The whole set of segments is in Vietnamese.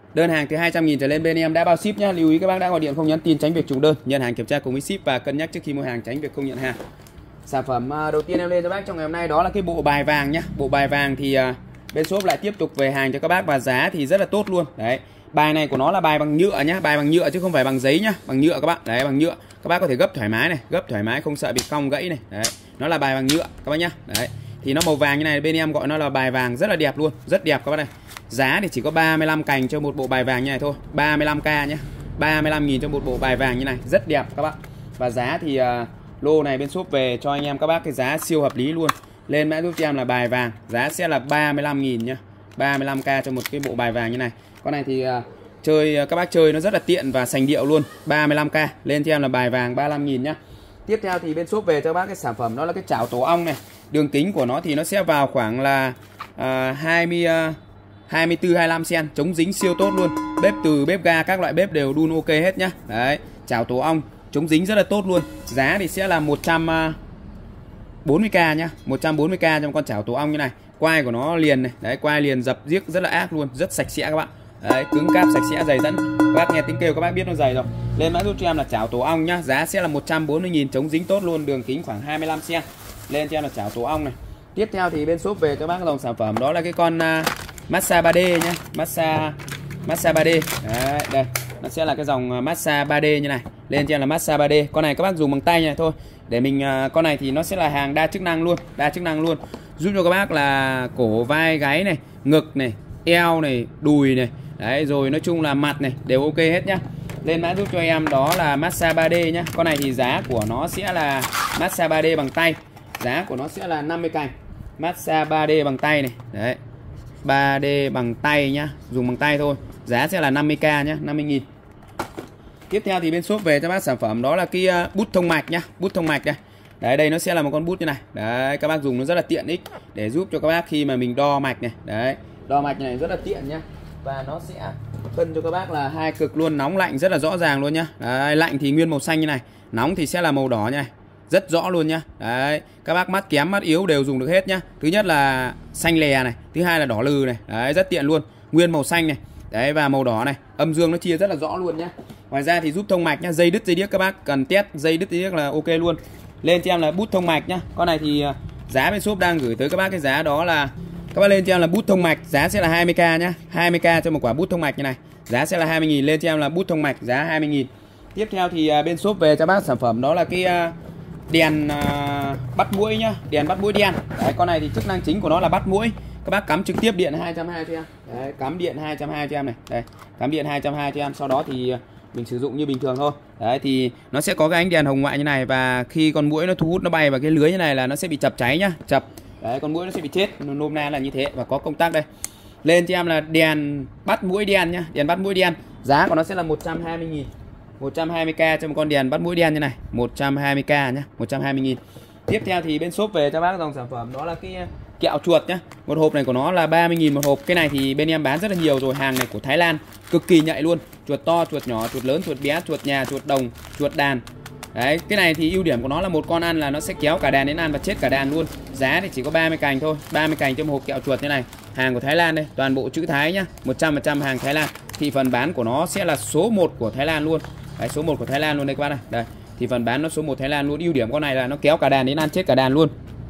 Đơn hàng từ 200.000 trở lên bên em đã bao ship nhá. Lưu ý các bác đã gọi điện không nhắn tin tránh việc trùng đơn. Nhận hàng kiểm tra cùng với ship và cân nhắc trước khi mua hàng tránh việc không nhận hàng. Sản phẩm đầu tiên em lên cho bác trong ngày hôm nay đó là cái bộ bài vàng nhá. Bộ bài vàng thì bên shop lại tiếp tục về hàng cho các bác và giá thì rất là tốt luôn. Đấy. Bài này của nó là bài bằng nhựa nhá, bài bằng nhựa chứ không phải bằng giấy nhá, bằng nhựa các bạn. Đấy, bằng nhựa. Các bác có thể gấp thoải mái này, gấp thoải mái không sợ bị cong gãy này. Đấy. Nó là bài bằng nhựa các bác nhá. Đấy. Thì nó màu vàng như này, bên em gọi nó là bài vàng rất là đẹp luôn, rất đẹp các bác này. Giá thì chỉ có 35 cành cho một bộ bài vàng như này thôi, 35k nhé, 35.000 cho một bộ bài vàng như này, rất đẹp các bác. Và giá thì lô này bên shop về cho anh em các bác cái giá siêu hợp lý luôn. Lên mã giúp cho em là bài vàng, giá sẽ là 35.000 nhá, 35k cho một cái bộ bài vàng như này. Con này thì chơi các bác chơi nó rất là tiện và sành điệu luôn, 35k. Lên cho em là bài vàng 35.000 nhá. Tiếp theo thì bên shop về cho bác cái sản phẩm đó là cái chảo tổ ong này. Đường kính của nó thì nó sẽ vào khoảng là 24-25 cm, chống dính siêu tốt luôn. Bếp từ bếp ga các loại bếp đều đun ok hết nhá. Đấy, chảo tổ ong chống dính rất là tốt luôn. Giá thì sẽ là 140k nhá, 140k trong con chảo tổ ong như này. Quai của nó liền này, đấy, quai liền dập giếc rất là ác luôn, rất sạch sẽ các bạn. Đấy, cứng cáp sạch sẽ dày dẫn. Các bác nghe tiếng kêu các bác biết nó dày rồi. Lên mã giúp cho em là chảo tổ ong nhá, giá sẽ là 140.000, chống dính tốt luôn, đường kính khoảng 25 cm. Lên cho em là chảo tổ ong này. Tiếp theo thì bên shop về cho bác dòng sản phẩm đó là cái con massage 3D nhá, massage 3D. Đấy, đây, nó sẽ là cái dòng massage 3D như này. Lên cho em là massage 3D. Con này các bác dùng bằng tay này thôi. Để mình con này thì nó sẽ là hàng đa chức năng luôn, đa chức năng luôn. Giúp cho các bác là cổ, vai, gáy này, ngực này, eo này, đùi này. Đấy, rồi nói chung là mặt này đều ok hết nhá. Lên mã giúp cho em đó là massage 3D nhá. Con này thì giá của nó sẽ là massage 3D bằng tay. Giá của nó sẽ là 50 cành. Massage 3D bằng tay này. Đấy. 3D bằng tay nhá, dùng bằng tay thôi. Giá sẽ là 50k nhá, 50.000. Tiếp theo thì bên shop về cho bác sản phẩm đó là cái bút thông mạch nhá, bút thông mạch đây. Đấy, đây nó sẽ là một con bút như này. Đấy, các bác dùng nó rất là tiện ích để giúp cho các bác khi mà mình đo mạch này. Đấy, đo mạch này rất là tiện nhá. Và nó sẽ phân cho các bác là hai cực luôn, nóng lạnh rất là rõ ràng luôn nhá. Đấy, lạnh thì nguyên màu xanh như này, nóng thì sẽ là màu đỏ như này. Rất rõ luôn nhá. Đấy, các bác mắt kém mắt yếu đều dùng được hết nhá. Thứ nhất là xanh lè này, thứ hai là đỏ lừ này. Đấy, rất tiện luôn. Nguyên màu xanh này. Đấy, và màu đỏ này, âm dương nó chia rất là rõ luôn nhá. Ngoài ra thì giúp thông mạch nhá, dây đứt dây điếc các bác cần test dây đứt dây điếc là ok luôn. Lên cho em là bút thông mạch nhá. Con này thì giá bên shop đang gửi tới các bác cái giá đó là các bác lên cho em là bút thông mạch, giá sẽ là 20k nhá. 20k cho một quả bút thông mạch như này. Giá sẽ là 20.000. Lên cho em là bút thông mạch, giá 20.000. Tiếp theo thì bên shop về cho bác sản phẩm đó là cái đèn bắt muỗi nhá, đèn bắt muỗi đen. Đấy, con này thì chức năng chính của nó là bắt muỗi. Các bác cắm trực tiếp điện 220 cho em. Đấy, cắm điện 220 cho em này. Đây, cắm điện 220 cho em, sau đó thì mình sử dụng như bình thường thôi. Đấy, thì nó sẽ có cái ánh đèn hồng ngoại như này, và khi con muỗi nó thu hút nó bay vào cái lưới như này là nó sẽ bị chập cháy nhá, chập. Đấy, con muỗi nó sẽ bị chết, nôm na là như thế. Và có công tắc đây. Lên cho em là đèn bắt muỗi đen nhá, đèn bắt muỗi đen. Giá của nó sẽ là 120.000. 120k cho một con đèn bắt muỗi đen như này, 120k nhá, 120.000. Tiếp theo thì bên shop về cho bác dòng sản phẩm đó là cái kẹo chuột nhá. Một hộp này của nó là 30.000 một hộp. Cái này thì bên em bán rất là nhiều rồi, hàng này của Thái Lan, cực kỳ nhạy luôn. Chuột to, chuột nhỏ, chuột lớn, chuột bé, chuột nhà, chuột đồng, chuột đàn. Đấy, cái này thì ưu điểm của nó là một con ăn là nó sẽ kéo cả đàn đến ăn và chết cả đàn luôn. Giá thì chỉ có 30 cành thôi, 30 cành cho một hộp kẹo chuột như này. Hàng của Thái Lan đây, toàn bộ chữ Thái nhá, 100% hàng Thái Lan. Thị phần bán của nó sẽ là số 1 của Thái Lan luôn. Đấy, số 1 của Thái Lan luôn đây các bác này. Đây, thì phần bán nó số 1 Thái Lan luôn. Ưu điểm con này là nó kéo cả đàn đến ăn chết cả đàn luôn.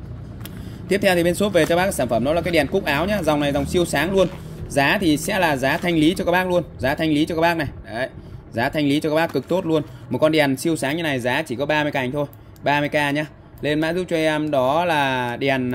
Tiếp theo thì bên shop về cho bác sản phẩm đó là cái đèn cúc áo nhá. Dòng này dòng siêu sáng luôn. Giá thì sẽ là giá thanh lý cho các bác luôn. Giá thanh lý cho các bác này. Đấy, giá thanh lý cho các bác cực tốt luôn. Một con đèn siêu sáng như này giá chỉ có 30 cành thôi, 30k nhá. Lên mã giúp cho em đó là đèn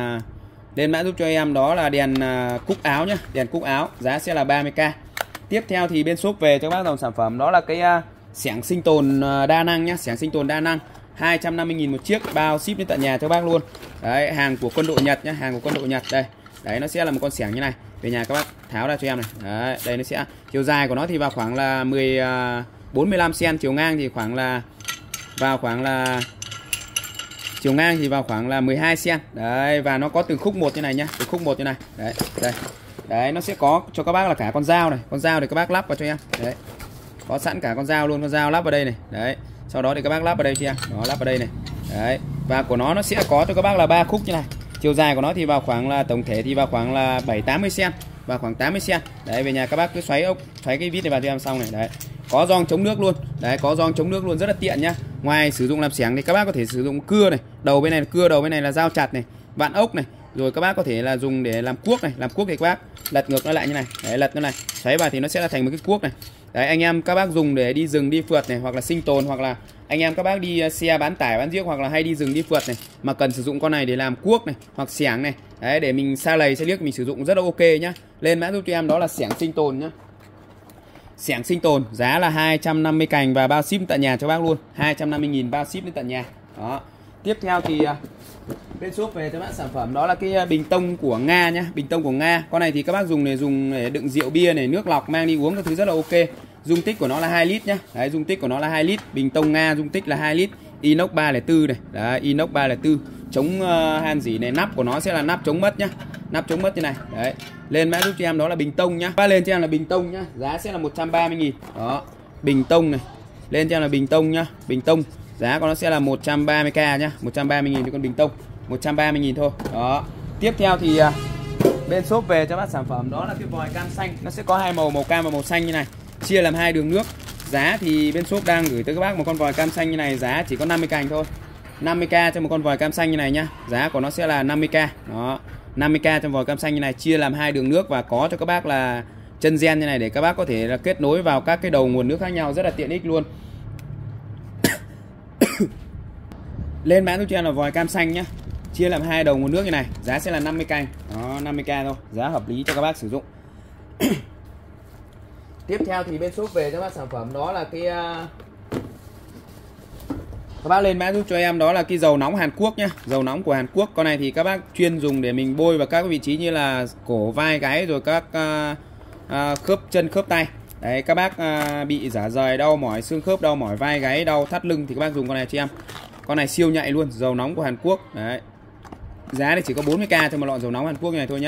cúc áo nhá. Đèn cúc áo giá sẽ là 30k. Tiếp theo thì bên shop về cho các bác dòng sản phẩm đó là cái xẻng sinh tồn đa năng nhá, xẻng sinh tồn đa năng, 250.000 một chiếc, bao ship đến tận nhà cho bác luôn. Đấy, hàng của quân đội Nhật nhá, hàng của quân đội Nhật đây. Đấy, nó sẽ là một con xẻng như này. Về nhà các bác tháo ra cho em này. Đấy, đây nó sẽ chiều dài của nó thì vào khoảng là 45 cm, chiều ngang thì chiều ngang thì vào khoảng là 12 cm. Đấy, và nó có từng khúc một như này nhá, từng khúc một như này. Đấy, đây. Đấy, nó sẽ có cho các bác là cả con dao này, con dao thì các bác lắp vào cho em. Đấy. Có sẵn cả con dao luôn, con dao lắp vào đây này. Đấy. Sau đó thì các bác lắp vào đây cho em. Nó lắp vào đây này. Đấy. Và của nó sẽ có cho các bác là 3 khúc như này. Chiều dài của nó thì vào khoảng là tổng thể thì vào khoảng là 7-80 cm. và khoảng 80 cm. Đấy, về nhà các bác cứ xoáy ốc, xoáy cái vít này vào cho em xong này. Đấy, có gioăng chống nước luôn. Đấy, có gioăng chống nước luôn, rất là tiện nhá. Ngoài sử dụng làm xẻng thì các bác có thể sử dụng cưa này, đầu bên này là cưa, đầu bên này là dao chặt này, vặn ốc này. Rồi các bác có thể là dùng để làm cuốc này, làm cuốc thì các bác lật ngược nó lại như này. Đấy, lật nó này, xoáy vào thì nó sẽ là thành một cái cuốc này. Đấy, anh em các bác dùng để đi rừng đi phượt này, hoặc là sinh tồn, hoặc là anh em các bác đi xe bán tải bán giếc, hoặc là hay đi rừng đi phượt này mà cần sử dụng con này để làm cuốc này hoặc xẻng này. Đấy, để mình sa lầy xe liếc mình sử dụng rất là ok nhá. Lên mã giúp cho em đó là xẻng sinh tồn nhá. Xẻng sinh tồn giá là 250 cành và bao ship tận nhà cho bác luôn. 250.000 bao ship đến tận nhà. Đó. Tiếp theo thì bên shop về cho bác sản phẩm đó là cái bình tông của Nga nhá, bình tông của Nga. Con này thì các bác dùng để đựng rượu bia này, nước lọc mang đi uống các thứ rất là ok. Dung tích của nó là 2 lít nhá. Đấy, dung tích của nó là 2 lít. Bình tông Nga dung tích là 2 lít. Inox 304 này. Đấy, inox 304. Chống han rỉ này, nắp của nó sẽ là nắp chống mất nhá. Nắp chống mất như này. Đấy. Lên mã giúp cho em đó là bình tông nhá. Lên cho em là bình tông nhá. Giá sẽ là 130.000. Đó. Bình tông này. Lên cho em là bình tông nhá. Bình tông. Giá của nó sẽ là 130k nhá. 130.000 cho con bình tông. 130.000 thôi. Đó. Tiếp theo thì bên shop về cho bác sản phẩm đó là cái vòi cam xanh. Nó sẽ có hai màu, màu cam và màu xanh như này. Chia làm hai đường nước. Giá thì bên shop đang gửi tới các bác một con vòi cam xanh như này, giá chỉ có 50 cành thôi. 50k cho một con vòi cam xanh như này nhá. Giá của nó sẽ là 50k. Đó. 50k cho vòi cam xanh như này, chia làm hai đường nước và có cho các bác là chân gen như này để các bác có thể là kết nối vào các cái đầu nguồn nước khác nhau, rất là tiện ích luôn. Lên mã giúp cho em là vòi cam xanh nhá. Chia làm hai đầu nguồn nước như này, giá sẽ là 50 cành. Đó, 50k thôi, giá hợp lý cho các bác sử dụng. Tiếp theo thì bên shop về cho bác sản phẩm đó là cái các bác lên mã giúp cho em đó là cái dầu nóng Hàn Quốc nhá. Dầu nóng của Hàn Quốc. Con này thì các bác chuyên dùng để mình bôi vào các vị trí như là cổ, vai, gáy, rồi các khớp chân, khớp tay. Đấy, các bác bị rã rời, đau mỏi xương khớp, đau mỏi vai gáy, đau thắt lưng thì các bác dùng con này cho em. Con này siêu nhạy luôn, dầu nóng của Hàn Quốc. Đấy. Giá thì chỉ có 40k cho một lọ dầu nóng Hàn Quốc này thôi nhá.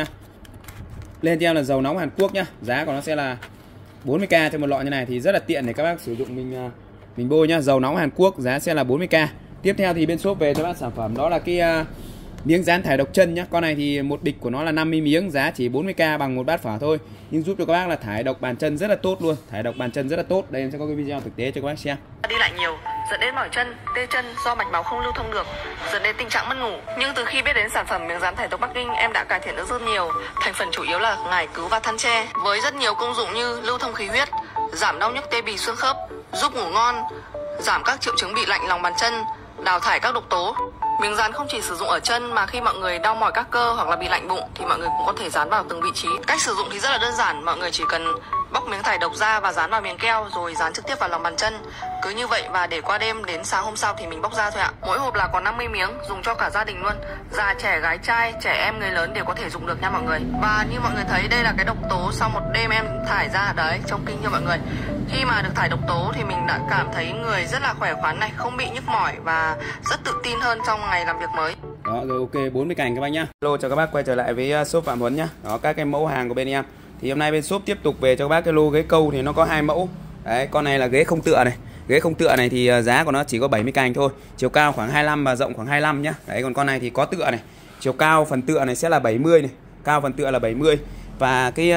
Lên cho em là dầu nóng Hàn Quốc nhá. Giá của nó sẽ là 40k cho một lọ như này thì rất là tiện để các bác sử dụng mình bôi nhá. Dầu nóng Hàn Quốc giá sẽ là 40k. Tiếp theo thì bên shop về cho bác sản phẩm đó là cái miếng dán thải độc chân nhá. Con này thì một bịch của nó là 50 miếng, giá chỉ 40k bằng một bát phở thôi. Nhưng giúp cho các bác là thải độc bàn chân rất là tốt luôn. Thải độc bàn chân rất là tốt. Đây em sẽ có cái video thực tế cho các bác xem. Đi lại nhiều dẫn đến mỏi chân, tê chân do mạch máu không lưu thông được, dẫn đến tình trạng mất ngủ. Nhưng từ khi biết đến sản phẩm miếng dán thải độc Bắc Kinh, em đã cải thiện được rất nhiều. Thành phần chủ yếu là ngải cứu và than tre, với rất nhiều công dụng như lưu thông khí huyết, giảm đau nhức tê bì xương khớp, giúp ngủ ngon, giảm các triệu chứng bị lạnh lòng bàn chân, đào thải các độc tố. Miếng dán không chỉ sử dụng ở chân mà khi mọi người đau mỏi các cơ hoặc là bị lạnh bụng thì mọi người cũng có thể dán vào từng vị trí. Cách sử dụng thì rất là đơn giản, mọi người chỉ cần bóc miếng thải độc ra và dán vào miếng keo rồi dán trực tiếp vào lòng bàn chân. Cứ như vậy và để qua đêm, đến sáng hôm sau thì mình bóc ra thôi ạ. Mỗi hộp là có 50 miếng, dùng cho cả gia đình luôn. Già trẻ, gái trai, trẻ em, người lớn đều có thể dùng được nha mọi người. Và như mọi người thấy đây là cái độc tố sau một đêm em thải ra đấy, trông kinh cho mọi người. Khi mà được thải độc tố thì mình đã cảm thấy người rất là khỏe khoắn này, không bị nhức mỏi và rất tự tin hơn trong ngày làm việc mới. Đó, rồi ok, 40 cành các bác nhá. Hello, chào các bác quay trở lại với shop Phạm Huấn nhá. Đó, các cái mẫu hàng của bên em. Thì hôm nay bên shop tiếp tục về cho các bác cái lô ghế câu thì nó có hai mẫu. Đấy, con này là ghế không tựa này. Ghế không tựa này thì giá của nó chỉ có 70 cành thôi. Chiều cao khoảng 25 và rộng khoảng 25 nhá. Đấy, còn con này thì có tựa này. Chiều cao phần tựa này sẽ là 70 này. Cao phần tựa là 70. Và cái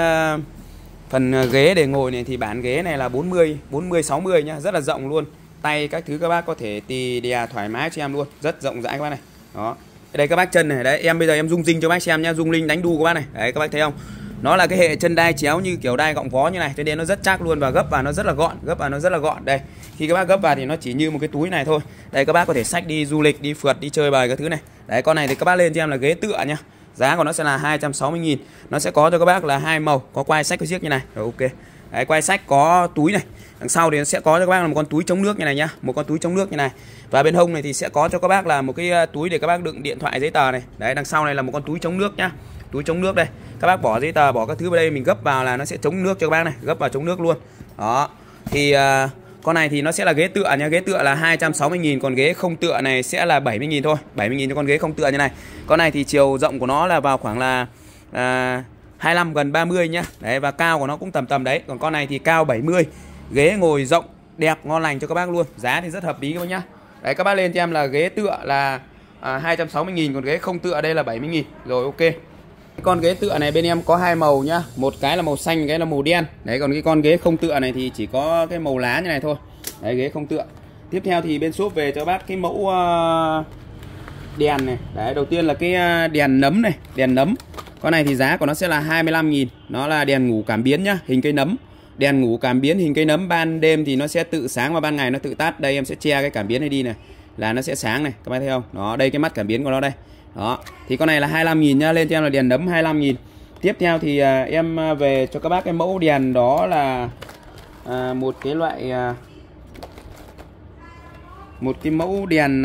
phần ghế để ngồi này thì bản ghế này là 40 60 nhá, rất là rộng luôn. Tay các thứ các bác có thể tì đè thoải mái cho em luôn, rất rộng rãi các bác này. Đó. Đây các bác chân này, đấy em bây giờ em rung rinh cho bác xem nhá, rung linh đánh đu các bác này. Đấy các bác thấy không? Nó là cái hệ chân đai chéo như kiểu đai gọng vó như này, cho nên nó rất chắc luôn và gấp vào nó rất là gọn, Đây, khi các bác gấp vào thì nó chỉ như một cái túi này thôi. Đây các bác có thể xách đi du lịch, đi phượt, đi chơi bời các thứ này. Đấy, con này thì các bác lên cho em là ghế tựa nhá. Giá của nó sẽ là 260.000. Nó sẽ có cho các bác là hai màu, có quai sách có xiếc như này. Rồi ok. Đấy, quai sách có túi này. Đằng sau thì nó sẽ có cho các bác là một con túi chống nước như này nhá, một con túi chống nước như này. Và bên hông này thì sẽ có cho các bác là một cái túi để các bác đựng điện thoại, giấy tờ này. Đấy, đằng sau này là một con túi chống nước nhá. Túi chống nước đây. Các bác bỏ giấy tờ, bỏ các thứ vào đây mình gấp vào là nó sẽ chống nước cho các bác này, gấp vào chống nước luôn. Đó. Thì con này thì nó sẽ là ghế tựa nha, ghế tựa là 260.000, còn ghế không tựa này sẽ là 70.000 thôi, 70.000 cho con ghế không tựa như này. Con này thì chiều rộng của nó là vào khoảng là 25 gần 30 nhá. Đấy, và cao của nó cũng tầm đấy. Còn con này thì cao 70. Ghế ngồi rộng, đẹp, ngon lành cho các bác luôn. Giá thì rất hợp lý các bác nhá. Đấy, các bác lên cho em là ghế tựa là 260.000, còn ghế không tựa đây là 70.000. Rồi ok. Con ghế tựa này bên em có hai màu nhá, một cái là màu xanh, cái là màu đen. Đấy, còn cái con ghế không tựa này thì chỉ có cái màu lá như này thôi. Đấy, ghế không tựa. Tiếp theo thì bên shop về cho bác cái mẫu đèn này. Đấy, đầu tiên là cái đèn nấm này, đèn nấm. Con này thì giá của nó sẽ là 25.000. Nó là đèn ngủ cảm biến nhá, hình cây nấm. Đèn ngủ cảm biến hình cây nấm, ban đêm thì nó sẽ tự sáng và ban ngày nó tự tắt. Đây em sẽ che cái cảm biến này đi này, là nó sẽ sáng này, các bạn thấy không? Đó, đây cái mắt cảm biến của nó đây. Đó, thì con này là 25.000 nhá, lên cho em là đèn nấm 25.000. Tiếp theo thì em về cho các bác cái mẫu đèn đó là một cái loại một cái mẫu đèn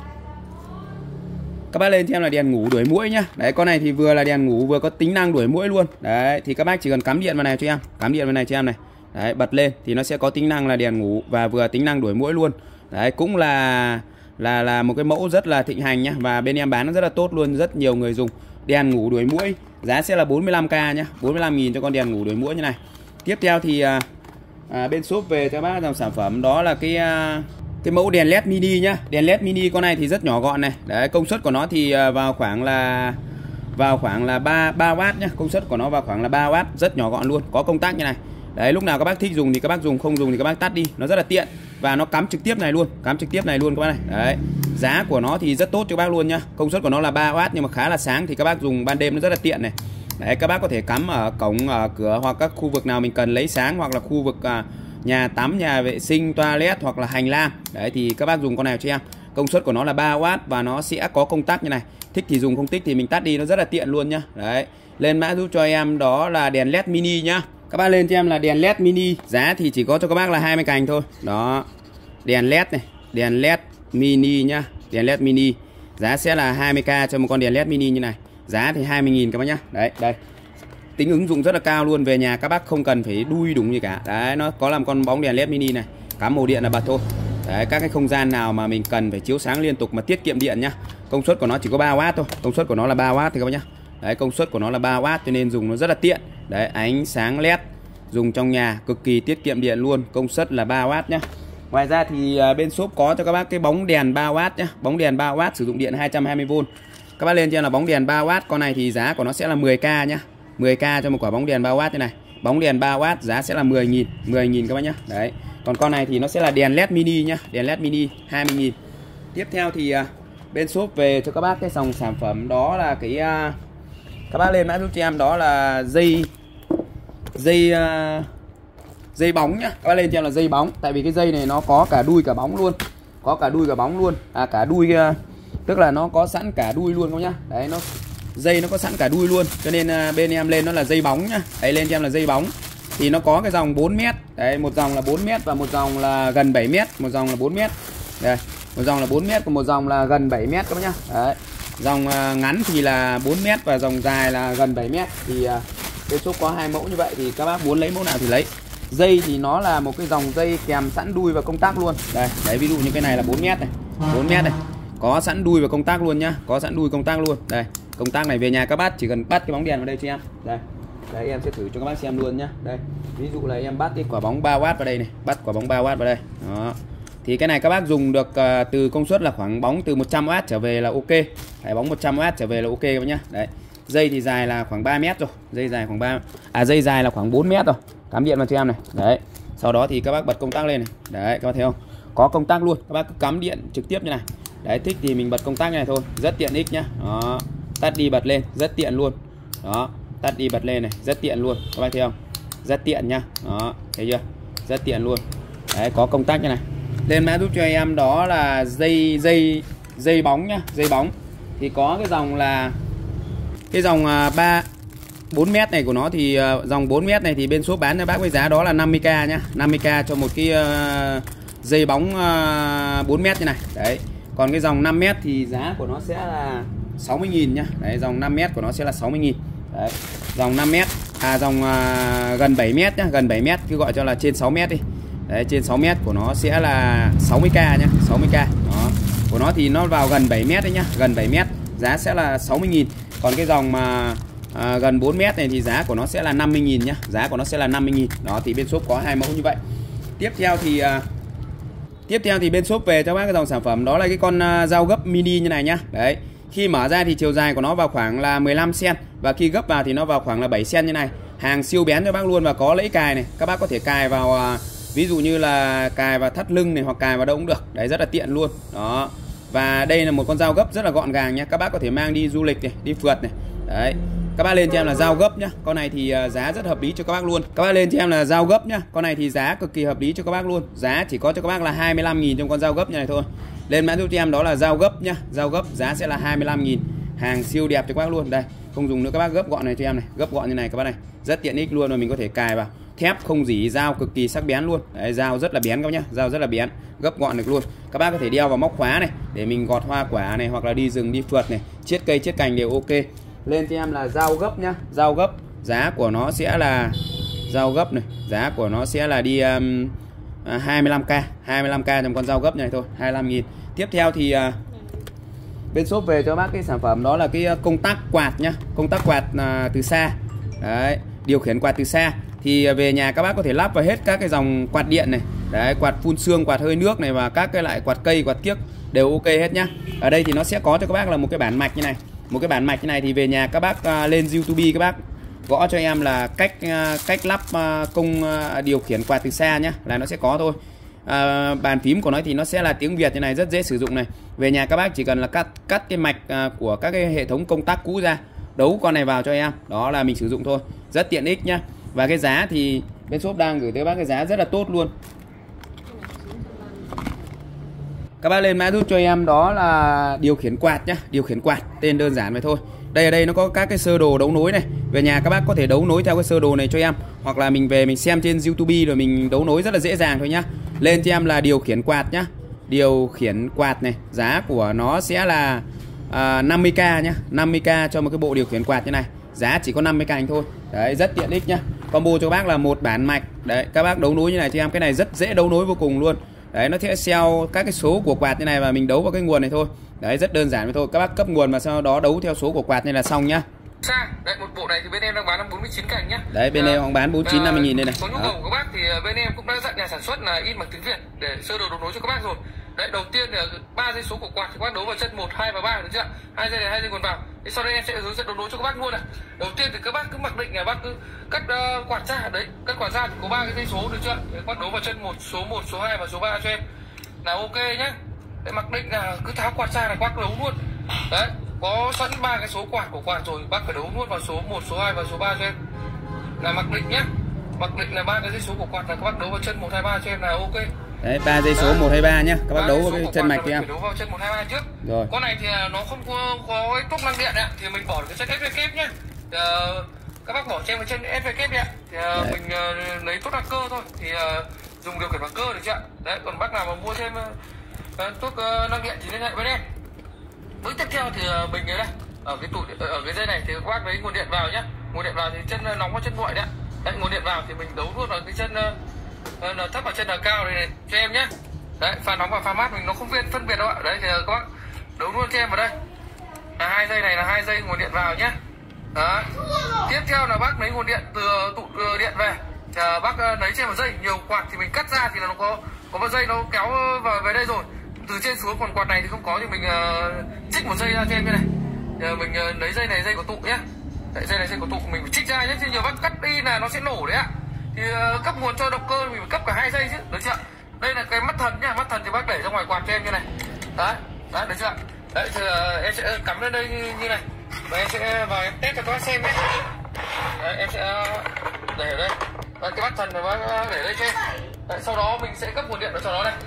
các bác lên cho em là đèn ngủ đuổi muỗi nhá. Đấy, con này thì vừa là đèn ngủ vừa có tính năng đuổi muỗi luôn. Đấy, thì các bác chỉ cần cắm điện vào này cho em, cắm điện vào này cho em này. Đấy, bật lên thì nó sẽ có tính năng là đèn ngủ và vừa tính năng đuổi muỗi luôn. Đấy, cũng là một cái mẫu rất là thịnh hành nhá, và bên em bán nó rất là tốt luôn, rất nhiều người dùng. Đèn ngủ đuổi muỗi, giá sẽ là 45k nhá, 45.000 cho con đèn ngủ đuổi muỗi như này. Tiếp theo thì bên shop về cho bác dòng sản phẩm đó là cái mẫu đèn led mini nhá. Đèn led mini con này thì rất nhỏ gọn này. Đấy, công suất của nó thì vào khoảng là 3W nhá. Công suất của nó vào khoảng là 3W, rất nhỏ gọn luôn, có công tắc như này. Đấy, lúc nào các bác thích dùng thì các bác dùng, không dùng thì các bác tắt đi, nó rất là tiện. Và nó cắm trực tiếp này luôn, cắm trực tiếp này luôn các bác này. Đấy, giá của nó thì rất tốt cho các bác luôn nhá. Công suất của nó là 3W nhưng mà khá là sáng, thì các bác dùng ban đêm nó rất là tiện này. Đấy, các bác có thể cắm ở cổng, ở cửa hoặc các khu vực nào mình cần lấy sáng, hoặc là khu vực nhà tắm, nhà vệ sinh, toilet hoặc là hành lang. Đấy, thì các bác dùng con này cho em. Công suất của nó là 3W và nó sẽ có công tắc như này. Thích thì dùng, không thích thì mình tắt đi, nó rất là tiện luôn nhá. Đấy, lên mã giúp cho em đó là đèn led mini nhá. Các bác lên cho em là đèn led mini, giá thì chỉ có cho các bác là 20 cành thôi. Đó, đèn led này, đèn led mini nhá, đèn led mini. Giá sẽ là 20k cho một con đèn led mini như này. Giá thì 20.000 các bác nhá. Đấy, đây. Tính ứng dụng rất là cao luôn, về nhà các bác không cần phải đui đủng gì cả. Đấy, nó có làm con bóng đèn led mini này, cắm ổ điện là bật thôi. Đấy, các cái không gian nào mà mình cần phải chiếu sáng liên tục mà tiết kiệm điện nhá. Công suất của nó chỉ có 3W thôi, công suất của nó là 3W thì các bác nhá. Đấy, công suất của nó là 3W cho nên dùng nó rất là tiện. Đấy, ánh sáng led dùng trong nhà cực kỳ tiết kiệm điện luôn, công suất là 3W nhá. Ngoài ra thì bên shop có cho các bác cái bóng đèn 3W nhá, bóng đèn 3W sử dụng điện 220V. Các bác lên cho em là bóng đèn 3W, con này thì giá của nó sẽ là 10k nhá. 10k cho một quả bóng đèn 3W như này. Bóng đèn 3W giá sẽ là 10.000, 10.000 các bác nhá. Đấy. Còn con này thì nó sẽ là đèn led mini nhá, đèn led mini 20.000. Tiếp theo thì bên shop về cho các bác cái dòng sản phẩm đó là cái các bác lên mã giúp cho em đó là dây bóng nhá. Các bác lên cho em là dây bóng, tại vì cái dây này nó có cả đuôi cả bóng luôn. Có cả đuôi cả bóng luôn. Cả đuôi tức là nó có sẵn cả đuôi luôn các nhá. Đấy, dây nó có sẵn cả đuôi luôn, cho nên bên em lên nó là dây bóng nhá. Đấy, lên cho em là dây bóng. Thì nó có cái dòng 4m. Đấy, một dòng là 4m và một dòng là gần 7m, một dòng là 4m. Đây, một dòng là 4m và một dòng là gần 7m các bác nhá. Đấy. Dòng ngắn thì là 4m và dòng dài là gần 7m. Thì bên shop có hai mẫu như vậy, thì các bác muốn lấy mẫu nào thì lấy. Dây thì nó là một cái dòng dây kèm sẵn đuôi và công tắc luôn. Đây, đấy, ví dụ như cái này là 4m này, 4m này. Có sẵn đuôi và công tắc luôn nhá, có sẵn đuôi công tắc luôn. Đây, công tắc này về nhà các bác chỉ cần bắt cái bóng đèn vào đây cho em. Đây. Đấy, em sẽ thử cho các bác xem luôn nhá. Đây, ví dụ là em bắt cái quả bóng 3W vào đây này, bắt quả bóng 3W vào đây. Đó. Thì cái này các bác dùng được từ công suất là khoảng bóng từ 100W trở về là ok. Đấy, bóng 100W trở về là ok các bác nhá. Đấy. Dây thì dài là khoảng 3m rồi, dây dài khoảng dây dài là khoảng 4m rồi. Cắm điện vào cho em này. Đấy. Sau đó thì các bác bật công tắc lên này. Đấy, các bác thấy không? Có công tắc luôn. Các bác cứ cắm điện trực tiếp như này. Đấy, thích thì mình bật công tắc như này thôi, rất tiện ích nhá. Đó. Tắt đi bật lên, rất tiện luôn. Đó, tắt đi bật lên này, rất tiện luôn. Các bác thấy không? Rất tiện nhá. Đó, thấy chưa? Rất tiện luôn. Đấy, có công tắc như này. Lên mã giúp cho em đó là dây bóng nhá, dây bóng. Thì có cái dòng là cái dòng 4m này của nó, thì dòng 4m này thì bên shop bán cho bác với giá đó là 50k nhá, 50k cho một cái dây bóng 4m như này. Đấy. Còn cái dòng 5m thì giá của nó sẽ là 60.000 nhá. Đấy, dòng 5m của nó sẽ là 60.000. Đấy. Dòng 5m, dòng gần 7m nhá, gần 7m cứ gọi cho là trên 6m đi. Đấy, trên 6m của nó sẽ là 60k nhá, 60k. Đó. Của nó thì nó vào gần 7m đấy nhá, gần 7m, giá sẽ là 60.000. Còn cái dòng mà gần 4m này thì giá của nó sẽ là 50.000 nhá, giá của nó sẽ là 50.000. Đó, thì bên shop có hai mẫu như vậy. Tiếp theo thì bên shop về cho bác cái dòng sản phẩm đó là cái con dao gấp mini như này nhá. Đấy. Khi mở ra thì chiều dài của nó vào khoảng là 15 cm và khi gấp vào thì nó vào khoảng là 7 cm như này. Hàng siêu bén cho bác luôn và có lẫy cài này. Các bác có thể cài vào ví dụ như là cài vào thắt lưng này hoặc cài vào đâu cũng được. Đấy, rất là tiện luôn. Đó. Và đây là một con dao gấp rất là gọn gàng nhé. Các bác có thể mang đi du lịch này, đi phượt này. Đấy. Các bác lên cho em là dao gấp nhá. Con này thì giá rất hợp lý cho các bác luôn. Các bác lên cho em là dao gấp nhá. Con này thì giá cực kỳ hợp lý cho các bác luôn. Giá chỉ có cho các bác là 25.000 trong con dao gấp như này thôi. Lên mã giúp cho em đó là dao gấp nhá. Dao gấp giá sẽ là 25.000. Hàng siêu đẹp cho các bác luôn. Đây, không dùng nữa các bác, gấp gọn này cho em này, gấp gọn như này các bác này. Rất tiện ích luôn và mình có thể cài vào. Thép không rỉ, dao cực kỳ sắc bén luôn. Đấy, dao rất là bén các bác nhá, dao rất là bén, gấp gọn được luôn. Các bác có thể đeo vào móc khóa này để mình gọt hoa quả này hoặc là đi rừng đi phượt này, chiết cây chiết cành đều ok. Lên cho em là dao gấp nhá. Dao gấp giá của nó sẽ là dao gấp này, giá của nó sẽ là đi 25k trong con dao gấp này thôi, 25.000. Tiếp theo thì bên shop về cho bác cái sản phẩm đó là cái công tắc quạt nhá. Công tắc quạt từ xa. Đấy, điều khiển quạt từ xa. Thì về nhà các bác có thể lắp vào hết các cái dòng quạt điện này. Đấy, quạt phun sương, quạt hơi nước này và các cái loại quạt cây, quạt kiếc đều ok hết nhá. Ở đây thì nó sẽ có cho các bác là một cái bản mạch như này. Một cái bản mạch như này thì về nhà các bác lên YouTube các bác gõ cho em là cách lắp công điều khiển quạt từ xa nhá, là nó sẽ có thôi. Bàn phím của nó thì nó sẽ là tiếng Việt như này, rất dễ sử dụng này. Về nhà các bác chỉ cần là cắt cái mạch của các cái hệ thống công tắc cũ ra, đấu con này vào cho em, đó là mình sử dụng thôi, rất tiện ích nhá. Và cái giá thì bên shop đang gửi tới bác cái giá rất là tốt luôn. Các bác lên mã giúp cho em đó là điều khiển quạt nhá, điều khiển quạt, tên đơn giản vậy thôi. Đây ở đây nó có các cái sơ đồ đấu nối này. Về nhà các bác có thể đấu nối theo cái sơ đồ này cho em, hoặc là mình về mình xem trên YouTube rồi mình đấu nối rất là dễ dàng thôi nhá. Lên cho em là điều khiển quạt nhá. Điều khiển quạt này, giá của nó sẽ là 50k nhá, 50k cho một cái bộ điều khiển quạt như này. Giá chỉ có 50k thôi. Đấy, rất tiện ích nhá. Combo cho các bác là một bản mạch. Đấy, các bác đấu nối như này cho em, cái này rất dễ đấu nối vô cùng luôn. Đấy, nó sẽ xeo các cái số của quạt như này và mình đấu vào cái nguồn này thôi. Đấy, rất đơn giản vậy thôi. Các bác cấp nguồn và sau đó đấu theo số của quạt này là xong nhá. Đấy, một bộ này thì bên em đang bán 49 cành nhá. Đấy, bên em bán 49-50.000 đây này. Có nhu cầu của các bác thì bên em cũng đã dặn nhà sản xuất là in bằng tiếng Việt để sơ đồ đấu nối cho các bác rồi. Đấy, đầu tiên là 3 dây số của quạt thì các bác đấu vào chân 1, 2 và 3 được chưa? 2 dây này, 2 dây nguồn vào. Thì sau đây em sẽ hướng dẫn đấu nối cho các bác luôn này. Đầu tiên thì các bác cứ mặc định là bác cứ cắt quạt ra đấy, cắt quạt ra thì có 3 cái dây số được chưa? Để các bác đấu vào chân 1, số 2 và số 3 cho em. Là ok nhá. Để mặc định là cứ tháo quạt ra là các bác đấu luôn. Đấy, có sẵn 3 cái số quạt của quạt rồi, bác phải đấu luôn vào số 1, số 2 và số 3 cho em. Là mặc định nhá. Mặc định là 3 cái dây số của quạt là các bác đấu vào chân 1, 2, 3 cho em là ok. Đấy, 3 dây số 1, 2, 3 nhá. Các bác đấu vào cái chân mạch cho em. Đấu vào chân 1, 2, 3 trước. Rồi. Con này thì nó không có cái cốc năng điện ạ, thì mình bỏ cái chân SVK nhá. Các bác bỏ cho em cái chân SVK nhá. Thì mình lấy tốt cơ thôi thì dùng điều khiển bằng cơ được chưa? Đấy, còn bác nào mà mua thêm tốt năng điện thì liên hệ với em. Bước tiếp theo thì mình đây ở cái dây này thì các bác lấy nguồn điện vào nhá. Nguồn điện vào thì chân nóng qua chân nguội đấy. Đấy, nguồn điện vào thì mình đấu luôn vào cái chân thấp và chân cao này cho em nhé. Đấy, pha nóng và pha mát mình nó không phân biệt đâu ạ. Đấy thì các bác đấu luôn cho em vào đây. Hai dây này là 2 dây nguồn điện vào nhé. Đó. Tiếp theo là bác lấy nguồn điện từ tụ điện về. Bác lấy cho em một dây, nhiều quạt thì mình cắt ra thì là nó có một dây nó kéo vào về đây rồi. Từ trên xuống, còn quạt này thì không có thì mình trích một dây ra cho em như này. Mình lấy dây này, dây của tụ nhé. Đấy, dây này dây của tụ mình phải trích ra nhé, chứ nhiều bác cắt đi là nó sẽ nổ đấy ạ. Thì cấp nguồn cho động cơ mình phải cấp cả 2 dây chứ, được chưa? Đây là cái mắt thần nhá, mắt thần thì bác để ra ngoài quạt cho em như này. Đấy, đấy, được chưa? Đấy, thì em sẽ cắm lên đây như này. Và em sẽ vào em test cho các bác xem nhé. Đấy, em sẽ để ở đây. Đấy, cái mắt thần này bác để đây cho em. Đấy, sau đó mình sẽ cấp nguồn điện vào cho nó này.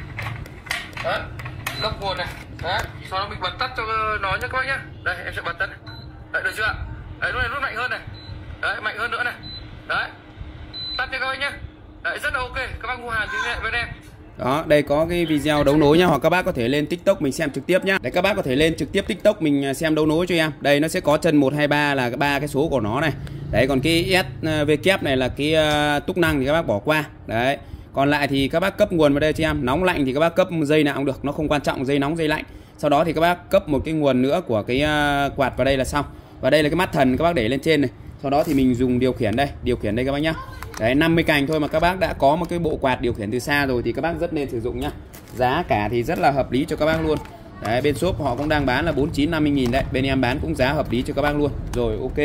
Đấy, cấp nguồn này. Đấy, sau đó mình bật tắt cho nó nhé các bác nhé. Đây, em sẽ bật tắt này. Đấy, được chưa? Đấy, lúc này nút mạnh hơn này. Đấy, mạnh hơn nữa này. Đấy, tắt cho các bác nhé. Đấy, rất là ok. Các bác mua hàng thì liên hệ với em. Đó, đây có cái video đấu nối nhá, hoặc các bác có thể lên TikTok mình xem trực tiếp nhá. Đấy, các bác có thể lên trực tiếp TikTok mình xem đấu nối cho em. Đây nó sẽ có chân 1, 2, 3 là 3 cái số của nó này. Đấy, còn cái SVK này là cái túc năng thì các bác bỏ qua. Đấy. Còn lại thì các bác cấp nguồn vào đây cho em. Nóng lạnh thì các bác cấp dây nào cũng được, nó không quan trọng dây nóng dây lạnh. Sau đó thì các bác cấp một cái nguồn nữa của cái quạt vào đây là xong. Và đây là cái mắt thần các bác để lên trên này. Sau đó thì mình dùng điều khiển đây các bác nhá. Đấy, 50 cành thôi mà các bác đã có một cái bộ quạt điều khiển từ xa rồi thì các bác rất nên sử dụng nhá. Giá cả thì rất là hợp lý cho các bác luôn. Đấy, bên shop họ cũng đang bán là 49-50.000 đấy. Bên em bán cũng giá hợp lý cho các bác luôn. Rồi ok.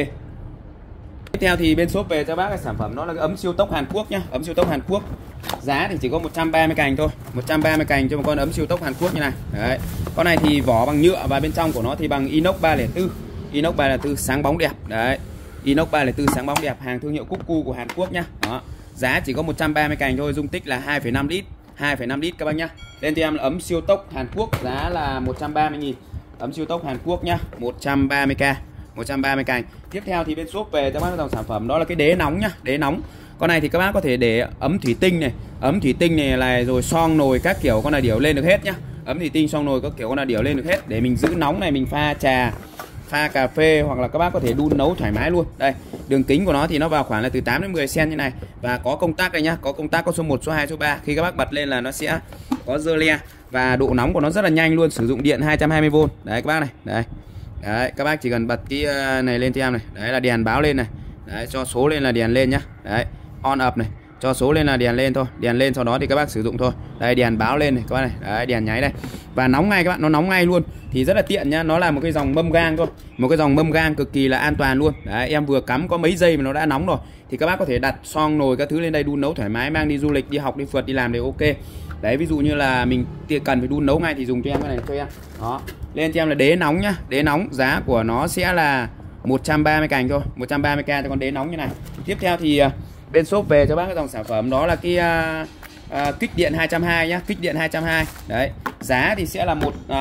Tiếp theo thì bên shop về cho bác cái sản phẩm đó là cái ấm siêu tốc Hàn Quốc nhá. Ấm siêu tốc Hàn Quốc. Giá thì chỉ có 130 cành thôi. 130 cành cho một con ấm siêu tốc Hàn Quốc như này. Đấy. Con này thì vỏ bằng nhựa và bên trong của nó thì bằng inox 304. Inox 304 sáng bóng đẹp. Đấy. Inox 304 sáng bóng đẹp, hàng thương hiệu Cuckoo của Hàn Quốc nhá. Đó. Giá chỉ có 130 cành thôi, dung tích là 2,5 lít. 2,5 lít các bác nhá. Lên cho em là ấm siêu tốc Hàn Quốc, giá là 130.000. Ấm siêu tốc Hàn Quốc nhá, 130k, 130 cành. Tiếp theo thì bên shop về cho bác dòng sản phẩm đó là cái đế nóng nhá, đế nóng. Con này thì các bác có thể để ấm thủy tinh này, ấm thủy tinh này là rồi xoong nồi các kiểu con là điều lên được hết nhá. Ấm thủy tinh xoong nồi các kiểu con là điều lên được hết để mình giữ nóng này, mình pha trà, pha cà phê hoặc là các bác có thể đun nấu thoải mái luôn. Đây, đường kính của nó thì nó vào khoảng là từ 8 đến 10 cm như này và có công tắc đây nhá, có công tắc có số 1, số 2, số 3. Khi các bác bật lên là nó sẽ có rơ le và độ nóng của nó rất là nhanh luôn, sử dụng điện 220V. Đấy các bác này, đấy. Đấy, các bác chỉ cần bật cái này lên cho em này. Đấy là đèn báo lên này. Đấy, cho số lên là đèn lên nhá. Đấy, on up này, cho số lên là đèn lên thôi, đèn lên sau đó thì các bác sử dụng thôi. Đây đèn báo lên này các bác này, đấy đèn nháy đây. Và nóng ngay các bạn, nó nóng ngay luôn. Thì rất là tiện nhá, nó là một cái dòng mâm gang thôi. Một cái dòng mâm gang cực kỳ là an toàn luôn. Đấy, em vừa cắm có mấy giây mà nó đã nóng rồi. Thì các bác có thể đặt xoong nồi các thứ lên đây đun nấu thoải mái, mang đi du lịch, đi học, đi phượt, đi làm đều ok. Đấy, ví dụ như là mình cần phải đun nấu ngay thì dùng cho em cái này cho em. Đó. Lên cho em là đế nóng nhá, đế nóng, giá của nó sẽ là 130 cành thôi, 130k cho con đế nóng như này. Tiếp theo thì bên shop về cho bác cái dòng sản phẩm đó là cái kích điện 220 nhá, kích điện 220. Đấy, giá thì sẽ là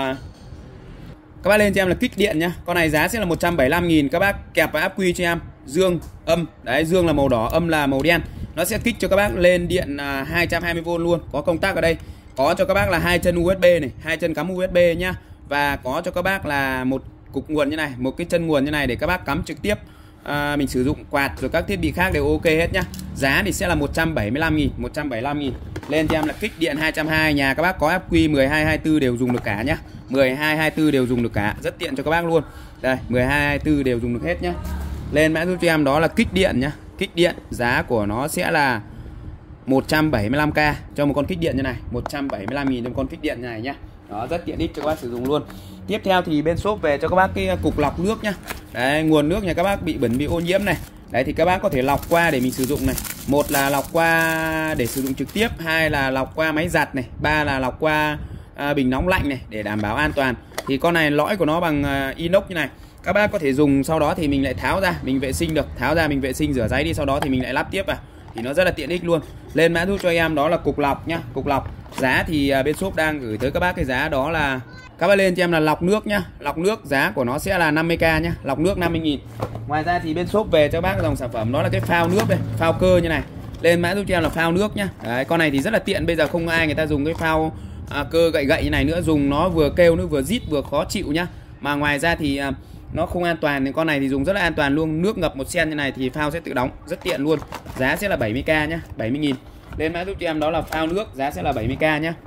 các bác lên cho em là kích điện nhá. Con này giá sẽ là 175.000, các bác kẹp vào áp quy cho em dương âm. Đấy, dương là màu đỏ, âm là màu đen. Nó sẽ kích cho các bác lên điện 220V luôn, có công tắc ở đây. Có cho các bác là 2 chân USB này, 2 chân cắm USB nhá. Và có cho các bác là một cục nguồn như này, một cái chân nguồn như này để các bác cắm trực tiếp. Mình sử dụng quạt rồi các thiết bị khác đều ok hết nhá. Giá thì sẽ là 175.000, 175.000. Lên cho em là kích điện 220, nhà các bác có áp quy 12, 24 đều dùng được cả nhá. 12, 24 đều dùng được cả, rất tiện cho các bác luôn. Đây, 12, 24 đều dùng được hết nhá. Lên mã giúp cho em đó là kích điện nhá. Kích điện, giá của nó sẽ là 175k cho một con kích điện như này, 175.000 cho một con kích điện như này nhá. Đó, rất tiện ích cho các bác sử dụng luôn. Tiếp theo thì bên shop về cho các bác cái cục lọc nước nhá. Đấy, nguồn nước nhà các bác bị bẩn, bị ô nhiễm này. Đấy thì các bác có thể lọc qua để mình sử dụng này. Một là lọc qua để sử dụng trực tiếp, hai là lọc qua máy giặt này, ba là lọc qua bình nóng lạnh này để đảm bảo an toàn. Thì con này lõi của nó bằng inox như này. Các bác có thể dùng sau đó thì mình lại tháo ra, mình vệ sinh được, tháo ra mình vệ sinh rửa ráy đi, sau đó thì mình lại lắp tiếp vào. Thì nó rất là tiện ích luôn. Lên mã giúp cho em đó là cục lọc nhá, cục lọc. Giá thì bên shop đang gửi tới các bác cái giá đó là các bác lên cho em là lọc nước nhá. Lọc nước giá của nó sẽ là 50k nhá, lọc nước 50.000. Ngoài ra thì bên shop về cho bác dòng sản phẩm đó là cái phao nước đây, phao cơ như này. Lên mã giúp cho em là phao nước nhá. Đấy, con này thì rất là tiện, bây giờ không ai người ta dùng cái phao cơ gậy gậy như này nữa, dùng nó vừa kêu nó vừa rít vừa khó chịu nhá. Mà ngoài ra thì nó không an toàn, thì con này thì dùng rất là an toàn luôn. Nước ngập 1 cm như này thì phao sẽ tự đóng, rất tiện luôn. Giá sẽ là 70k nhá, 70.000. Lên mã giúp cho em đó là phao nước, giá sẽ là 70k nhá.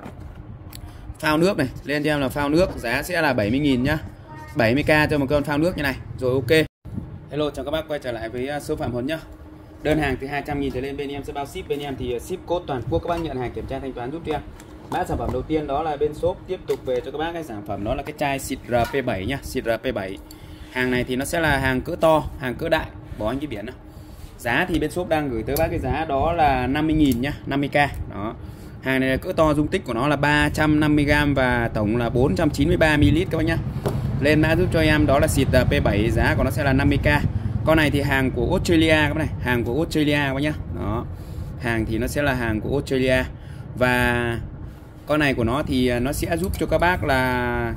Phao nước này, lên cho em là phao nước, giá sẽ là 70.000 nhá. 70k cho một con phao nước như này. Rồi ok. Hello, chào các bác quay trở lại với số Phạm Huấn nhá. Đơn hàng từ 200.000 trở lên bên em sẽ bao ship, bên em thì ship code toàn quốc, các bác nhận hàng kiểm tra thanh toán giúp cho em. Mã sản phẩm đầu tiên đó là bên shop tiếp tục về cho các bác cái sản phẩm đó là cái chai xịt RP7 nhá, xịt RP7. Hàng này thì nó sẽ là hàng cỡ to, hàng cỡ đại, bỏ anh cái biển nào. Giá thì bên shop đang gửi tới bác cái giá đó là 50.000 nhá, 50k. Đó. Hàng này là cỡ to, dung tích của nó là 350g và tổng là 493ml các bác nhá. Lên mã giúp cho em đó là xịt P7, giá của nó sẽ là 50k. Con này thì hàng của Australia các bác này, hàng của Australia các bác nhá. Đó. Hàng thì nó sẽ là hàng của Australia. Và con này của nó thì nó sẽ giúp cho các bác là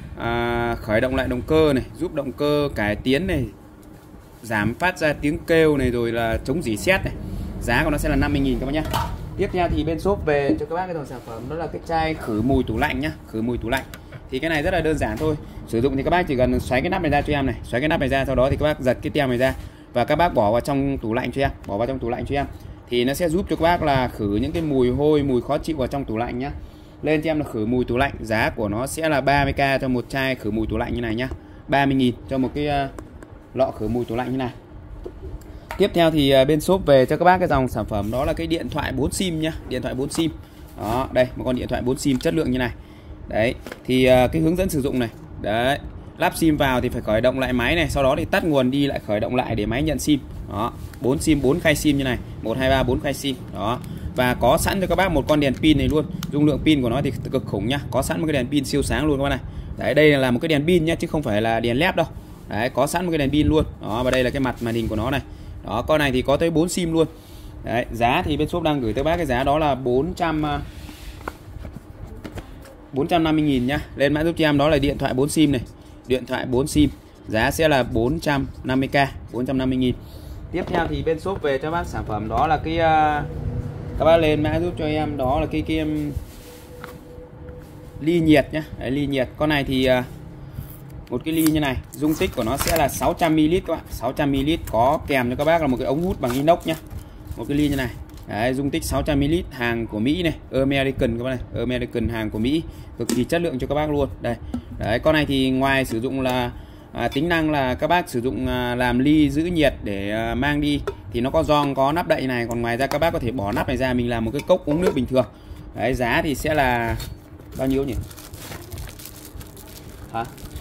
khởi động lại động cơ này, giúp động cơ cải tiến này, giảm phát ra tiếng kêu này, rồi là chống rỉ sét này. Giá của nó sẽ là 50.000 các bác nhá. Tiếp theo thì bên shop về cho các bác cái dòng sản phẩm đó là cái chai khử mùi tủ lạnh nhá, khử mùi tủ lạnh. Thì cái này rất là đơn giản thôi. Sử dụng thì các bác chỉ cần xoáy cái nắp này ra cho em này, xoáy cái nắp này ra, sau đó thì các bác giật cái tem này ra và các bác bỏ vào trong tủ lạnh cho em, bỏ vào trong tủ lạnh cho em. Thì nó sẽ giúp cho các bác là khử những cái mùi hôi, mùi khó chịu vào trong tủ lạnh nhá. Lên cho em là khử mùi tủ lạnh, giá của nó sẽ là 30k cho một chai khử mùi tủ lạnh như này nhá. 30.000 cho một cái lọ khử mùi tủ lạnh như này. Tiếp theo thì bên shop về cho các bác cái dòng sản phẩm đó là cái điện thoại 4 sim nhá, điện thoại 4 sim. Đó, đây một con điện thoại 4 sim chất lượng như này. Đấy thì cái hướng dẫn sử dụng này. Đấy, lắp sim vào thì phải khởi động lại máy này, sau đó thì tắt nguồn đi lại khởi động lại để máy nhận sim. Đó, 4 sim, 4 khay sim như này, 1 2 3 4 khay sim. Đó. Và có sẵn cho các bác một con đèn pin này luôn. Dung lượng pin của nó thì cực khủng nhá. Có sẵn một cái đèn pin siêu sáng luôn các bác này. Đấy, đây là một cái đèn pin nhá chứ không phải là đèn led đâu. Đấy, có sẵn một cái đèn pin luôn. Đó, và đây là cái mặt màn hình của nó này. Đó, con này thì có tới 4 sim luôn. Đấy, giá thì bên shop đang gửi tới bác cái giá đó là 450.000 nhá. Lên mã giúp cho em đó là điện thoại 4 sim này. Điện thoại 4 sim. Giá sẽ là 450k, 450.000. Tiếp theo thì bên shop về cho bác sản phẩm đó là cái các bác lên mã giúp cho em đó là cái ly nhiệt nhá. Đấy, ly nhiệt. Con này thì một cái ly như này, dung tích của nó sẽ là 600ml các bạn. 600ml có kèm cho các bác là một cái ống hút bằng inox nhá. Một cái ly như này. Đấy, dung tích 600ml, hàng của Mỹ này, American các bác này, American, hàng của Mỹ, cực kỳ chất lượng cho các bác luôn. Đây. Đấy, con này thì ngoài sử dụng là tính năng là các bác sử dụng làm ly giữ nhiệt để mang đi thì nó có gioăng, có nắp đậy này, còn ngoài ra các bác có thể bỏ nắp này ra mình làm một cái cốc uống nước bình thường. Đấy, giá thì sẽ là bao nhiêu nhỉ? Hả?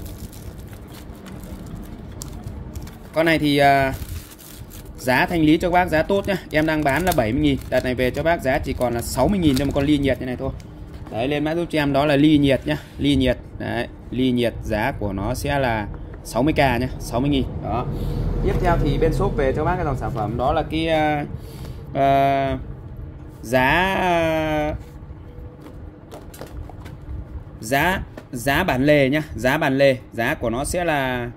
Con này thì giá thanh lý cho các bác giá tốt nhá. Em đang bán là 70.000, đợt này về cho bác giá chỉ còn là 60.000 cho một con ly nhiệt như này thôi. Đấy, lên mã giúp cho em đó là ly nhiệt nhá, ly nhiệt. Đấy, ly nhiệt giá của nó sẽ là 60k nhá, 60.000. Đó. Tiếp theo thì bên shop về cho bác cái dòng sản phẩm đó là cái giá bản lề nhá, giá bản lề, giá của nó sẽ là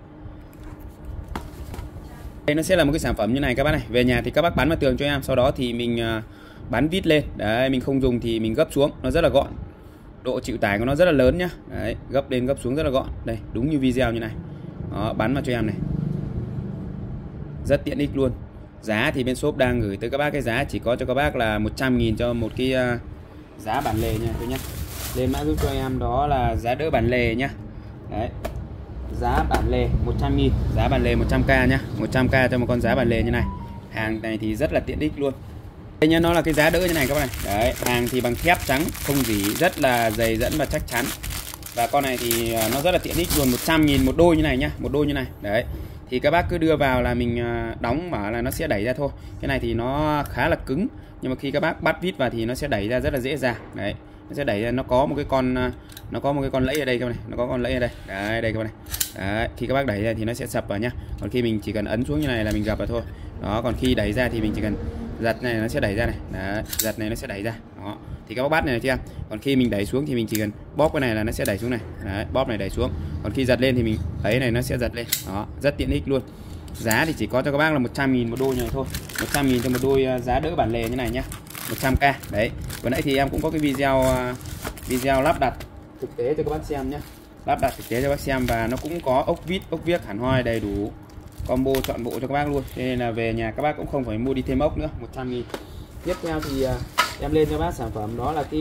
đây, nó sẽ là một cái sản phẩm như này các bác này. Về nhà thì các bác bắn vào tường cho em, sau đó thì mình bắn vít lên. Đấy, mình không dùng thì mình gấp xuống, nó rất là gọn. Độ chịu tải của nó rất là lớn nhá. Đấy, gấp lên gấp xuống rất là gọn. Đây, đúng như video như này. Đó, bắn vào cho em này. Rất tiện ích luôn. Giá thì bên shop đang gửi tới các bác cái giá chỉ có cho các bác là 100.000 cho một cái giá bản lề nha thôi nhá. Lên mã giúp cho em đó là giá đỡ bản lề nhá. Đấy. Giá bản lề 100.000, giá bản lề 100k nhá, 100k cho một con giá bản lề như này. Hàng này thì rất là tiện ích luôn. Đây nhá, nó là cái giá đỡ như này các bạn này. Đấy, hàng thì bằng thép trắng, không rỉ, rất là dày dẫn và chắc chắn. Và con này thì nó rất là tiện ích luôn, 100.000 một đôi như này nhá, một đôi như này. Đấy. Thì các bác cứ đưa vào là mình đóng mở là nó sẽ đẩy ra thôi. Cái này thì nó khá là cứng, nhưng mà khi các bác bắt vít vào thì nó sẽ đẩy ra rất là dễ dàng. Đấy. Nó sẽ đẩy ra, nó có một cái con lẫy ở đây các bạn này, nó có con lẫy ở đây. Đấy, đây các bạn này. Đấy, khi các bác đẩy ra thì nó sẽ sập vào nhá. Còn khi mình chỉ cần ấn xuống như này là mình gập vào thôi. Đó, còn khi đẩy ra thì mình chỉ cần giật này nó sẽ đẩy ra này. Đấy, giật này nó sẽ đẩy ra. Đó. Thì các bác bắt này chưa? Còn khi mình đẩy xuống thì mình chỉ cần bóp cái này là nó sẽ đẩy xuống này. Đấy, bóp này đẩy xuống. Còn khi giật lên thì mình ấy này nó sẽ giật lên. Đó, rất tiện ích luôn. Giá thì chỉ có cho các bác là 100.000 một đôi như này thôi. 100.000 cho một đôi giá đỡ bản lề như này nhá. 100k. Đấy. Vừa nãy thì em cũng có cái video lắp đặt thực tế cho các bác xem nhé. Lắp đặt thực tế cho các bác xem và nó cũng có ốc vít, ốc viếc hẳn hoi đầy đủ combo chọn bộ cho các bác luôn. Cho nên là về nhà các bác cũng không phải mua đi thêm ốc nữa. 100.000. Tiếp theo thì em lên cho bác sản phẩm đó là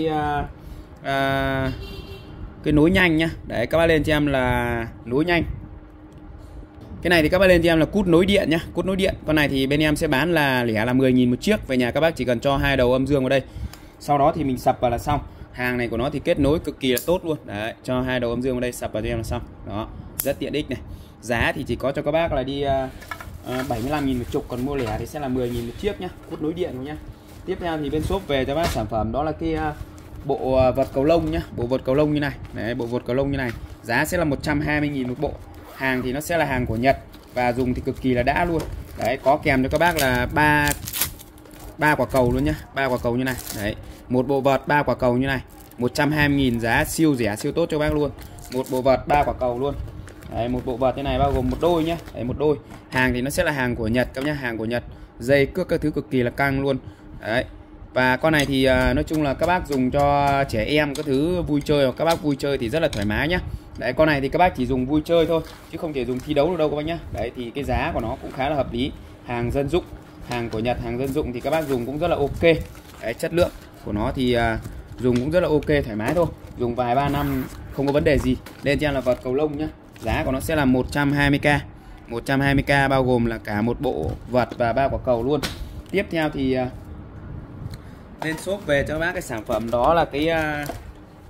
cái nối nhanh nhá. Đấy, các bác lên cho em là nối nhanh. Cái này thì các bác lên cho em là cút nối điện nhá, cút nối điện. Con này thì bên em sẽ bán là lẻ là 10.000 một chiếc. Về nhà các bác chỉ cần cho 2 đầu âm dương vào đây. Sau đó thì mình sập vào là xong. Hàng này của nó thì kết nối cực kỳ là tốt luôn. Đấy, cho 2 đầu âm dương vào đây, sập vào cho em là xong. Đó, rất tiện ích này. Giá thì chỉ có cho các bác là đi 75.000 một chục, còn mua lẻ thì sẽ là 10.000 một chiếc nhá, cút nối điện luôn nhá. Tiếp theo thì bên shop về cho bác sản phẩm đó là cái bộ vật cầu lông nhá, bộ vật cầu lông như này. Đấy, bộ vật cầu lông như này. Giá sẽ là 120.000 một bộ. Hàng thì nó sẽ là hàng của Nhật và dùng thì cực kỳ là đã luôn. Đấy, có kèm cho các bác là 3 quả cầu luôn nhá, 3 quả cầu như này. Đấy, một bộ vợt 3 quả cầu như này, 120.000, giá siêu rẻ siêu tốt cho các bác luôn. Một bộ vợt 3 quả cầu luôn. Đấy, một bộ vợt thế này bao gồm một đôi nhá. Đấy, một đôi. Hàng thì nó sẽ là hàng của Nhật các nhá, hàng của Nhật. Dây cước các thứ cực kỳ là căng luôn. Đấy. Và con này thì nói chung là các bác dùng cho trẻ em các thứ vui chơi, hoặc các bác vui chơi thì rất là thoải mái nhá. Đấy, con này thì các bác chỉ dùng vui chơi thôi chứ không thể dùng thi đấu được đâu các bác nhá. Đấy, thì cái giá của nó cũng khá là hợp lý. Hàng dân dụng, hàng của Nhật, hàng dân dụng thì các bác dùng cũng rất là ok. Đấy, chất lượng của nó thì dùng cũng rất là ok, thoải mái thôi. Dùng vài 3 năm không có vấn đề gì. Lên cho em là vợt cầu lông nhá. Giá của nó sẽ là 120k. 120k bao gồm là cả một bộ vợt và 3 quả cầu luôn. Tiếp theo thì lên shop về cho bác cái sản phẩm đó là cái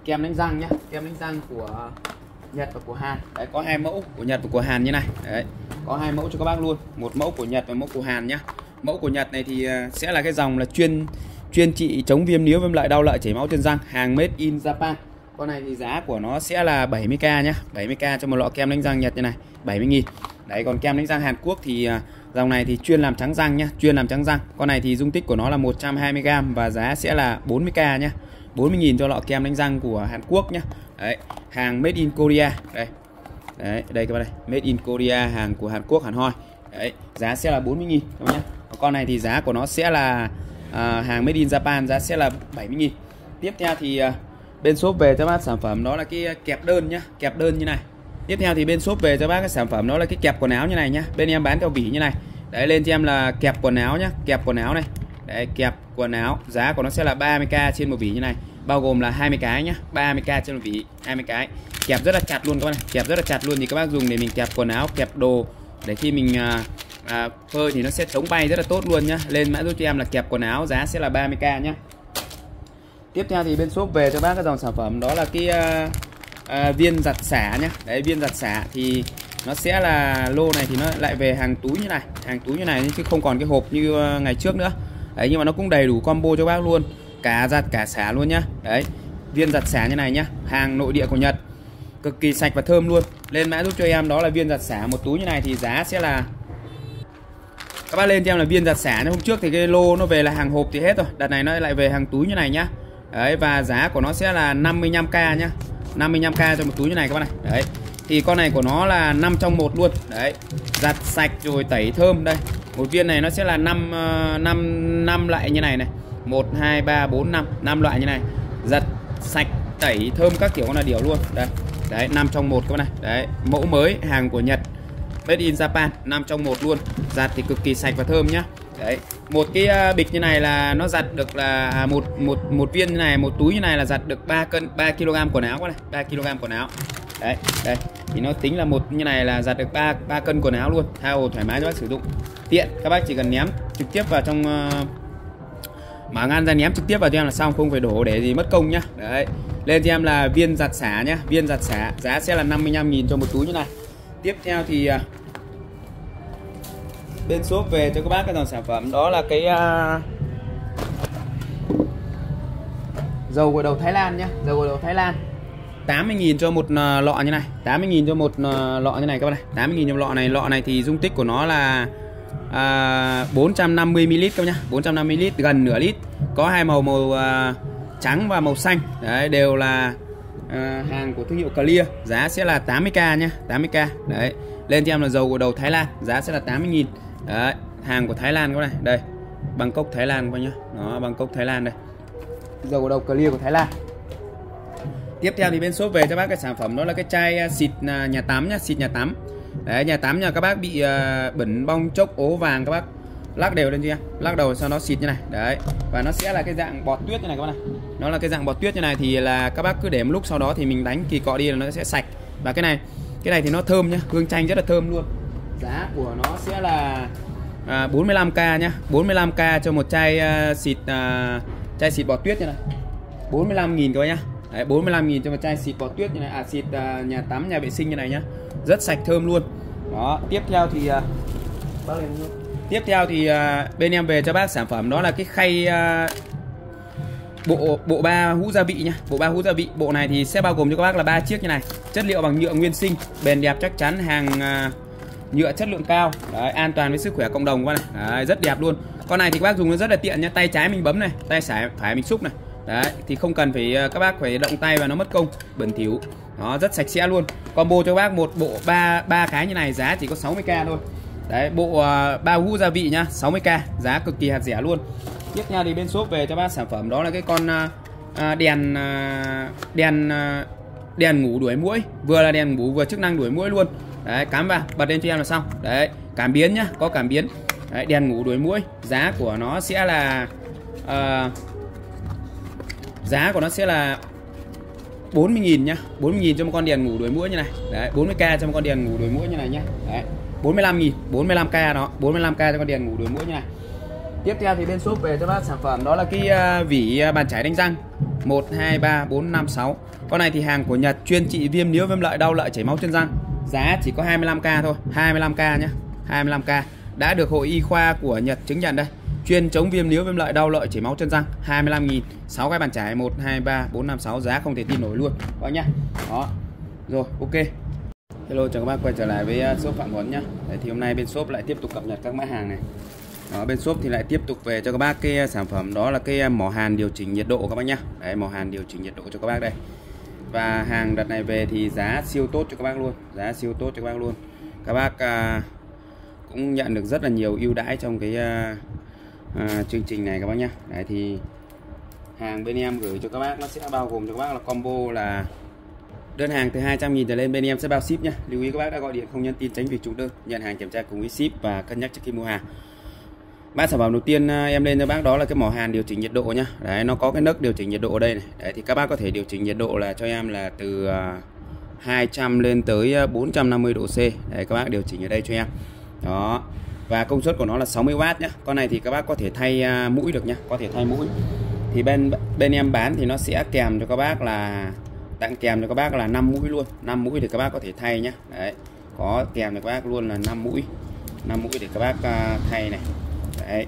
kem đánh răng nhá, kem đánh răng của Nhật và của Hàn. Đấy, có 2 mẫu của Nhật và của Hàn như này. Đấy, có 2 mẫu cho các bác luôn, một mẫu của Nhật và mẫu của Hàn nhá. Mẫu của Nhật này thì sẽ là cái dòng là chuyên trị chống viêm níu, viêm lợi, đau lợi, chảy máu trên răng, hàng made in Japan. Con này thì giá của nó sẽ là 70k nhá, 70k cho một lọ kem đánh răng Nhật như này, 70.000. Đấy, còn kem đánh răng Hàn Quốc thì dòng này thì chuyên làm trắng răng nhá, chuyên làm trắng răng. Con này thì dung tích của nó là 120g và giá sẽ là 40k nhá. 40.000 cho lọ kem đánh răng của Hàn Quốc nhá. Đấy, hàng made in Korea. Đây. Đấy, đây các bạn đây, made in Korea, hàng của Hàn Quốc, Hàn Hoi. Đấy, giá sẽ là 40.000 các bạn nhá. Con này thì giá của nó sẽ là hàng made in Japan, giá sẽ là 70.000. Tiếp theo thì bên shop về cho bác sản phẩm đó là cái kẹp đơn nhá, kẹp đơn như này. Tiếp theo thì bên shop về cho bác cái sản phẩm đó là cái kẹp quần áo như này nhá. Bên em bán theo vỉ như này. Đấy, lên cho em là kẹp quần áo nhá, kẹp quần áo này. Đấy, kẹp quần áo, giá của nó sẽ là 30k trên một vỉ như này, bao gồm là 20 cái nhá, 30k trên một vỉ, 20 cái. Kẹp rất là chặt luôn các bạn này, kẹp rất là chặt luôn, thì các bác dùng để mình kẹp quần áo, kẹp đồ để khi mình phơi thì nó sẽ chống bay rất là tốt luôn nhá. Lên mã giúp cho em là kẹp quần áo, giá sẽ là 30k nhá. Tiếp theo thì bên shop về cho bác cái dòng sản phẩm đó là cái viên giặt xả nhá. Đấy, viên giặt xả thì nó sẽ là lô này thì nó lại về hàng túi như này, hàng túi như này chứ không còn cái hộp như ngày trước nữa. Đấy, nhưng mà nó cũng đầy đủ combo cho bác luôn, cả giặt cả xả luôn nhá. Đấy, viên giặt xả như này nhá, hàng nội địa của Nhật, cực kỳ sạch và thơm luôn. Lên mã giúp cho em đó là viên giặt xả một túi như này thì giá sẽ là, các bác lên cho em là viên giặt xả. Hôm trước thì cái lô nó về là hàng hộp thì hết rồi, đợt này nó lại về hàng túi như này nhá. Đấy, và giá của nó sẽ là 55k nhá, 55k cho một túi như này các bác này. Đấy, thì con này của nó là 5 trong 1 luôn. Đấy, giặt sạch rồi tẩy thơm. Đây, một viên này nó sẽ là 5 loại như này này, 1 2 3 4 5 loại như này, giặt sạch tẩy thơm các kiểu, con là điều luôn. Đây, đấy, 5 trong 1 các bạn này. Đấy, mẫu mới, hàng của Nhật, made in Japan, 5 trong 1 luôn, giặt thì cực kỳ sạch và thơm nhá. Đấy, một cái bịch như này là nó giặt được là một viên như này, một túi như này là giặt được 3 kg quần áo các này, 3 kg quần áo. Đấy, đây thì nó tính là một như này là giặt được 3 cân quần áo luôn, tha hồ thoải mái cho bác sử dụng. Tiện, các bác chỉ cần ném trực tiếp vào trong mở ngăn ra, ném trực tiếp vào cho em là xong, không phải đổ để gì mất công nhá. Đấy, lên cho em là viên giặt xả nhá, viên giặt xả, giá sẽ là 55.000 cho một túi như này. Tiếp theo thì bên shop về cho các bác cái dòng sản phẩm đó là cái dầu gội đầu Thái Lan nhá, dầu gội đầu Thái Lan, 80.000 cho một lọ như này, 80.000 cho một lọ như này các bạn này, 80.000 cho lọ này. Lọ này thì dung tích của nó là 450ml các nhá, 450ml, gần nửa lít, có hai màu, màu trắng và màu xanh. Đấy, đều là hàng của thương hiệu Clear, giá sẽ là 80k nhá, 80k. Đấy, lên cho em là dầu gội đầu Thái Lan, giá sẽ là 80.000. Đấy, hàng của Thái Lan các bạn này, đây, Bangkok Thái Lan các bạn nhá, nó Bangkok Thái Lan đây, dầu gội đầu Clear của Thái Lan. Tiếp theo thì bên shop về cho bác cái sản phẩm đó là cái chai xịt nhà tắm nhá, xịt nhà tắm. Đấy, nhà tắm nhà các bác bị bẩn bong chốc ố vàng, các bác lắc đều lên cho em, lắc đầu sau nó xịt như này. Đấy, và nó sẽ là cái dạng bọt tuyết như này các bác này, nó là cái dạng bọt tuyết như này thì là các bác cứ để một lúc, sau đó thì mình đánh kỳ cọ đi là nó sẽ sạch. Và cái này thì nó thơm nhá, hương chanh rất là thơm luôn. Giá của nó sẽ là 45k nhá, 45k cho một chai xịt bọt tuyết như này, 45.000 các bác nhá. Đấy, 45.000 cho một chai xịt bọt tuyết như này, xịt nhà tắm, nhà vệ sinh như này nhá, rất sạch thơm luôn. Đó, tiếp theo thì bên em về cho bác sản phẩm đó là cái khay bộ 3 hũ gia vị nhá, bộ 3 hũ gia vị. Bộ này thì sẽ bao gồm cho các bác là 3 chiếc như này, chất liệu bằng nhựa nguyên sinh, bền đẹp chắc chắn, hàng nhựa chất lượng cao. Đấy, an toàn với sức khỏe cộng đồng các bạn này. Đấy, rất đẹp luôn. Con này thì các bác dùng nó rất là tiện nhá, tay trái mình bấm này, tay phải mình xúc này. Đấy, thì không cần phải các bác phải động tay và nó mất công bẩn thỉu. Nó rất sạch sẽ luôn. Combo cho các bác một bộ 3 cái như này, giá chỉ có 60k thôi. Đấy, bộ 3 hũ gia vị nhá, 60k, giá cực kỳ hạt rẻ luôn. Tiếp theo thì bên shop về cho bác sản phẩm đó là cái con đèn ngủ đuổi muỗi, vừa là đèn ngủ vừa chức năng đuổi muỗi luôn. Đấy, cắm vào bật lên cho em là xong. Đấy, cảm biến nhá, có cảm biến. Đấy, đèn ngủ đuổi muỗi, giá của nó sẽ là 40.000 nhá, 40.000 cho một con đèn ngủ đuổi muỗi như này. Đấy, 40k cho một con đèn ngủ đuổi muỗi như này nhá. Đấy, 45.000, 45k đó, 45k cho con đèn ngủ đuổi muỗi như này. Tiếp theo thì bên shop về cho bác sản phẩm đó là cái vỉ bàn chải đánh răng. 1 2 3 4 5 6. Con này thì hàng của Nhật, chuyên trị viêm níu, viêm lợi, đau lợi, chảy máu chân răng. Giá chỉ có 25k thôi, 25k nhé, 25k. Đã được Hội Y khoa của Nhật chứng nhận đây. Chuyên chống viêm níu, viêm lợi, đau lợi, chảy máu chân răng, 25.000. 6 cái bàn chải 1 2 3 4 5 6, giá không thể tin nổi luôn các bác nhá. Đó. Rồi, ok. Hello, chào các bác quay trở lại với shop Phạm Huấn nhá. Đấy, thì hôm nay bên shop lại tiếp tục cập nhật các mã hàng này. Đó, bên shop thì lại tiếp tục về cho các bác cái sản phẩm đó là cái mỏ hàn điều chỉnh nhiệt độ các bác nhá. Đấy, mỏ hàn điều chỉnh nhiệt độ cho các bác đây. Và hàng đợt này về thì giá siêu tốt cho các bác luôn, giá siêu tốt cho các bác luôn. Các bác cũng nhận được rất là nhiều ưu đãi trong cái chương trình này các bác nhá. Đấy thì hàng bên em gửi cho các bác nó sẽ bao gồm cho các bác là combo là đơn hàng từ 200.000 trở lên bên em sẽ bao ship nhá. Lưu ý các bác đã gọi điện không nhắn tin tránh việc trùng đơn, nhận hàng kiểm tra cùng với ship và cân nhắc trước khi mua hàng. Mã sản phẩm đầu tiên em lên cho bác đó là cái mỏ hàn điều chỉnh nhiệt độ nhá. Đấy, nó có cái nấc điều chỉnh nhiệt độ ở đây này. Đấy thì các bác có thể điều chỉnh nhiệt độ là cho em là từ 200 lên tới 450 độ C. Đấy, các bác điều chỉnh ở đây cho em. Đó. Và công suất của nó là 60W nhá. Con này thì các bác có thể thay mũi được nhá, có thể thay mũi. Thì bên em bán thì nó sẽ kèm cho các bác là tặng kèm cho các bác là 5 mũi luôn. 5 mũi thì các bác có thể thay nhá. Đấy. Có kèm cho các bác luôn là 5 mũi. 5 mũi để các bác thay này. Đấy.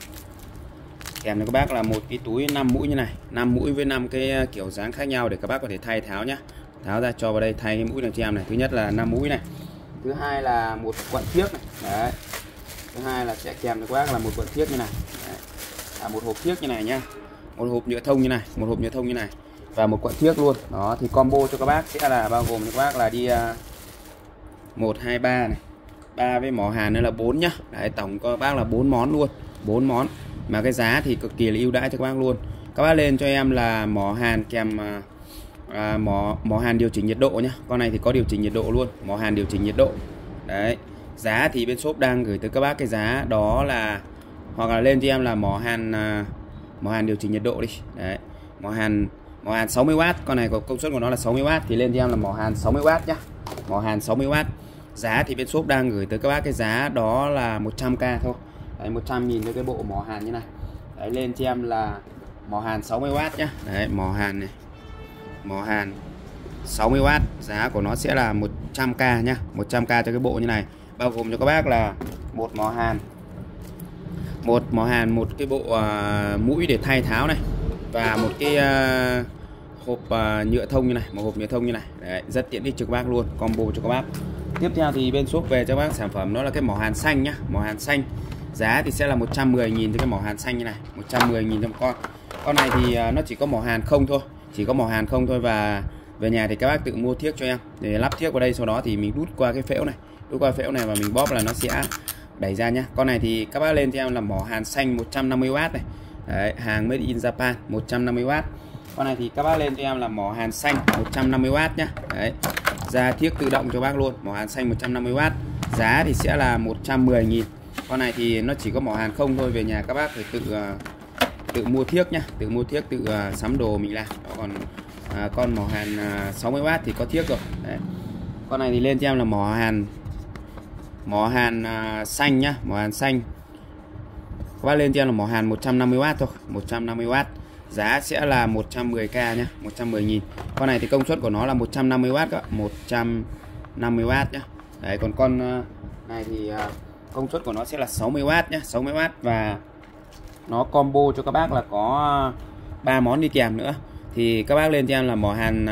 Kèm cho các bác là một cái túi 5 mũi như này, 5 mũi với 5 cái kiểu dáng khác nhau để các bác có thể thay tháo nhá. Tháo ra cho vào đây thay cái mũi này cho em này. Thứ nhất là 5 mũi này. Thứ hai là một cuộn thiếc này. Đấy. Thứ hai là sẽ kèm cho các bác là một cuộn thiếc như này. Đấy. Một hộp thiếc như này nhá. Một hộp nhựa thông như này, một hộp nhựa thông như này và một cuộn thiếc luôn. Đó thì combo cho các bác sẽ là bao gồm cho các bác là đi 1 2 3 này. 3 với mỏ hàn nữa là 4 nhá. Đấy, tổng các bác là 4 món luôn, 4 món. Mà cái giá thì cực kỳ là ưu đãi cho các bác luôn. Các bác lên cho em là mỏ hàn kèm mỏ hàn điều chỉnh nhiệt độ nhá. Con này thì có điều chỉnh nhiệt độ luôn, mỏ hàn điều chỉnh nhiệt độ. Đấy. Giá thì bên shop đang gửi tới các bác cái giá đó là, hoặc là lên cho em là mỏ hàn điều chỉnh nhiệt độ đi. Đấy. Mỏ hàn 60W, con này có công suất của nó là 60W thì lên cho em là mỏ hàn 60W nhá. Mỏ hàn 60W. Giá thì bên shop đang gửi tới các bác cái giá đó là 100k thôi. Đấy, 100.000 với cái bộ mỏ hàn như này. Đấy, lên cho em là mỏ hàn 60W nhá. Đấy, mỏ hàn này. Mỏ hàn 60W, giá của nó sẽ là 100k nhá, 100k cho cái bộ như này. Bao gồm cho các bác là một mỏ hàn, một cái bộ mũi để thay tháo này và một cái hộp nhựa thông như này, một hộp nhựa thông như này. Đấy, rất tiện ích cho các bác luôn, combo cho các bác. Tiếp theo thì bên shop về cho các bác sản phẩm đó là cái mỏ hàn xanh nhá, mỏ hàn xanh. Giá thì sẽ là 110.000 cho cái mỏ hàn xanh như này, 110.000 cho một con. Con này thì nó chỉ có mỏ hàn không thôi, chỉ có mỏ hàn không thôi. Và về nhà thì các bác tự mua thiếc cho em để lắp thiếc vào đây, sau đó thì mình đút qua cái phễu này, đút qua phễu này và mình bóp là nó sẽ đẩy ra nhá. Con này thì các bác lên cho em là mỏ hàn xanh 150W này. Đấy, hàng made in Japan 150W. Con này thì các bác lên cho em là mỏ hàn xanh 150W nhá. Đấy. Ra thiếc tự động cho bác luôn, mỏ hàn xanh 150W. Giá thì sẽ là 110.000. Con này thì nó chỉ có mỏ hàn không thôi, về nhà các bác phải tự mua thiếc nhá, tự mua thiếc, tự sắm đồ mình làm. Đó, còn con mỏ hàn 60W thì có thiếc rồi. Đấy. Con này thì lên cho em là mỏ hàn xanh nhá, mỏ hàn xanh. Các bác lên cho em là mỏ hàn 150W thôi, 150W. Giá sẽ là 110k nhá, 110.000. Con này thì công suất của nó là 150W các bạn, 150W nhá. Đấy, còn con này thì công suất của nó sẽ là 60W nhá, 60W. Và nó combo cho các bác là có 3 món đi kèm nữa. Thì các bác lên cho em là mỏ hàn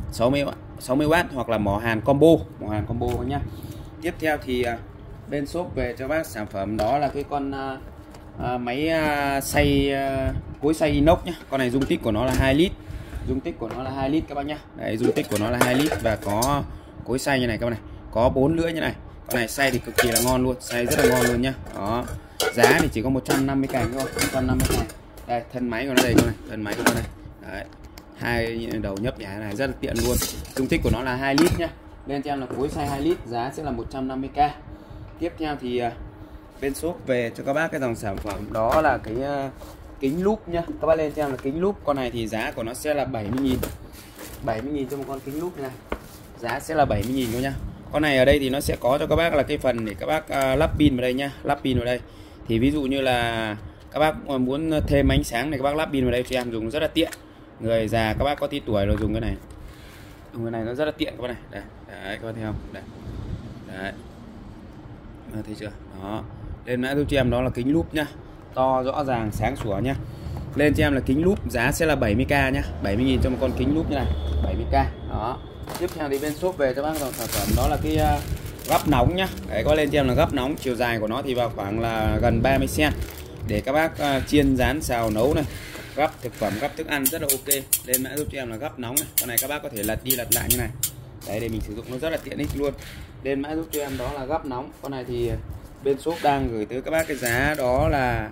60W hoặc là mỏ hàn combo nhá. Tiếp theo thì bên shop về cho bác sản phẩm đó là cái con máy xay cối xay inox nhá. Con này dung tích của nó là 2 lít. Dung tích của nó là 2 lít các bác nhá. Đấy, dung tích của nó là 2 lít và có cối xay như này các bác này. Có 4 lưỡi như này. Con này xay thì cực kỳ là ngon luôn, xay rất là ngon luôn nhá. Đó. Giá thì chỉ có 150 cành thôi, 150 cành. Đây, thân máy của nó đây con này, thân máy của nó đây. Đấy. Hai đầu nhấp nhả này rất là tiện luôn. Dung tích của nó là 2 lít nhá. Lên cho em là cối xay 2 lít, giá sẽ là 150k. Tiếp theo thì bên shop về cho các bác cái dòng sản phẩm đó là cái kính lúp nhá. Các bác lên cho em là kính lúp. Con này thì giá của nó sẽ là 70.000. 70.000 cho một con kính lúp này. Giá sẽ là 70.000 thôi nhá. Con này ở đây thì nó sẽ có cho các bác là cái phần để các bác lắp pin vào đây nhá, lắp pin vào đây. Thì ví dụ như là các bác muốn thêm ánh sáng này, các bác lắp pin vào đây cho em dùng rất là tiện. Người già các bác có tí tuổi rồi dùng cái này. Dùng cái này nó rất là tiện các bác này. Đây, đấy các bác thấy không? Đây. Đấy. Thấy chưa? Đó. Lên mã giúp cho em đó là kính lúp nhá. To rõ ràng sáng sủa nhá. Lên cho em là kính lúp, giá sẽ là 70k nhá. 70.000 cho một con kính lúp như này, 70k. Đó. Tiếp theo thì bên shop về cho bác sản phẩm đó là cái gắp nóng nhá. Đấy, có lên cho em là gắp nóng, chiều dài của nó thì vào khoảng là gần 30 cm để các bác chiên rán xào nấu này, gắp thực phẩm, gắp thức ăn rất là ok. Lên mã giúp cho em là gắp nóng này. Con này các bác có thể lật đi lật lại như này. Đấy, để mình sử dụng nó rất là tiện ích luôn. Lên mã giúp cho em đó là gắp nóng. Con này thì bên shop đang gửi tới các bác cái giá đó là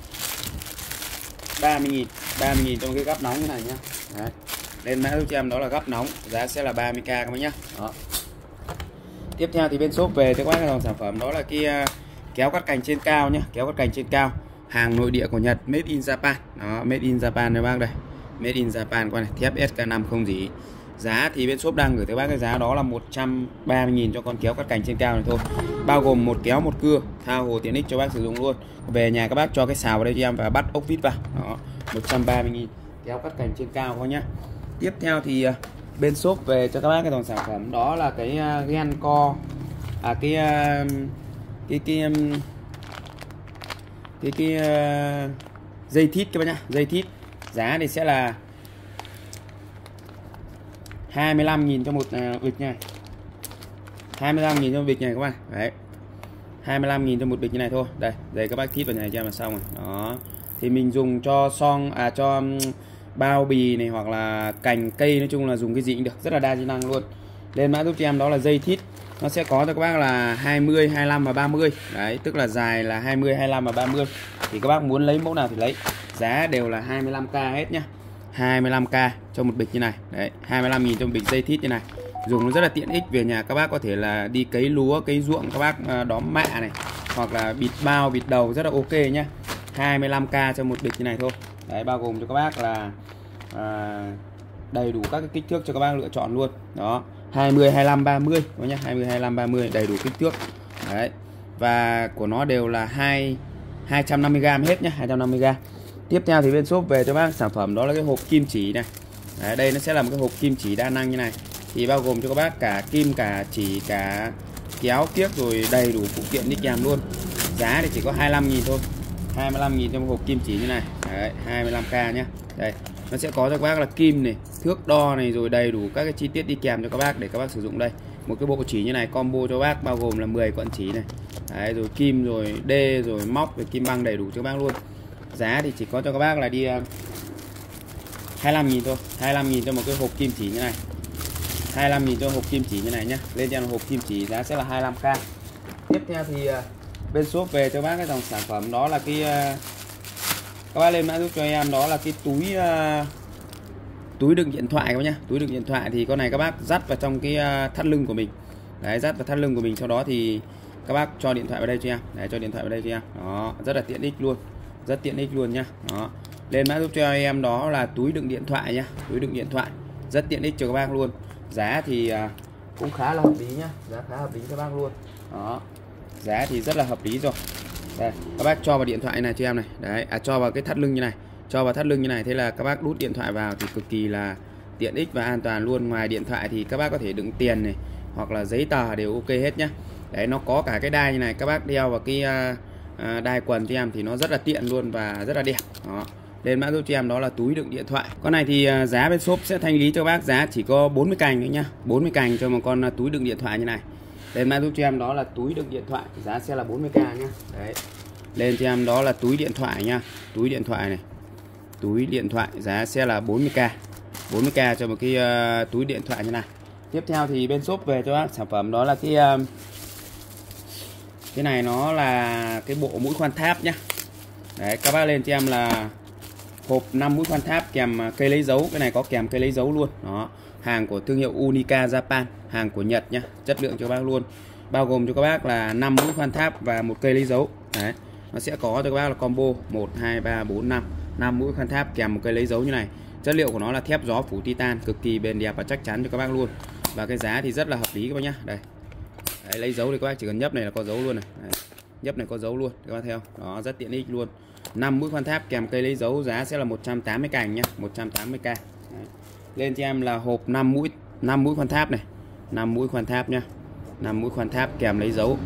30.000 trong cái gắp nóng như này nhá. Đấy. Lên mã giúp cho em đó là gắp nóng, giá sẽ là 30k các bác nhá. Đó. Tiếp theo thì bên shop về cho các bác cái dòng sản phẩm đó là cái kéo cắt cành trên cao nhá, kéo cắt cành trên cao, hàng nội địa của Nhật, made in Japan. Đó, made in Japan các bác đây. Made in Japan, con này thép SK5 không gì. Giá thì bên shop đang gửi tới bác cái giá đó là 130.000 cho con kéo cắt cành trên cao này thôi. Bao gồm một kéo một cưa, tha hồ tiện ích cho bác sử dụng luôn. Về nhà các bác cho cái xào vào đây cho em và bắt ốc vít vào. Đó, 130.000 kéo cắt cành trên cao thôi nhá. Tiếp theo thì bên shop về cho các bác cái dòng sản phẩm đó là cái gen co dây thít các bác nhá, dây thít. Giá thì sẽ là 25.000 cho một bịch này. 25.000 cho một bịch này các bạn. Đấy. 25.000 cho một bịch như này thôi. Đây, dây các bác thít vào nhà này cho em là xong rồi. Đó. Thì mình dùng cho cho bao bì này hoặc là cành cây, nói chung là dùng cái gì cũng được, rất là đa chức năng luôn. Lên mã giúp cho em đó là dây thít. Nó sẽ có cho các bác là 20, 25 và 30. Đấy, tức là dài là 20, 25 và 30. Thì các bác muốn lấy mẫu nào thì lấy. Giá đều là 25k hết nhá. 25k cho một bịch như này. Đấy, 25.000 cho một bịch dây thít như này. Dùng nó rất là tiện ích, về nhà các bác có thể là đi cấy lúa, cấy ruộng, các bác đóm mạ này, hoặc là bịt bao, bịt đầu rất là ok nhá. 25k cho một bịch như này thôi. Đấy, bao gồm cho các bác là đầy đủ các cái kích thước cho các bác lựa chọn luôn. Đó, 20, 25, 30 đó nhá, 20, 25, 30 đầy đủ kích thước. Đấy. Và của nó đều là 250g hết nhá, 250g. Tiếp theo thì bên shop về cho bác sản phẩm đó là cái hộp kim chỉ này. Đấy, đây nó sẽ là một cái hộp kim chỉ đa năng như này. Thì bao gồm cho các bác cả kim, cả chỉ, cả kéo kiếc, rồi đầy đủ phụ kiện đi kèm luôn. Giá thì chỉ có 25.000 thôi. 25.000 trong một hộp kim chỉ như này. Đấy, 25k nhá. Đây, nó sẽ có cho các bác là kim này, thước đo này, rồi đầy đủ các cái chi tiết đi kèm cho các bác để các bác sử dụng đây. Một cái bộ chỉ như này combo cho bác, bao gồm là 10 cuộn chỉ này. Đấy, rồi kim, rồi đê, rồi móc, rồi kim băng đầy đủ cho các bác luôn. Giá thì chỉ có cho các bác là đi 25.000 thôi. 25.000 cho một cái hộp kim chỉ như này. 25.000 cho hộp kim chỉ như này nhá. Lên cho hộp kim chỉ giá sẽ là 25k. Tiếp theo thì bên shop về cho bác cái dòng sản phẩm đó là cái các bác lên mã giúp cho em đó là cái túi đựng điện thoại các bác nhá. Túi đựng điện thoại thì con này các bác dắt vào trong cái thắt lưng của mình. Đấy, dắt vào thắt lưng của mình, sau đó thì các bác cho điện thoại vào đây cho em. Đấy, cho điện thoại vào đây cho em. Đó, rất là tiện ích luôn. Rất tiện ích luôn nhá. Đó. Lên mã giúp cho em đó là túi đựng điện thoại nhá. Túi đựng điện thoại rất tiện ích cho các bác luôn. Giá thì cũng khá là hợp lý nhá. Giá khá hợp lý cho các bác luôn. Đó. Giá thì rất là hợp lý rồi. Đây, các bác cho vào điện thoại này cho em này. Đấy, cho vào cái thắt lưng như này. Cho vào thắt lưng như này, thế là các bác đút điện thoại vào thì cực kỳ là tiện ích và an toàn luôn. Ngoài điện thoại thì các bác có thể đựng tiền này hoặc là giấy tờ đều ok hết nhá. Đấy, nó có cả cái đai như này, các bác đeo vào cái đai quần cho em thì nó rất là tiện luôn và rất là đẹp. Đó. Lên mã giúp cho em đó là túi đựng điện thoại. Con này thì giá bên shop sẽ thanh lý cho các bác, giá chỉ có 40 cành thôi nhá. 40 cành cho một con túi đựng điện thoại như này. Lên mã giúp cho em đó là túi đựng điện thoại, giá sẽ là 40k nhá. Đấy. Lên cho em đó là túi điện thoại nha. Túi điện thoại này. Túi điện thoại giá sẽ là 40k. 40k cho một cái túi điện thoại như này. Tiếp theo thì bên shop về cho bác sản phẩm đó là cái này nó là cái bộ mũi khoan tháp nhá. Đấy, các bác lên cho em là hộp 5 mũi khoan tháp kèm cây lấy dấu. Cái này có kèm cây lấy dấu luôn. Đó, hàng của thương hiệu Unica Japan, hàng của Nhật nhá, chất lượng cho các bác luôn. Bao gồm cho các bác là 5 mũi khoan tháp và một cây lấy dấu. Đấy, nó sẽ có cho các bác là combo 1 2 3 4 5, 5 mũi khoan tháp kèm một cây lấy dấu như này. Chất liệu của nó là thép gió phủ titan, cực kỳ bền đẹp và chắc chắn cho các bác luôn. Và cái giá thì rất là hợp lý các bác nhá. Đây. Đấy, lấy dấu thì các bác chỉ cần nhấp này là có dấu luôn này. Đấy, nhấp này có dấu luôn, các bác thấy không? Đó, rất tiện ích luôn. 5 mũi khoan tháp kèm cây lấy dấu, giá sẽ là 180 cành nhá, 180k. Đấy. Lên cho em là hộp 5 mũi khoan tháp này, 5 mũi khoan tháp nhá, 5 mũi khoan tháp kèm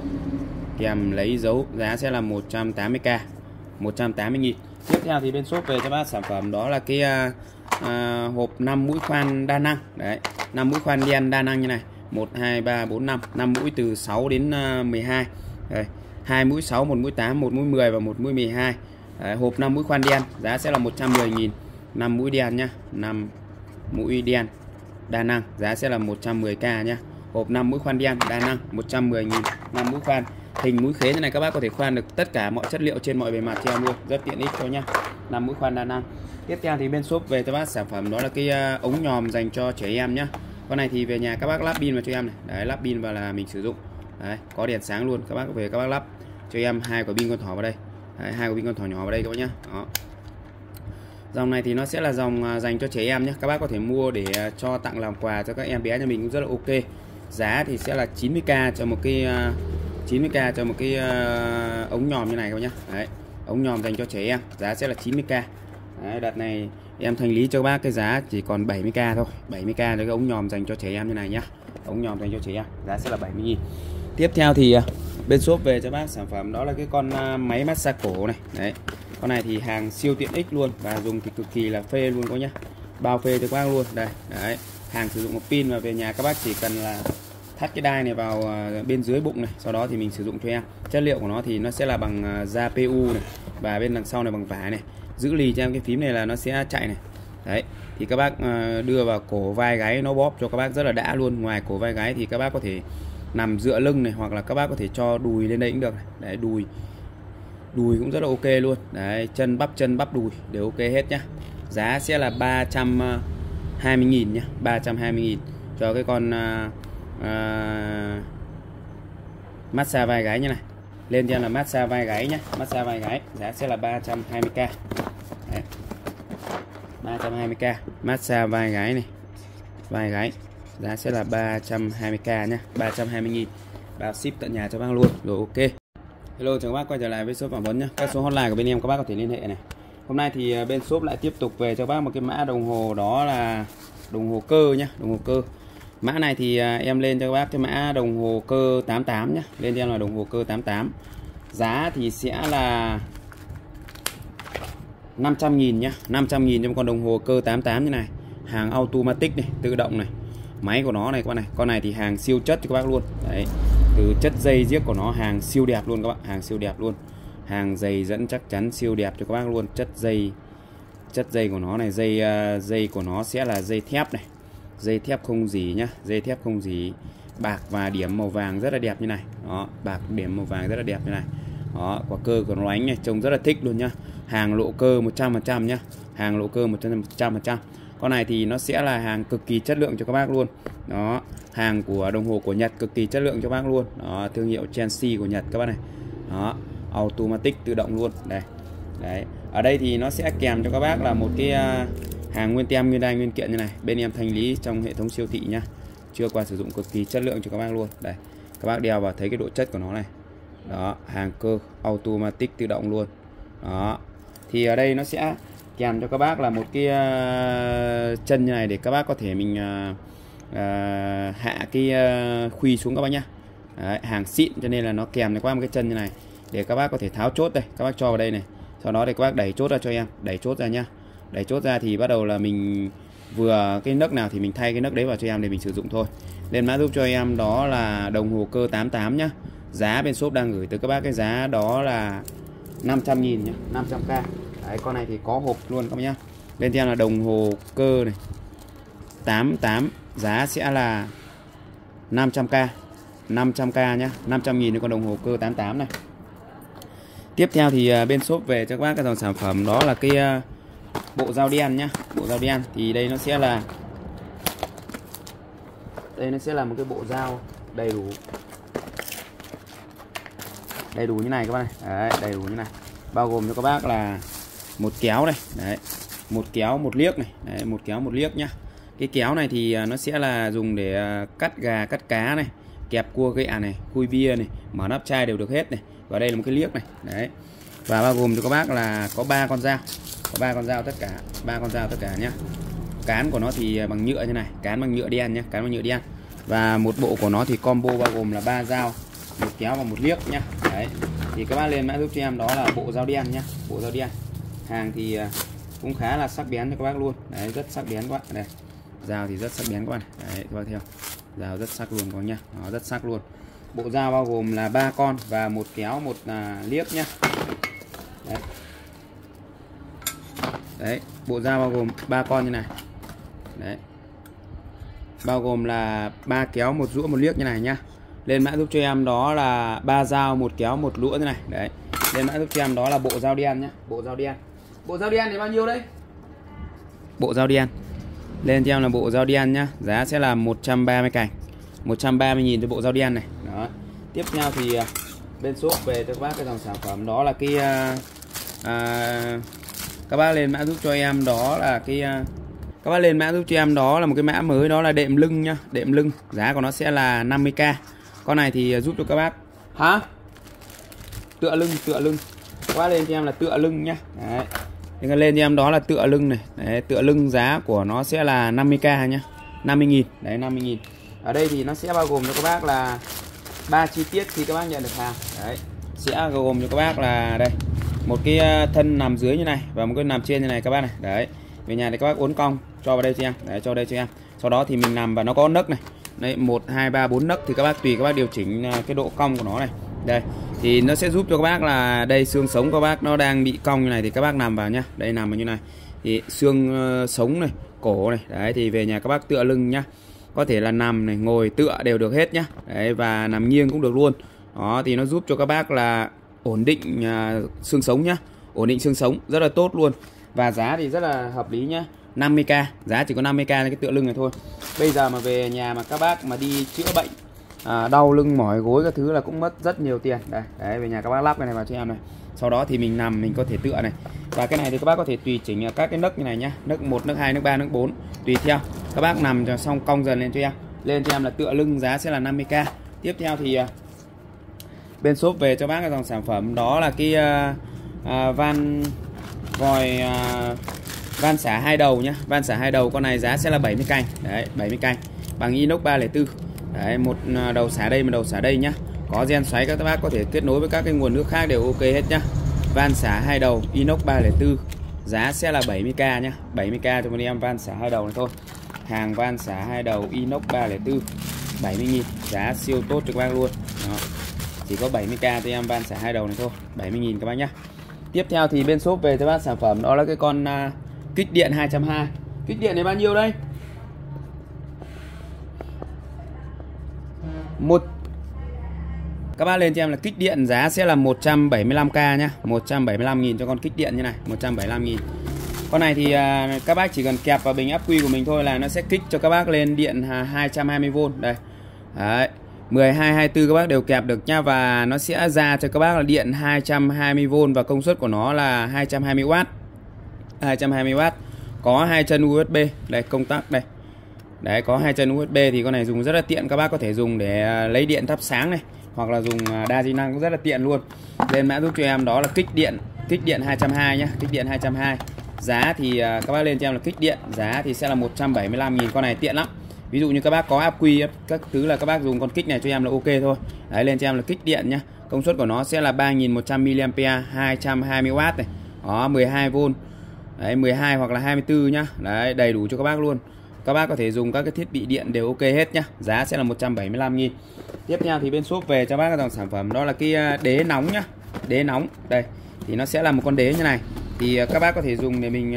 lấy dấu, giá sẽ là 180k, 180.000. Tiếp theo thì bên shop về cho bác sản phẩm đó là cái hộp 5 mũi khoan đa năng. Đấy, 5 mũi khoan đen đa năng như này, 1 2 3 4 5, 5 mũi từ 6 đến 12. Đây, 2 mũi 6, 1 mũi 8, 1 mũi 10 và 1 mũi 12. Đấy, hộp 5 mũi khoan đen giá sẽ là 110.000. 5 mũi đen nhá, 5 mũi đen đa năng giá sẽ là 110k nhá. Hộp 5 mũi khoan đen đa năng 110.000. 5 mũi khoan hình mũi khế như này, các bác có thể khoan được tất cả mọi chất liệu trên mọi bề mặt cho em luôn, rất tiện ích cho nhá. 5 mũi khoan đa năng. Tiếp theo thì bên shop về cho bác sản phẩm đó là cái ống nhòm dành cho trẻ em nhá. Con này thì về nhà các bác lắp pin vào cho em này. Đấy, lắp pin vào là mình sử dụng. Đấy, có đèn sáng luôn, các bác về các bác lắp cho em 2 quả pin con thỏ vào đây. Đấy, 2 quả pin con thỏ nhỏ vào đây các bác nhá. Đó. Dòng này thì nó sẽ là dòng dành cho trẻ em nhé. Các bác có thể mua để cho tặng làm quà cho các em bé nhà mình cũng rất là ok. Giá thì sẽ là 90k cho một cái 90k cho một cái ống nhòm như này các bác nhé. Đấy, ống nhòm dành cho trẻ em giá sẽ là 90k. Đấy, đợt này em thanh lý cho các bác cái giá chỉ còn 70k thôi, 70k cho cái ống nhòm dành cho trẻ em như này nhá. Ống nhòm dành cho trẻ em giá sẽ là 70.000. Tiếp theo thì bên shop về cho bác sản phẩm đó là cái con máy massage cổ này. Đấy, con này thì hàng siêu tiện ích luôn và dùng thì cực kỳ là phê luôn các nhá, bao phê cho các bác luôn. Đây, đấy, hàng sử dụng một pin và về nhà các bác chỉ cần là thắt cái đai này vào bên dưới bụng này, sau đó thì mình sử dụng cho em. Chất liệu của nó thì nó sẽ là bằng da PU này và bên đằng sau này bằng vải này. Giữ lì cho em cái phím này là nó sẽ chạy này. Đấy, thì các bác đưa vào cổ vai gáy nó bóp cho các bác rất là đã luôn. Ngoài cổ vai gáy thì các bác có thể nằm dựa lưng này, hoặc là các bác có thể cho đùi lên đây cũng được này. Đấy, đùi cũng rất là ok luôn. Đấy, chân bắp đùi đều ok hết nhá. Giá sẽ là 320.000 nhá, 320.000 cho cái con massage vai gáy như này. Lên cho là massage vai gáy nhá, massage vai gáy giá sẽ là 320k. Đấy, 320k massage vai gáy này, vai gáy giá sẽ là 320k nhá, 320.000 bao ship tận nhà cho bác luôn. Rồi ok. Hello, chào các bác quay trở lại với shop phỏng vấn nhé. Các số hotline của bên em các bác có thể liên hệ này. Hôm nay thì bên shop lại tiếp tục về cho bác một cái mã đồng hồ, đó là đồng hồ cơ nhá, đồng hồ cơ. Mã này thì em lên cho các bác cái mã đồng hồ cơ 88 nhá. Lên cho em là đồng hồ cơ 88. Giá thì sẽ là 500.000 nhá, 500.000 cho một con đồng hồ cơ 88 như này. Hàng automatic này, tự động này. Máy của nó này các bác này. Con này thì hàng siêu chất cho các bác luôn. Đấy, từ chất dây giết của nó hàng siêu đẹp luôn các bạn, hàng siêu đẹp luôn. Hàng dày dẫn chắc chắn siêu đẹp cho các bác luôn. Chất dây của nó này, dây của nó sẽ là dây thép này. Dây thép không dỉ nhá, dây thép không dỉ, bạc và điểm màu vàng rất là đẹp như này. Đó, bạc điểm màu vàng rất là đẹp như này. Đó, quả cơ của nó ánh này trông rất là thích luôn nhá. Hàng lộ cơ 100% nhá. Hàng lộ cơ 100%. Con này thì nó sẽ là hàng cực kỳ chất lượng cho các bác luôn. Đó, hàng của đồng hồ của Nhật cực kỳ chất lượng cho các bác luôn. Đó, thương hiệu Chelsea của Nhật các bác này. Đó, automatic tự động luôn. Đây. Đấy. Ở đây thì nó sẽ kèm cho các bác là một cái hàng nguyên tem, nguyên đai, nguyên kiện như này. Bên em thanh lý trong hệ thống siêu thị nhá. Chưa qua sử dụng, cực kỳ chất lượng cho các bác luôn. Đây. Các bác đeo vào thấy cái độ chất của nó này. Đó, hàng cơ automatic tự động luôn. Đó. Thì ở đây nó sẽ kèm cho các bác là một cái chân như này để các bác có thể mình hạ cái khuy xuống các bác nhá. Đấy, hàng xịn cho nên là nó kèm cho các bác một cái chân như này để các bác có thể tháo chốt đây, các bác cho vào đây này. Sau đó thì các bác đẩy chốt ra cho em, đẩy chốt ra nhá. Đẩy chốt ra thì bắt đầu là mình vừa cái nấc nào thì mình thay cái nấc đấy vào cho em để mình sử dụng thôi. Lên mã giúp cho em đó là đồng hồ cơ 88 nhá. Giá bên shop đang gửi tới các bác cái giá đó là 500.000 nhá, 500k. Đấy, con này thì có hộp luôn các bác nhá. Bên theo là đồng hồ cơ này 88, giá sẽ là 500k, 500k nhá, 500.000 con đồng hồ cơ 88 này. Tiếp theo thì bên shop về cho các bác cái dòng sản phẩm đó là cái bộ dao đen nhá. Bộ dao đen thì đây nó sẽ là một cái bộ dao đầy đủ như này các bác này. Đấy, đầy đủ như này. Bao gồm cho các bác là một kéo này, đấy, một kéo một liếc này, đấy, một kéo một liếc nhá. Cái kéo này thì nó sẽ là dùng để cắt gà, cắt cá này, kẹp cua gạ này, khui bia này, mở nắp chai đều được hết này. Và đây là một cái liếc này, đấy. Và bao gồm cho các bác là có 3 con dao, có 3 con dao tất cả, 3 con dao tất cả nhá. Cán của nó thì bằng nhựa như này, cán bằng nhựa đen nhé, cán bằng nhựa đen. Và một bộ của nó thì combo bao gồm là 3 dao, một kéo và một liếc nhá. Đấy. Thì các bác lên mã giúp cho em đó là bộ dao đen nhá, bộ dao đen. Hàng thì cũng khá là sắc bén cho các bác luôn. Đấy, rất sắc bén các bạn. Đây. Dao thì rất sắc bén các bạn. Đấy, các bác theo. Dao rất sắc luôn các bác nhá. Nó rất sắc luôn. Bộ dao bao gồm là 3 con và một kéo, một liếc nhá. Đấy. Đấy, bộ dao bao gồm 3 con như này. Đấy. Bao gồm là 3 kéo, một rũa, một liếc như này nhá. Lên mã giúp cho em đó là 3 dao, một kéo, một lũa như này. Đấy. Lên mã giúp cho em đó là bộ dao đen nhá, bộ dao đen. Bộ dao đen thì bao nhiêu đấy? Bộ dao đen. Lên cho em là bộ dao đen nhá, giá sẽ là 130 cành. 130.000 cho bộ dao đen này. Đó. Tiếp theo thì bên shop về cho các bác cái dòng sản phẩm đó là cái các bác lên mã giúp cho em đó là cái các bác lên mã giúp cho em đó là một cái mã mới, đó là đệm lưng nhá, đệm lưng. Giá của nó sẽ là 50k. Con này thì giúp cho các bác tựa lưng. Các bác lên cho em là tựa lưng nhá. Đấy. Thì lên cho em đó là tựa lưng này. Đấy, tựa lưng giá của nó sẽ là 50k nhá. 50.000. Đấy, 50.000. Ở đây thì nó sẽ bao gồm cho các bác là 3 chi tiết khi các bác nhận được hàng. Đấy. Sẽ gồm cho các bác là đây, một cái thân nằm dưới như này và một cái nằm trên như này các bác này. Đấy. Về nhà thì các bác uốn cong cho vào đây cho em. Đấy, cho đây cho em. Sau đó thì mình nằm và nó có nấc này. Đấy, 1 2 3 4 nấc thì các bác tùy các bác điều chỉnh cái độ cong của nó này. Đây. Thì nó sẽ giúp cho các bác là đây, xương sống các bác nó đang bị cong như này thì các bác nằm vào nhá. Đây, nằm vào như này. Thì xương sống này, cổ này. Đấy, thì về nhà các bác tựa lưng nhá. Có thể là nằm này, ngồi, tựa đều được hết nhá. Đấy, và nằm nghiêng cũng được luôn. Đó, thì nó giúp cho các bác là ổn định xương sống nhá. Ổn định xương sống rất là tốt luôn. Và giá thì rất là hợp lý nhá. 50k, giá chỉ có 50k cái tựa lưng này thôi. Bây giờ mà về nhà mà các bác mà đi chữa bệnh đau lưng mỏi gối các thứ là cũng mất rất nhiều tiền. Đây, đấy, về nhà các bác lắp cái này vào cho em này. Sau đó thì mình nằm mình có thể tựa này. Và cái này thì các bác có thể tùy chỉnh các cái nấc như này nhá. Nấc 1, nấc 2, nấc 3, nấc 4 tùy theo. Các bác nằm cho xong cong dần lên cho em. Lên cho em là tựa lưng, giá sẽ là 50k. Tiếp theo thì bên shop về cho bác cái dòng sản phẩm đó là cái van vòi van xả 2 đầu nhá. Van xả 2 đầu, con này giá sẽ là 70 cành. Đấy, 70 cành bằng inox 304. Đấy, một đầu xả đây, một đầu xả đây nhá. Có gen xoáy, các bác có thể kết nối với các cái nguồn nước khác đều ok hết nhá. Van xả 2 đầu inox 304, giá sẽ là 70k nhá. 70k cho một em van xả 2 đầu này thôi. Hàng van xả 2 đầu inox 304, 70.000, giá siêu tốt cho các bác luôn. Đó. Chỉ có 70k cho em van xả 2 đầu này thôi, 70.000 các bác nhá. Tiếp theo thì bên shop về cho bác sản phẩm đó là cái con kích điện 220. Kích điện này bao nhiêu đây? Các bác lên cho em là kích điện, giá sẽ là 175k nhá. 175.000 cho con kích điện như này, 175.000. Con này thì các bác chỉ cần kẹp vào bình ắc quy của mình thôi là nó sẽ kích cho các bác lên điện 220V. Đây. Đấy. 12, 24 các bác đều kẹp được nha. Và nó sẽ ra cho các bác là điện 220V và công suất của nó là 220W. 220W. Có 2 chân USB. Đây, công tắc đây. Đấy, có 2 chân USB thì con này dùng rất là tiện. Các bác có thể dùng để lấy điện thắp sáng này, hoặc là dùng đa di năng cũng rất là tiện luôn. Lên mã giúp cho em đó là kích điện 220 nhá, kích điện 220. Giá thì các bác lên cho em là kích điện, giá thì sẽ là 175.000. Con này tiện lắm. Ví dụ như các bác có áp quy các thứ là các bác dùng con kích này cho em là ok thôi. Đấy, lên cho em là kích điện nhá. Công suất của nó sẽ là 3100mAh, 220W này. Đó, 12V. Đấy, 12 hoặc là 24 nhá. Đấy, đầy đủ cho các bác luôn. Các bác có thể dùng các cái thiết bị điện đều ok hết nhá. Giá sẽ là 175.000. Tiếp theo thì bên shop về cho bác cái dòng sản phẩm đó là cái đế nóng nhá. Đế nóng. Đây, thì nó sẽ là một con đế như này. Thì các bác có thể dùng để mình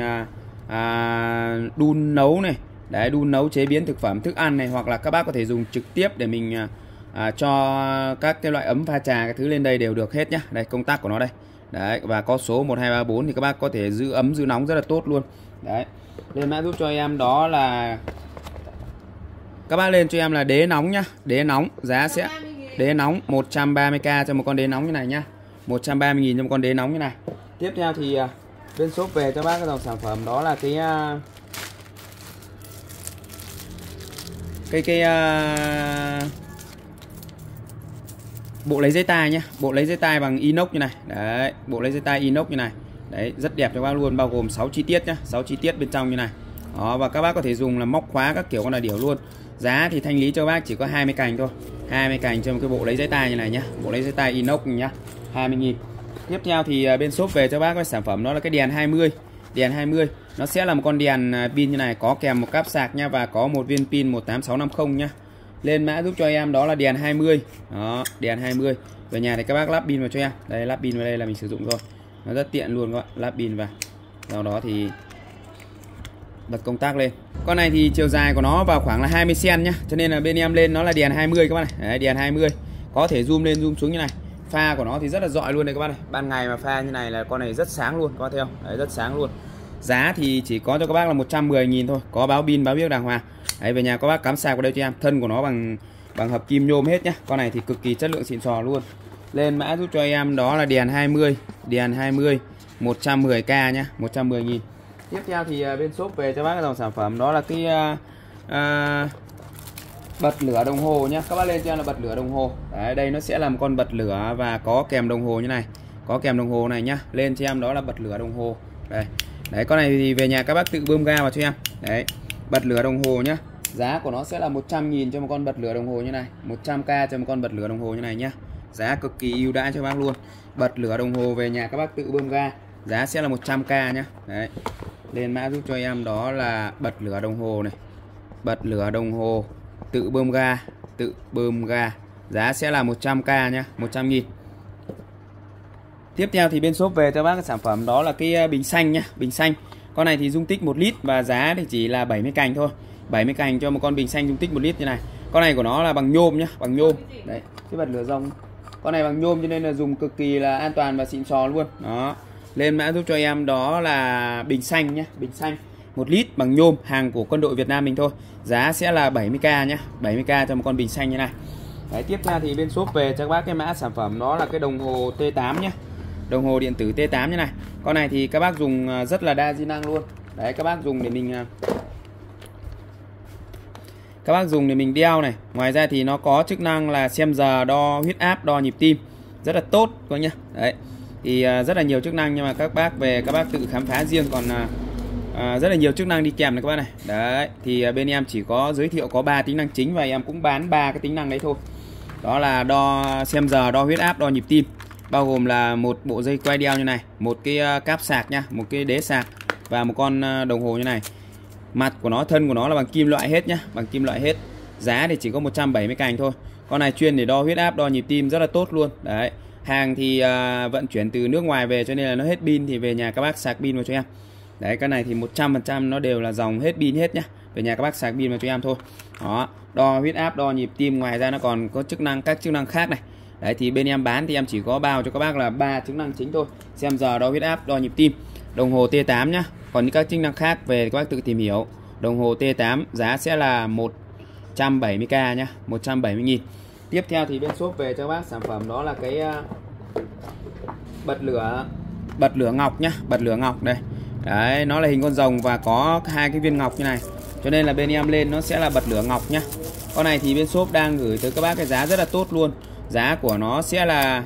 đun nấu này. Đấy, đun nấu chế biến thực phẩm, thức ăn này, hoặc là các bác có thể dùng trực tiếp để mình cho các cái loại ấm pha trà cái thứ lên đây đều được hết nhá. Đây, công tắc của nó đây. Đấy, và có số 1 2 3 4 thì các bác có thể giữ ấm giữ nóng rất là tốt luôn. Đấy. Lên mã giúp cho em đó là các bác lên cho em là đế nóng nhá. Đế nóng, giá sẽ đế nóng 130k cho một con đế nóng như này nhá. 130.000 cho một con đế nóng như này. Tiếp theo thì bên shop về cho bác cái dòng sản phẩm đó là cái bộ lấy dây tai nhé. Bộ lấy dây tai bằng inox như này. Đấy, bộ lấy dây tai inox như này. Đấy, rất đẹp cho các bác luôn, bao gồm 6 chi tiết nhá, 6 chi tiết bên trong như này. Đó, và các bác có thể dùng là móc khóa các kiểu con là điểu luôn. Giá thì thanh lý cho bác chỉ có 20 cành thôi, 20 cành cho một cái bộ lấy giấy tay như này nhá, bộ lấy giấy tay inox nhá, 20.000. Tiếp theo thì bên shop về cho bác cái sản phẩm đó là cái đèn 20. Đèn 20 nó sẽ là một con đèn pin như này, có kèm một cáp sạc nha, và có một viên pin 18650 nhá. Lên mã giúp cho em đó là đèn 20. Đó, đèn 20. Về nhà thì các bác lắp pin vào cho em. Đây, lắp pin vào đây là mình sử dụng rồi. Nó rất tiện luôn các bạn, lắp pin vào. Sau đó thì bật công tắc lên. Con này thì chiều dài của nó vào khoảng là 20 cm nhá, cho nên là bên em lên nó là đèn 20 các bạn này. Đấy, đèn 20. Có thể zoom lên zoom xuống như này. Pha của nó thì rất là rọi luôn đây các bạn này. Ban ngày mà pha như này là con này rất sáng luôn, có thấy không? Đấy, rất sáng luôn. Giá thì chỉ có cho các bác là 110.000 thôi, có báo pin báo biếc đàng hoàng. Đấy, về nhà các bác cắm sạc vào đây cho em. Thân của nó bằng hợp kim nhôm hết nhá. Con này thì cực kỳ chất lượng xịn sò luôn. Lên mã giúp cho em đó là đèn 20, đèn 20 110k nhá, 110.000. Tiếp theo thì bên shop về cho bác cái dòng sản phẩm đó là cái bật lửa đồng hồ nhá. Các bác lên cho em là bật lửa đồng hồ. Đấy, đây nó sẽ là một con bật lửa và có kèm đồng hồ như này. Có kèm đồng hồ này nhá. Lên cho em đó là bật lửa đồng hồ. Đây. Đấy, con này thì về nhà các bác tự bơm ga vào cho em. Đấy, bật lửa đồng hồ nhá. Giá của nó sẽ là 100.000 cho một con bật lửa đồng hồ như này, 100k cho một con bật lửa đồng hồ như này nhá. Giá cực kỳ ưu đãi cho bác luôn. Bật lửa đồng hồ về nhà các bác tự bơm ga, giá sẽ là 100k nhá. Đấy. Lên mã giúp cho em đó là bật lửa đồng hồ này. Bật lửa đồng hồ tự bơm ga, tự bơm ga. Giá sẽ là 100k nhá, 100.000. Tiếp theo thì bên shop về cho bác cái sản phẩm đó là cái bình xanh nhá, bình xanh. Con này thì dung tích 1 lít và giá thì chỉ là 70 cành thôi. 70 cành cho một con bình xanh dung tích 1 lít như này. Con này của nó là bằng nhôm nhá, bằng nhôm. Đấy, cái bật lửa rồng. Con này bằng nhôm cho nên là dùng cực kỳ là an toàn và xịn sò luôn. Đó. Lên mã giúp cho em đó là bình xanh nhá, bình xanh 1 lít bằng nhôm, hàng của quân đội Việt Nam mình thôi. Giá sẽ là 70k nhá, 70k cho một con bình xanh như này. Đấy, tiếp theo thì bên shop về cho các bác cái mã sản phẩm đó là cái đồng hồ T8 nhá. Đồng hồ điện tử T8 như này. Con này thì các bác dùng rất là đa di năng luôn. Đấy, các bác dùng để mình đeo này. Ngoài ra thì nó có chức năng là xem giờ, đo huyết áp, đo nhịp tim. Rất là tốt các nhá. Đấy. Thì rất là nhiều chức năng, nhưng mà các bác về các bác tự khám phá riêng, còn rất là nhiều chức năng đi kèm này các bác này. Đấy, thì bên em chỉ có giới thiệu có 3 tính năng chính và em cũng bán 3 cái tính năng đấy thôi. Đó là đo xem giờ, đo huyết áp, đo nhịp tim. Bao gồm là một bộ dây quay đeo như này, một cái cáp sạc nha, một cái đế sạc và một con đồng hồ như này. Mặt của nó, thân của nó là bằng kim loại hết nhá, bằng kim loại hết. Giá thì chỉ có 170 cành thôi. Con này chuyên để đo huyết áp, đo nhịp tim, rất là tốt luôn. Đấy. Hàng thì vận chuyển từ nước ngoài về cho nên là nó hết pin thì về nhà các bác sạc pin vào cho em. Đấy, cái này thì 100% nó đều là dòng hết pin hết nhá. Về nhà các bác sạc pin vào cho em thôi. Đó, đo huyết áp, đo nhịp tim, ngoài ra nó còn có các chức năng khác này. Đấy, thì bên em bán thì em chỉ có bao cho các bác là 3 chức năng chính thôi. Xem giờ, đo huyết áp, đo nhịp tim, đồng hồ T8 nhá. Còn những các chức năng khác về các bác tự tìm hiểu. Đồng hồ T8 giá sẽ là 170k nhá, 170.000. Tiếp theo thì bên shop về cho các bác sản phẩm đó là cái bật lửa ngọc nhá, bật lửa ngọc đây. Đấy, nó là hình con rồng và có 2 cái viên ngọc như này. Cho nên là bên em lên nó sẽ là bật lửa ngọc nhá. Con này thì bên shop đang gửi tới các bác cái giá rất là tốt luôn. Giá của nó sẽ là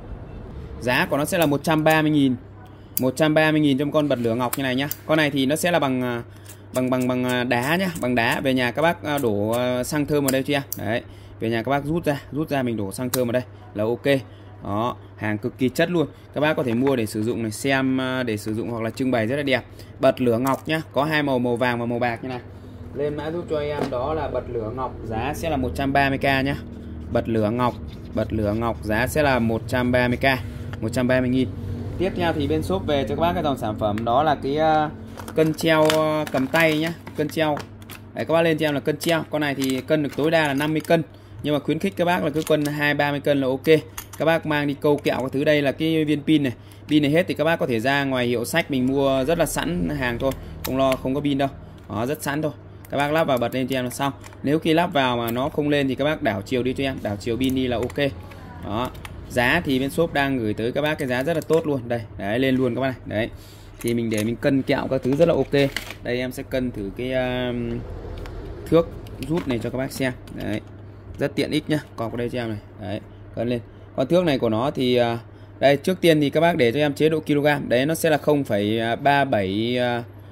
130.000. 130.000 cho một con bật lửa ngọc như này nhá. Con này thì nó sẽ là bằng đá nhá, bằng đá. Về nhà các bác đổ xăng thơm vào đây cho em. Đấy, về nhà các bác rút ra mình đổ xăng thơm vào đây là ok. Đó, hàng cực kỳ chất luôn. Các bác có thể mua để sử dụng này, xem để sử dụng hoặc là trưng bày rất là đẹp. Bật lửa ngọc nhá, có 2 màu, màu vàng và màu bạc như này. Lên mã giúp cho em đó là bật lửa ngọc, giá sẽ là 130k nhá. Bật lửa ngọc giá sẽ là 130k, 130.000. Tiếp theo thì bên shop về cho các bác cái dòng sản phẩm đó là cái cân treo cầm tay nhá, cân treo. Đấy, các bác lên cho em là cân treo. Con này thì cân được tối đa là 50 cân. Nhưng mà khuyến khích các bác là cứ cân 20-30 cân là ok. Các bác mang đi câu kẹo các thứ. Đây là cái viên pin này. Pin này hết thì các bác có thể ra ngoài hiệu sách mình mua rất là sẵn hàng thôi, không lo không có pin đâu. Đó, rất sẵn thôi. Các bác lắp vào bật lên cho em là xong. Nếu khi lắp vào mà nó không lên thì các bác đảo chiều đi cho em, đảo chiều pin đi là ok. Đó. Giá thì bên shop đang gửi tới các bác cái giá rất là tốt luôn. Đây, đấy, lên luôn các bác này. Đấy. Thì mình để mình cân kẹo các thứ rất là ok. Đây em sẽ cân thử cái thước rút này cho các bác xem. Đấy. Rất tiện ích nhá. Cọc ở đây cho em này. Đấy, cân lên. Con thước này của nó thì đây, trước tiên thì các bác để cho em chế độ kg. Đấy, nó sẽ là 0,37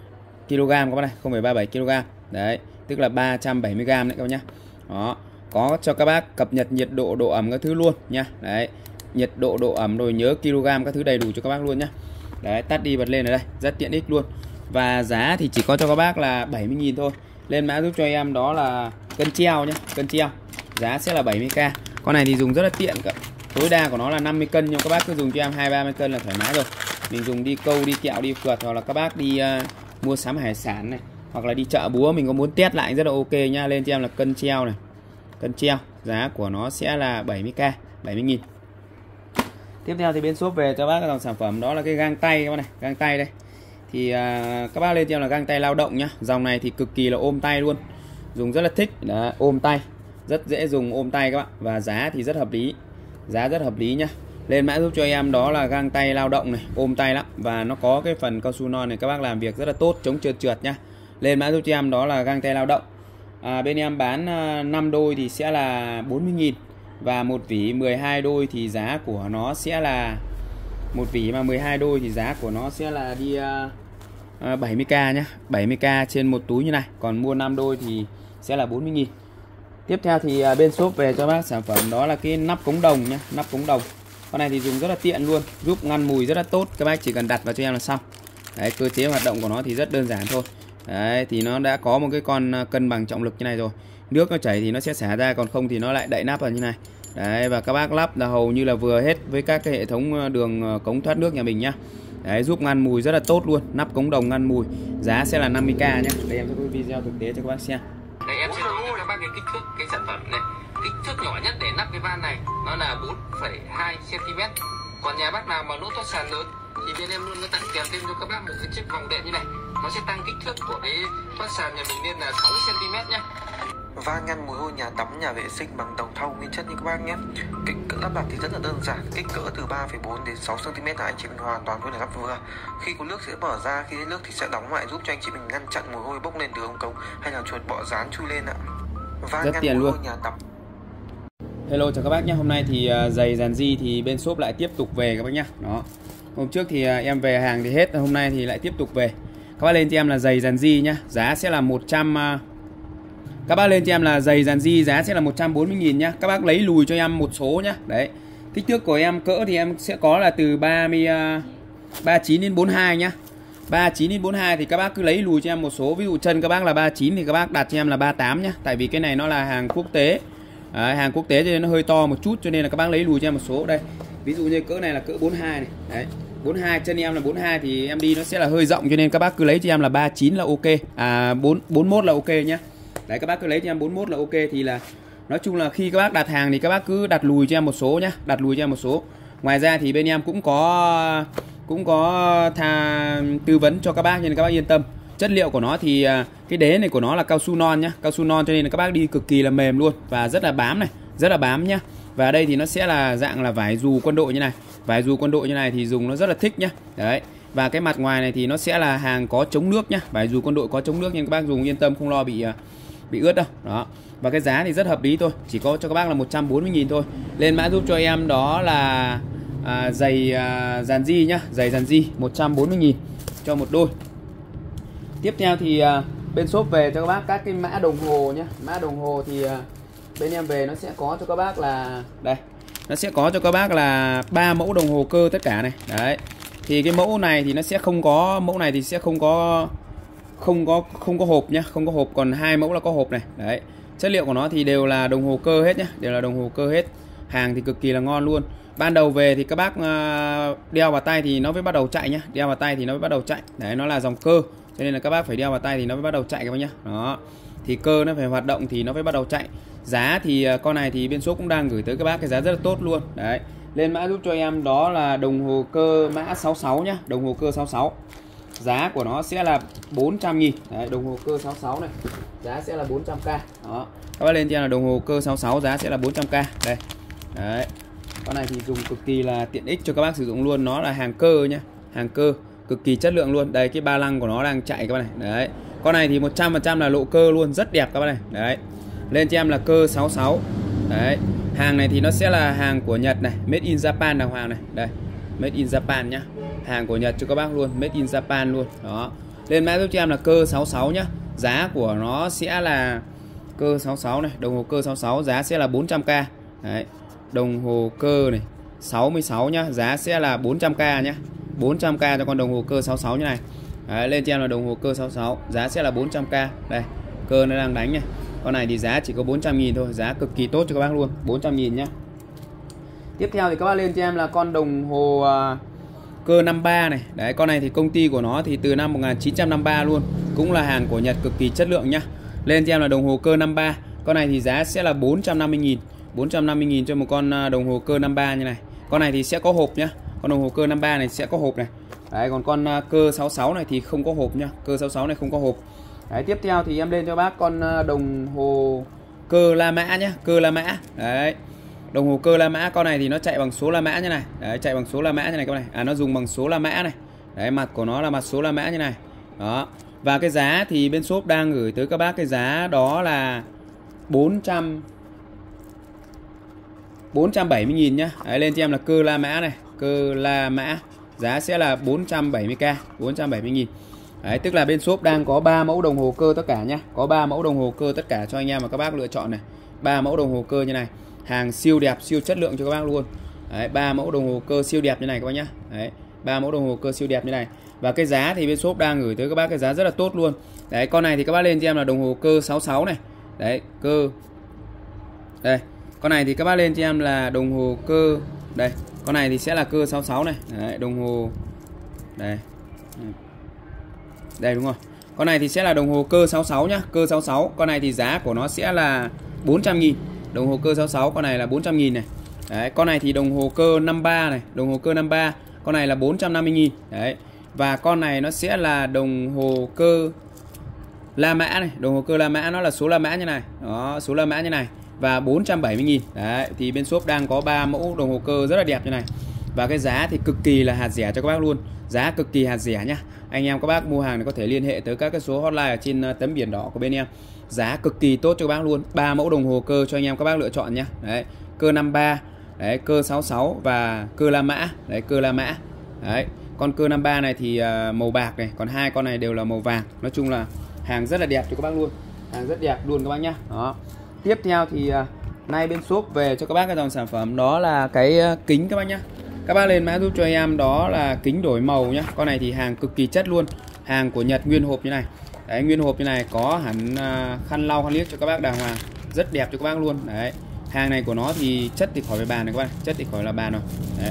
kg các bác này, 0,37 kg. Đấy, tức là 370g đấy các bác nhá. Đó, có cho các bác cập nhật nhiệt độ, độ ẩm các thứ luôn nha. Đấy, nhiệt độ, độ ẩm rồi nhớ kg các thứ đầy đủ cho các bác luôn nhá. Đấy, tắt đi bật lên ở đây, rất tiện ích luôn. Và giá thì chỉ có cho các bác là 70.000 thôi. Lên mã giúp cho em đó là cân treo nhá, cân treo. Giá sẽ là 70k. Con này thì dùng rất là tiện cả. Tối đa của nó là 50 cân nhưng các bác cứ dùng cho em 20-30 cân là thoải mái rồi. Mình dùng đi câu, đi kẹo, đi phượt, hoặc là các bác đi mua sắm hải sản này, hoặc là đi chợ búa mình có muốn test lại rất là ok nha. Lên cho em là cân treo này. Cân treo, giá của nó sẽ là 70k, 70.000. Tiếp theo thì bên shop về cho bác cái dòng sản phẩm đó là cái găng tay các bác này, găng tay đây. Thì các bác lên cho em là găng tay lao động nhá. Dòng này thì cực kỳ là ôm tay luôn. Dùng rất là thích, đó, ôm tay. Rất dễ dùng ôm tay các bạn. Và giá thì rất hợp lý. Giá rất hợp lý nhá. Lên mã giúp cho em đó là găng tay lao động này, ôm tay lắm. Và nó có cái phần cao su non này, các bác làm việc rất là tốt, chống trượt trượt nhá. Lên mã giúp cho em đó là găng tay lao động. Bên em bán 5 đôi thì sẽ là 40.000. Và một vỉ 12 đôi thì giá của nó sẽ là, một vỉ mà 12 đôi thì giá của nó sẽ là đi 70k nhá. 70k trên một túi như này. Còn mua 5 đôi thì sẽ là 40.000. Tiếp theo thì bên shop về cho bác sản phẩm đó là cái nắp cống đồng nhá, nắp cống đồng. Con này thì dùng rất là tiện luôn, giúp ngăn mùi rất là tốt. Các bác chỉ cần đặt vào cho em là xong. Đấy, cơ chế hoạt động của nó thì rất đơn giản thôi. Đấy, thì nó đã có một cái con cân bằng trọng lực như này rồi. Nước nó chảy thì nó sẽ xả ra, còn không thì nó lại đậy nắp vào như này. Đấy, và các bác lắp là hầu như là vừa hết với các cái hệ thống đường cống thoát nước nhà mình nhá. Đấy, giúp ngăn mùi rất là tốt luôn, nắp cống đồng ngăn mùi. Giá sẽ là 50k nhá. Đây em sẽ có video thực tế cho các bác xem. Đây em sẽ nói cho các bác cái kích thước cái sản phẩm này. Kích thước nhỏ nhất để nắp cái van này nó là 4,2 cm. Còn nhà bác nào mà nút thoát sàn lớn thì bên em luôn có tặng kèm thêm cho các bác một cái chiếc vòng đệm như này. Nó sẽ tăng kích thước của cái thoát sàn nhà mình lên là 6 cm nhá. Van ngăn mùi hôi nhà tắm, nhà vệ sinh bằng đồng thau nguyên chất như các bác nhé. Kích cỡ lắp đặt thì rất là đơn giản, kích cỡ từ 3,4 đến 6 cm là anh chị mình hoàn toàn có thể lắp vừa. Khi có nước sẽ mở ra, khi đến nước thì sẽ đóng lại giúp cho anh chị mình ngăn chặn mùi hôi bốc lên từ ống cống hay là chuột bọ rán chui lên ạ. Van rất ngăn tiện mùi luôn. hôi nhà tắm. Hello chào các bác nhé. Hôm nay thì giày dàn di thì bên shop lại tiếp tục về các bác nhá. Đó. Hôm trước thì em về hàng thì hết, hôm nay thì lại tiếp tục về. Các bác lên cho em là giày dàn di nhá, giá sẽ là 100. Các bác lên cho em là giày dàn di giá sẽ là 140.000 nhá. Các bác lấy lùi cho em một số nhá. Đấy. Kích thước của em cỡ thì em sẽ có là từ 39 đến 42 nhá. 39 đến 42 thì các bác cứ lấy lùi cho em một số. Ví dụ chân các bác là 39 thì các bác đặt cho em là 38 nhá. Tại vì cái này nó là hàng quốc tế. Đấy, hàng quốc tế cho nên nó hơi to một chút, cho nên là các bác lấy lùi cho em một số. Đây. Ví dụ như cỡ này là cỡ 42 này. Đấy. 42 chân em là 42 thì em đi nó sẽ là hơi rộng, cho nên các bác cứ lấy cho em là 39 là ok. 41 là ok nhá. Đấy, các bác cứ lấy cho em 41 là ok. Thì là nói chung là khi các bác đặt hàng thì các bác cứ đặt lùi cho em một số nhá, đặt lùi cho em một số. Ngoài ra thì bên em cũng có tư vấn cho các bác, nên các bác yên tâm. Chất liệu của nó thì cái đế này của nó là cao su non nhá, cao su non cho nên là các bác đi cực kỳ là mềm luôn và rất là bám này, rất là bám nhá. Và đây thì nó sẽ là dạng là vải dù quân đội như này. Vải dù quân đội như này thì dùng nó rất là thích nhá. Đấy. Và cái mặt ngoài này thì nó sẽ là hàng có chống nước nhá. Vải dù quân đội có chống nước nên các bác dùng yên tâm, không lo bị ướt đâu. Đó. Và cái giá thì rất hợp lý thôi, chỉ có cho các bác là 140.000 thôi. Lên mã giúp cho em đó là giày dàn di nhá, giày dàn di 140.000 cho một đôi. Tiếp theo thì bên shop về cho các bác các cái mã đồng hồ nhá. Mã đồng hồ thì bên em về nó sẽ có cho các bác là đây. Nó sẽ có cho các bác là 3 mẫu đồng hồ cơ tất cả này. Đấy. Thì cái mẫu này thì nó sẽ không có, mẫu này thì sẽ không có hộp nhá, không có hộp, còn 2 mẫu là có hộp này. Đấy. Chất liệu của nó thì đều là đồng hồ cơ hết nhá, đều là đồng hồ cơ hết. Hàng thì cực kỳ là ngon luôn. Ban đầu về thì các bác đeo vào tay thì nó mới bắt đầu chạy nhá, đeo vào tay thì nó mới bắt đầu chạy. Đấy, nó là dòng cơ, cho nên là các bác phải đeo vào tay thì nó mới bắt đầu chạy các bác nhá. Đó. Thì cơ nó phải hoạt động thì nó mới bắt đầu chạy. Giá thì con này thì bên shop cũng đang gửi tới các bác cái giá rất là tốt luôn. Đấy. Lên mã giúp cho em đó là đồng hồ cơ mã 66 nhá, đồng hồ cơ 66. Giá của nó sẽ là 400.000. Đấy, đồng hồ cơ 66 này. Giá sẽ là 400k. Đó. Các bác lên cho em là đồng hồ cơ 66 giá sẽ là 400k. Đây. Đấy. Con này thì dùng cực kỳ là tiện ích cho các bác sử dụng luôn, nó là hàng cơ nhá, hàng cơ cực kỳ chất lượng luôn. Đây, cái ba lăng của nó đang chạy các bác này. Đấy. Con này thì 100% là lộ cơ luôn, rất đẹp các bác này. Đấy. Lên cho em là cơ 66. Đấy. Hàng này thì nó sẽ là hàng của Nhật này, made in Japan đàng hoàng này. Đây. Made in Japan nhá. Hàng của Nhật cho các bác luôn, made in Japan luôn. Đó. Lên mã giúp cho em là cơ 66 nhá. Giá của nó sẽ là cơ 66 này, đồng hồ cơ 66 giá sẽ là 400k. Đấy. Đồng hồ cơ này 66 nhá, giá sẽ là 400k nhá. 400k cho con đồng hồ cơ 66 như này. Đấy, lên cho em là đồng hồ cơ 66, giá sẽ là 400k. Đây, cơ nó đang đánh này. Con này thì giá chỉ có 400.000 thôi, giá cực kỳ tốt cho các bác luôn, 400.000 nhá. Tiếp theo thì các bác lên cho em là con đồng hồ cơ 53 này. Đấy, con này thì công ty của nó thì từ năm 1953 luôn, cũng là hàng của Nhật cực kỳ chất lượng nhá. Lên cho em là đồng hồ cơ 53. Con này thì giá sẽ là 450.000. 450.000 cho một con đồng hồ cơ 53 như này. Con này thì sẽ có hộp nhá. Con đồng hồ cơ 53 này sẽ có hộp này. Đấy, còn con cơ 66 này thì không có hộp nhá. Cơ 66 này không có hộp. Đấy, tiếp theo thì em lên cho bác con đồng hồ cơ La Mã nhá. Cơ La Mã. Đấy. Đồng hồ cơ La Mã, con này thì nó chạy bằng số La Mã như này. Đấy, chạy bằng số La Mã như này các bạn này. Nó dùng bằng số La Mã này. Đấy, mặt của nó là mặt số La Mã như này. Đó. Và cái giá thì bên shop đang gửi tới các bác cái giá đó là 470.000 nhá. Đấy, lên cho em là cơ La Mã này, cơ La Mã, giá sẽ là 470k, 470.000. Đấy, tức là bên shop đang có 3 mẫu đồng hồ cơ tất cả nhá. Có 3 mẫu đồng hồ cơ tất cả cho anh em và các bác lựa chọn này. 3 mẫu đồng hồ cơ như này. Hàng siêu đẹp, siêu chất lượng cho các bác luôn. Đấy, 3 mẫu đồng hồ cơ siêu đẹp như này các bác nhá. Đấy, 3 mẫu đồng hồ cơ siêu đẹp như này. Và cái giá thì bên shop đang gửi tới các bác cái giá rất là tốt luôn. Đấy, con này thì các bác lên cho em là đồng hồ cơ 66 này. Đấy, cơ. Đây, con này thì các bác lên cho em là đồng hồ cơ. Đây, con này thì sẽ là cơ 66 này. Đấy, đồng hồ. Đây. Đây đúng rồi. Con này thì sẽ là đồng hồ cơ 66 nhá, cơ 66. Con này thì giá của nó sẽ là 400.000. Đồng hồ cơ 66 con này là 400.000 này. Đấy, con này thì đồng hồ cơ 53 này, đồng hồ cơ 53, con này là 450.000. Đấy. Và con này nó sẽ là đồng hồ cơ La Mã này, đồng hồ cơ La Mã nó là số La Mã như này. Đó, số La Mã như này và 470.000. Đấy, thì bên shop đang có 3 mẫu đồng hồ cơ rất là đẹp như này. Và cái giá thì cực kỳ là hạt rẻ cho các bác luôn. Giá cực kỳ hạt rẻ nhá. Anh em các bác mua hàng thì có thể liên hệ tới các cái số hotline ở trên tấm biển đỏ của bên em. Giá cực kỳ tốt cho các bác luôn. 3 mẫu đồng hồ cơ cho anh em các bác lựa chọn nhá. Đấy, cơ 53, đấy, cơ 66 và cơ La Mã. Đấy, cơ La Mã. Đấy, con cơ 53 này thì màu bạc này, còn hai con này đều là màu vàng. Nói chung là hàng rất là đẹp cho các bác luôn. Hàng rất đẹp luôn các bác nhá. Đó. Tiếp theo thì nay bên shop về cho các bác cái dòng sản phẩm đó là cái kính các bác nhá. Các bác lên mã giúp cho em đó là kính đổi màu nhá. Con này thì hàng cực kỳ chất luôn. Hàng của Nhật nguyên hộp như này. Đấy, nguyên hộp như này có hẳn khăn lau khăn liếc cho các bác đàng hoàng. Rất đẹp cho các bác luôn. Đấy. Hàng này của nó thì chất thì khỏi phải bàn này các bác. Chất thì khỏi là bàn rồi. Đấy.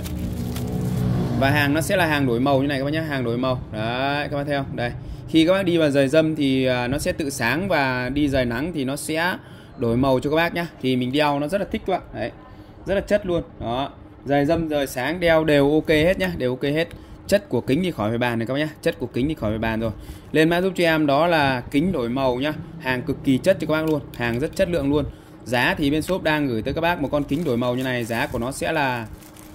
Và hàng nó sẽ là hàng đổi màu như này các bác nhá, hàng đổi màu. Đấy, các bác thấy không? Đây. Khi các bác đi vào giày dâm thì nó sẽ tự sáng, và đi giày nắng thì nó sẽ đổi màu cho các bác nhá. Thì mình đeo nó rất là thích các bạn. Đấy. Rất là chất luôn. Đó. Giày dâm giày sáng đeo đều ok hết nhá, đều ok hết. Chất của kính thì khỏi phải bàn này các bác nhá, chất của kính thì khỏi phải bàn rồi. Lên mã giúp cho em đó là kính đổi màu nhá, hàng cực kỳ chất cho các bác luôn, hàng rất chất lượng luôn. Giá thì bên shop đang gửi tới các bác một con kính đổi màu như này, giá của nó sẽ là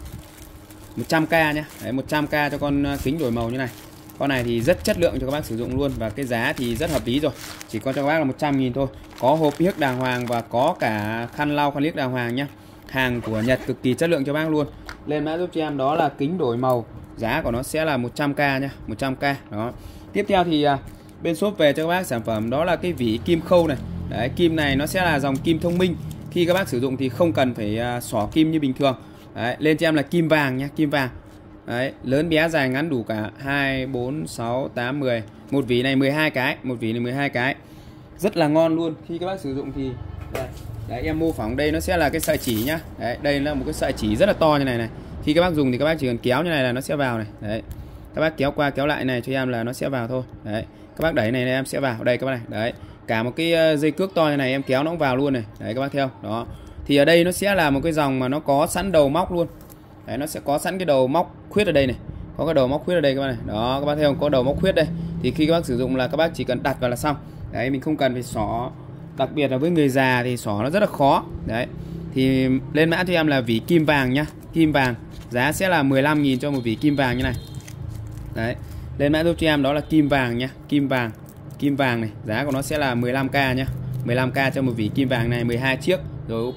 100k nhá. Đấy, 100k cho con kính đổi màu như này. Con này thì rất chất lượng cho các bác sử dụng luôn, và cái giá thì rất hợp lý rồi. Chỉ có cho các bác là 100.000 thôi. Có hộp liếc đàng hoàng và có cả khăn lau khăn liếc đàng hoàng nhá. Hàng của Nhật cực kỳ chất lượng cho bác luôn. Lên mã giúp cho em đó là kính đổi màu, giá của nó sẽ là 100k nhá, 100k. Đó. Tiếp theo thì bên shop về cho các bác sản phẩm đó là cái vỉ kim khâu này. Đấy, kim này nó sẽ là dòng kim thông minh. Khi các bác sử dụng thì không cần phải xỏ kim như bình thường. Đấy, lên cho em là kim vàng nhá, kim vàng. Đấy, lớn bé dài ngắn đủ cả 2, 4, 6, 8, 10. Một vỉ này 12 cái, một vỉ này 12 cái. Rất là ngon luôn. Khi các bác sử dụng thì đây. Đấy, em mô phỏng đây nó sẽ là cái sợi chỉ nhá. Đấy, đây là một cái sợi chỉ rất là to như này này. Khi các bác dùng thì các bác chỉ cần kéo như này là nó sẽ vào này. Đấy. Các bác kéo qua kéo lại này cho em là nó sẽ vào thôi. Đấy. Các bác đẩy này em sẽ vào đây các bác này. Đấy. Cả một cái dây cước to như này em kéo nó cũng vào luôn này. Đấy các bác theo. Đó. Thì ở đây nó sẽ là một cái dòng mà nó có sẵn đầu móc luôn. Đấy, nó sẽ có sẵn cái đầu móc khuyết ở đây này. Có cái đầu móc khuyết ở đây các bác này. Đó, các bác thấy không? Có đầu móc khuyết đây. Thì khi các bác sử dụng là các bác chỉ cần đặt vào là xong. Đấy, mình không cần phải xỏ. Đặc biệt là với người già thì xỏ nó rất là khó. Đấy. Thì lên mã cho em là vỉ kim vàng nhá. Kim vàng. Giá sẽ là 15.000 cho một vỉ kim vàng như này. Đấy. Lên mã giúp cho em đó là kim vàng nhá. Kim vàng. Kim vàng này. Giá của nó sẽ là 15k nhá. 15k cho một vỉ kim vàng này, 12 chiếc. Rồi ok.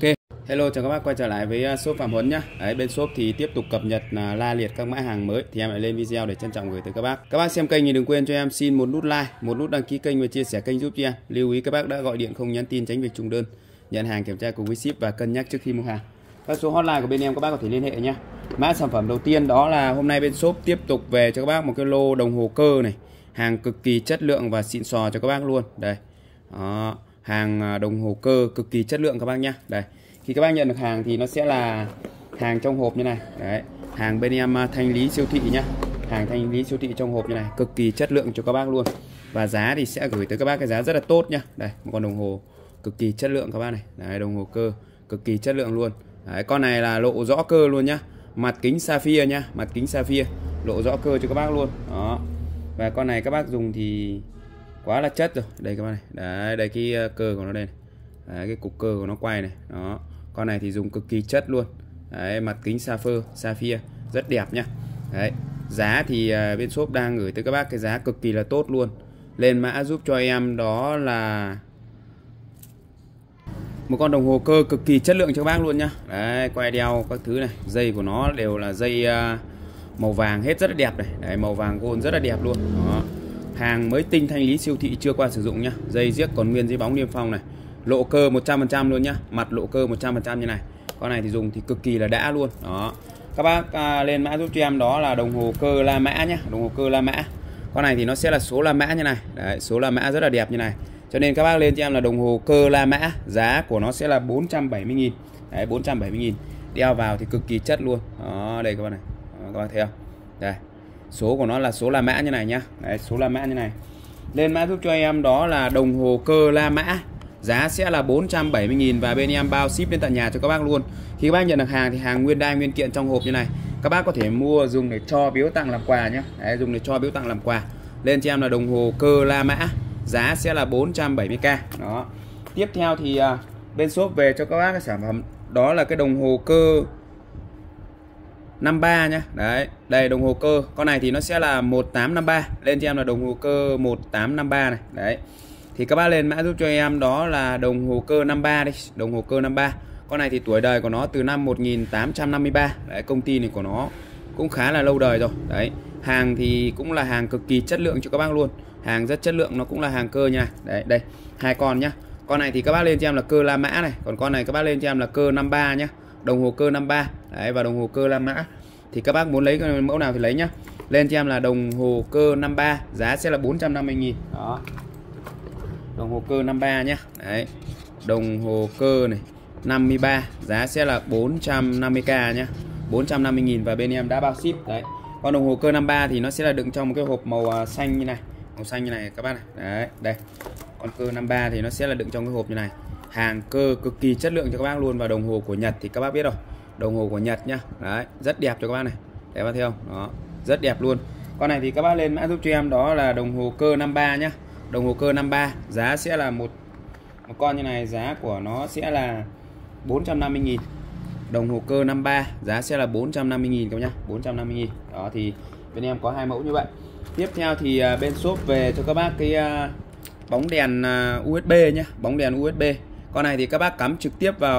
Hello, chào các bác quay trở lại với shop Phạm Huấn nhá. Đấy, bên shop thì tiếp tục cập nhật la liệt các mã hàng mới thì em lại lên video để trân trọng gửi tới các bác. Các bác xem kênh thì đừng quên cho em xin một nút like, một nút đăng ký kênh và chia sẻ kênh giúp cho em. Lưu ý các bác đã gọi điện không nhắn tin tránh việc trùng đơn. Nhận hàng kiểm tra cùng với ship và cân nhắc trước khi mua hàng. Các số hotline của bên em các bác có thể liên hệ nhé. Mã sản phẩm đầu tiên đó là hôm nay bên shop tiếp tục về cho các bác một cái lô đồng hồ cơ này, hàng cực kỳ chất lượng và xịn sò cho các bác luôn. Đây. Đó, hàng đồng hồ cơ cực kỳ chất lượng các bác nhé. Đây. Khi các bác nhận được hàng thì nó sẽ là hàng trong hộp như này. Đấy, hàng bên em thanh lý siêu thị nhá. Hàng thanh lý siêu thị trong hộp như này, cực kỳ chất lượng cho các bác luôn. Và giá thì sẽ gửi tới các bác cái giá rất là tốt nhá. Đây, một con đồng hồ cực kỳ chất lượng các bác này. Đấy, đồng hồ cơ cực kỳ chất lượng luôn. Đấy, con này là lộ rõ cơ luôn nhá. Mặt kính sapphire nhá, mặt kính sapphire, lộ rõ cơ cho các bác luôn. Đó. Và con này các bác dùng thì quá là chất rồi. Đây các bác này. Đấy, đây cái cơ của nó đây này. Đấy, cái cục cơ của nó quay này. Đó. Con này thì dùng cực kỳ chất luôn. Đấy, mặt kính sapphire rất đẹp nhá. Đấy, giá thì bên shop đang gửi tới các bác cái giá cực kỳ là tốt luôn. Lên mã giúp cho em đó là một con đồng hồ cơ cực kỳ chất lượng cho các bác luôn nhá. Đấy, quay đeo các thứ này, dây của nó đều là dây màu vàng hết, rất là đẹp này. Đấy, màu vàng gold rất là đẹp luôn. Đó. Hàng mới tinh thanh lý siêu thị chưa qua sử dụng nhá. Dây giếc còn nguyên dây bóng niêm phong này. Lộ cơ 100% luôn nhá, mặt lộ cơ 100% như này. Con này thì dùng thì cực kỳ là đã luôn. Đó. Các bác lên mã giúp cho em đó là đồng hồ cơ La Mã nhá, đồng hồ cơ La Mã. Con này thì nó sẽ là số La Mã như này. Đấy, số La Mã rất là đẹp như này. Cho nên các bác lên cho em là đồng hồ cơ La Mã, giá của nó sẽ là 470.000. Đấy, 470.000. Đeo vào thì cực kỳ chất luôn. Đó, đây các bác này. Đó, các bác thấy không? Đây. Số của nó là số La Mã như này nhá. Đấy, số La Mã như này. Lên mã giúp cho em đó là đồng hồ cơ La Mã. Giá sẽ là 470.000 và bên em bao ship đến tận nhà cho các bác luôn. Khi các bác nhận được hàng thì hàng nguyên đai nguyên kiện trong hộp như này. Các bác có thể mua dùng để cho biếu tặng làm quà nhé. Đấy, dùng để cho biếu tặng làm quà. Lên cho em là đồng hồ cơ La Mã. Giá sẽ là 470k. Đó. Tiếp theo thì bên shop về cho các bác cái sản phẩm đó là cái đồng hồ cơ 53 nhá. Đấy, đây đồng hồ cơ. Con này thì nó sẽ là 1853. Lên cho em là đồng hồ cơ 1853 này. Đấy. Thì các bác lên mã giúp cho em đó là đồng hồ cơ 53 đi, đồng hồ cơ 53. Con này thì tuổi đời của nó từ năm 1853. Đấy, công ty này của nó cũng khá là lâu đời rồi. Đấy, hàng thì cũng là hàng cực kỳ chất lượng cho các bác luôn. Hàng rất chất lượng, nó cũng là hàng cơ nha. Đấy, đây, hai con nhá. Con này thì các bác lên cho em là cơ La Mã này, còn con này các bác lên cho em là cơ 53 nhá. Đồng hồ cơ 53. Đấy, và đồng hồ cơ La Mã. Thì các bác muốn lấy mẫu nào thì lấy nhá. Lên cho em là đồng hồ cơ 53, giá sẽ là 450.000. Đó. Đồng hồ cơ 53 nhé. Đấy. Đồng hồ cơ này 53, giá sẽ là 450k nhé. 450.000 và bên em đã bao ship. Đấy. Còn đồng hồ cơ 53 thì nó sẽ là đựng trong một cái hộp màu xanh như này. Màu xanh như này các bác này. Đấy, đây. Con cơ 53 thì nó sẽ là đựng trong cái hộp như này. Hàng cơ cực kỳ chất lượng cho các bác luôn. Và đồng hồ của Nhật thì các bác biết rồi. Đồng hồ của Nhật nhá. Đấy, rất đẹp cho các bác này. Đấy, các bác thấy không? Đó, rất đẹp luôn. Con này thì các bác lên mã giúp cho em đó là đồng hồ cơ 53 nhá. Đồng hồ cơ 53, giá sẽ là một con như này, giá của nó sẽ là 450.000. Đồng hồ cơ 53, giá sẽ là 450.000 các nhá, 450.000. Đó thì bên em có hai mẫu như vậy. Tiếp theo thì bên shop về cho các bác cái bóng đèn USB nhá, bóng đèn USB. Con này thì các bác cắm trực tiếp vào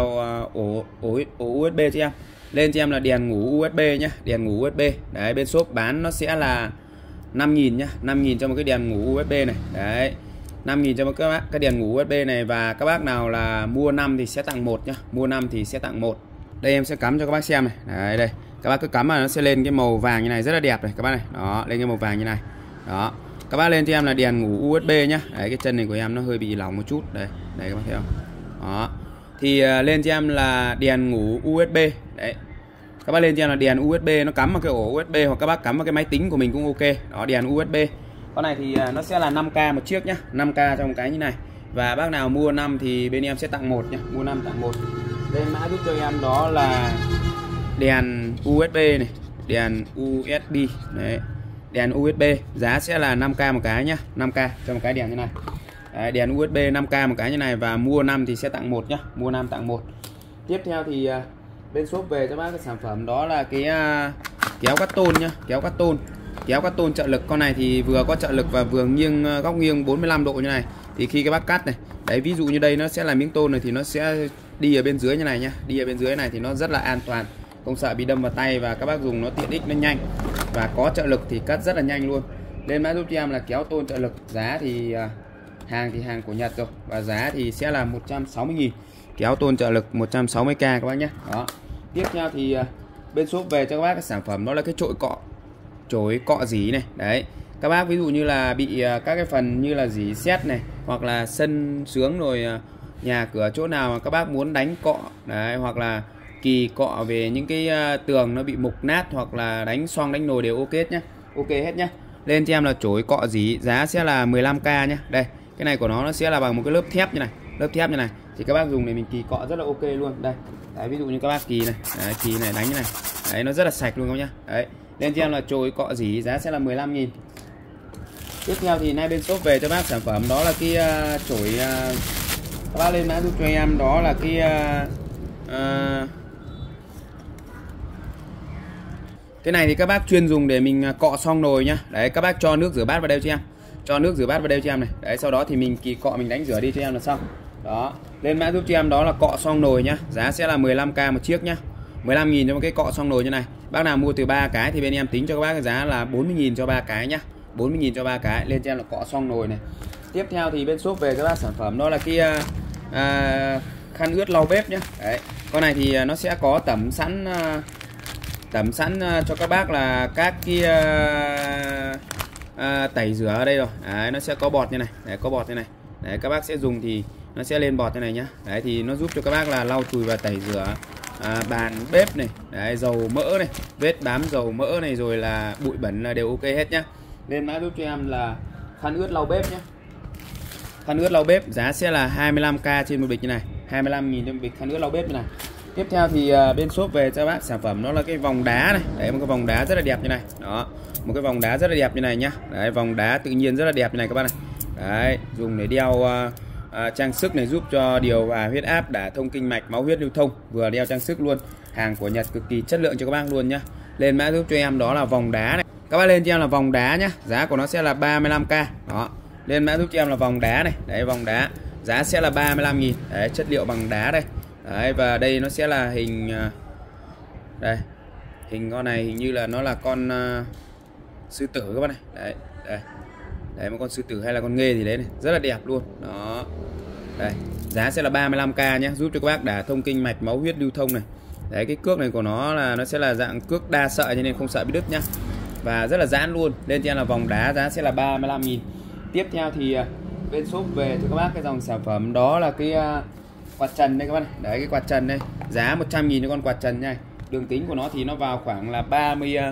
ổ USB cho em. Lên cho em là đèn ngủ USB nhá, đèn ngủ USB. Đấy, bên shop bán nó sẽ là 5.000 nhá, 5.000 cho một cái đèn ngủ USB này. Đấy, 5.000 cho các bác cái đèn ngủ USB này. Và các bác nào là mua 5 thì sẽ tặng 1 nhá, mua 5 thì sẽ tặng 1. Đây em sẽ cắm cho các bác xem này. Đấy, đây các bác cứ cắm mà nó sẽ lên cái màu vàng như này, rất là đẹp này các bác này. Đó, lên cái màu vàng như này. Đó, các bác lên cho em là đèn ngủ USB nhá. Đấy, cái chân này của em nó hơi bị lỏng một chút. Đây, đây các bác thấy không? Đó, thì lên cho em là đèn ngủ USB. Đấy, các bác lên cho em là đèn USB, nó cắm vào cái ổ USB hoặc các bác cắm vào cái máy tính của mình cũng ok. Đó, đèn USB. Con này thì nó sẽ là 5k một chiếc nhá, 5k trong cái như này. Và bác nào mua 5 thì bên em sẽ tặng 1 nhá, mua 5 tặng 1. Lên mã giúp cho em đó là đèn USB này, đèn USB. Đấy, đèn USB, giá sẽ là 5k một cái nhá, 5k cho một cái đèn như này. Đấy, đèn USB 5k một cái như này và mua 5 thì sẽ tặng 1 nhá, mua 5 tặng 1. Tiếp theo thì bên shop về cho bác cái sản phẩm đó là cái kéo cắt tôn nhá, kéo cắt tôn. Kéo cắt tôn trợ lực. Con này thì vừa có trợ lực và vừa nghiêng góc nghiêng 45 độ như này. Thì khi các bác cắt này, đấy ví dụ như đây nó sẽ là miếng tôn này thì nó sẽ đi ở bên dưới như này nhá, đi ở bên dưới này thì nó rất là an toàn, không sợ bị đâm vào tay, và các bác dùng nó tiện ích, nó nhanh và có trợ lực thì cắt rất là nhanh luôn. Lên mã giúp cho em là kéo tôn trợ lực. Giá thì hàng của Nhật rồi, và giá thì sẽ là 160.000, kéo tôn trợ lực 160k các bác nhé. Đó. Tiếp theo thì bên shop về cho các bác cái sản phẩm đó là cái chổi cọ dỉ này. Đấy, các bác ví dụ như là bị các cái phần như là dỉ sét này, hoặc là sân sướng rồi nhà cửa chỗ nào mà các bác muốn đánh cọ đấy, hoặc là kỳ cọ về những cái tường nó bị mục nát, hoặc là đánh xoong đánh nồi đều ok hết nhá, ok hết nhá. Lên cho em là chổi cọ dỉ, giá sẽ là 15k nhá. Đây, cái này của nó sẽ là bằng một cái lớp thép như này, lớp thép như này, thì các bác dùng để mình kỳ cọ rất là ok luôn. Đây, đấy, ví dụ như các bác kỳ này, đấy, kỳ này đánh như này, đấy, nó rất là sạch luôn các nhá. Đấy, lên cho em là chổi cọ dỉ, giá sẽ là 15.000. Tiếp theo thì nay bên shop về cho bác sản phẩm đó là cái chổi, các bác lên mã giúp cho em đó là cái cái này thì các bác chuyên dùng để mình cọ xong nồi nhá. Đấy, các bác cho nước rửa bát vào đây cho em, cho nước rửa bát vào đây cho em này. Đấy, sau đó thì mình kỳ cọ mình đánh rửa đi cho em là xong. Đó, lên mã giúp cho em đó là cọ xong nồi nhá, giá sẽ là 15k một chiếc nhá, 15.000 cho một cái cọ xong nồi như này. Bác nào mua từ 3 cái thì bên em tính cho các bác cái giá là 40.000 cho 3 cái nhá, 40.000 cho 3 cái. Lên cho em là cọ xong nồi này. Tiếp theo thì bên shop về các bác sản phẩm đó là cái khăn ướt lau bếp nhá. Đấy, con này thì nó sẽ có tẩm sẵn cho các bác là các cái tẩy rửa ở đây rồi. Đấy, nó sẽ có bọt như này. Đấy, có bọt như này. Đấy, các bác sẽ dùng thì nó sẽ lên bọt như này nhá. Đấy, thì nó giúp cho các bác là lau chùi và tẩy rửa bàn bếp này. Đấy, dầu mỡ này, vết bám dầu mỡ này, rồi là bụi bẩn là đều ok hết nhá. Lên mã giúp cho em là khăn ướt lau bếp nhé. Khăn ướt lau bếp giá sẽ là 25k trên một bịch như này, 25.000 trên một bịch khăn ướt lau bếp như này. Tiếp theo thì bên shop về cho bác sản phẩm đó là cái vòng đá này. Đấy, một cái vòng đá rất là đẹp như này. Đó, một cái vòng đá rất là đẹp như này nhá. Đấy, vòng đá tự nhiên rất là đẹp như này các bác này. Đấy, dùng để đeo trang sức này, giúp cho điều hòa huyết áp, đả thông kinh mạch, máu huyết lưu thông, vừa đeo trang sức luôn. Hàng của Nhật cực kỳ chất lượng cho các bác luôn nhá. Lên mã giúp cho em đó là vòng đá này. Các bác lên cho em là vòng đá nhá, giá của nó sẽ là 35k. Đó, lên mã giúp cho em là vòng đá này. Đấy, vòng đá giá sẽ là 35.000. Đấy, chất liệu bằng đá đây. Đấy, và đây nó sẽ là hình đây, hình con này hình như là nó là con sư tử các bác này. Đấy, đây. Đấy, một con sư tử hay là con nghê gì đấy này, rất là đẹp luôn. Đó. Đây, giá sẽ là 35k nhé, giúp cho các bác đả thông kinh mạch, máu huyết lưu thông này. Đấy, cái cước này của nó là nó sẽ là dạng cước đa sợi cho nên không sợ bị đứt nhá. Và rất là giãn luôn. Lên cho em là vòng đá, giá sẽ là 35.000. Tiếp theo thì bên shop về cho các bác cái dòng sản phẩm đó là cái quạt trần đây các bác này. Đấy, cái quạt trần đây, giá 100.000 cho con quạt trần này. Đường kính của nó thì nó vào khoảng là 32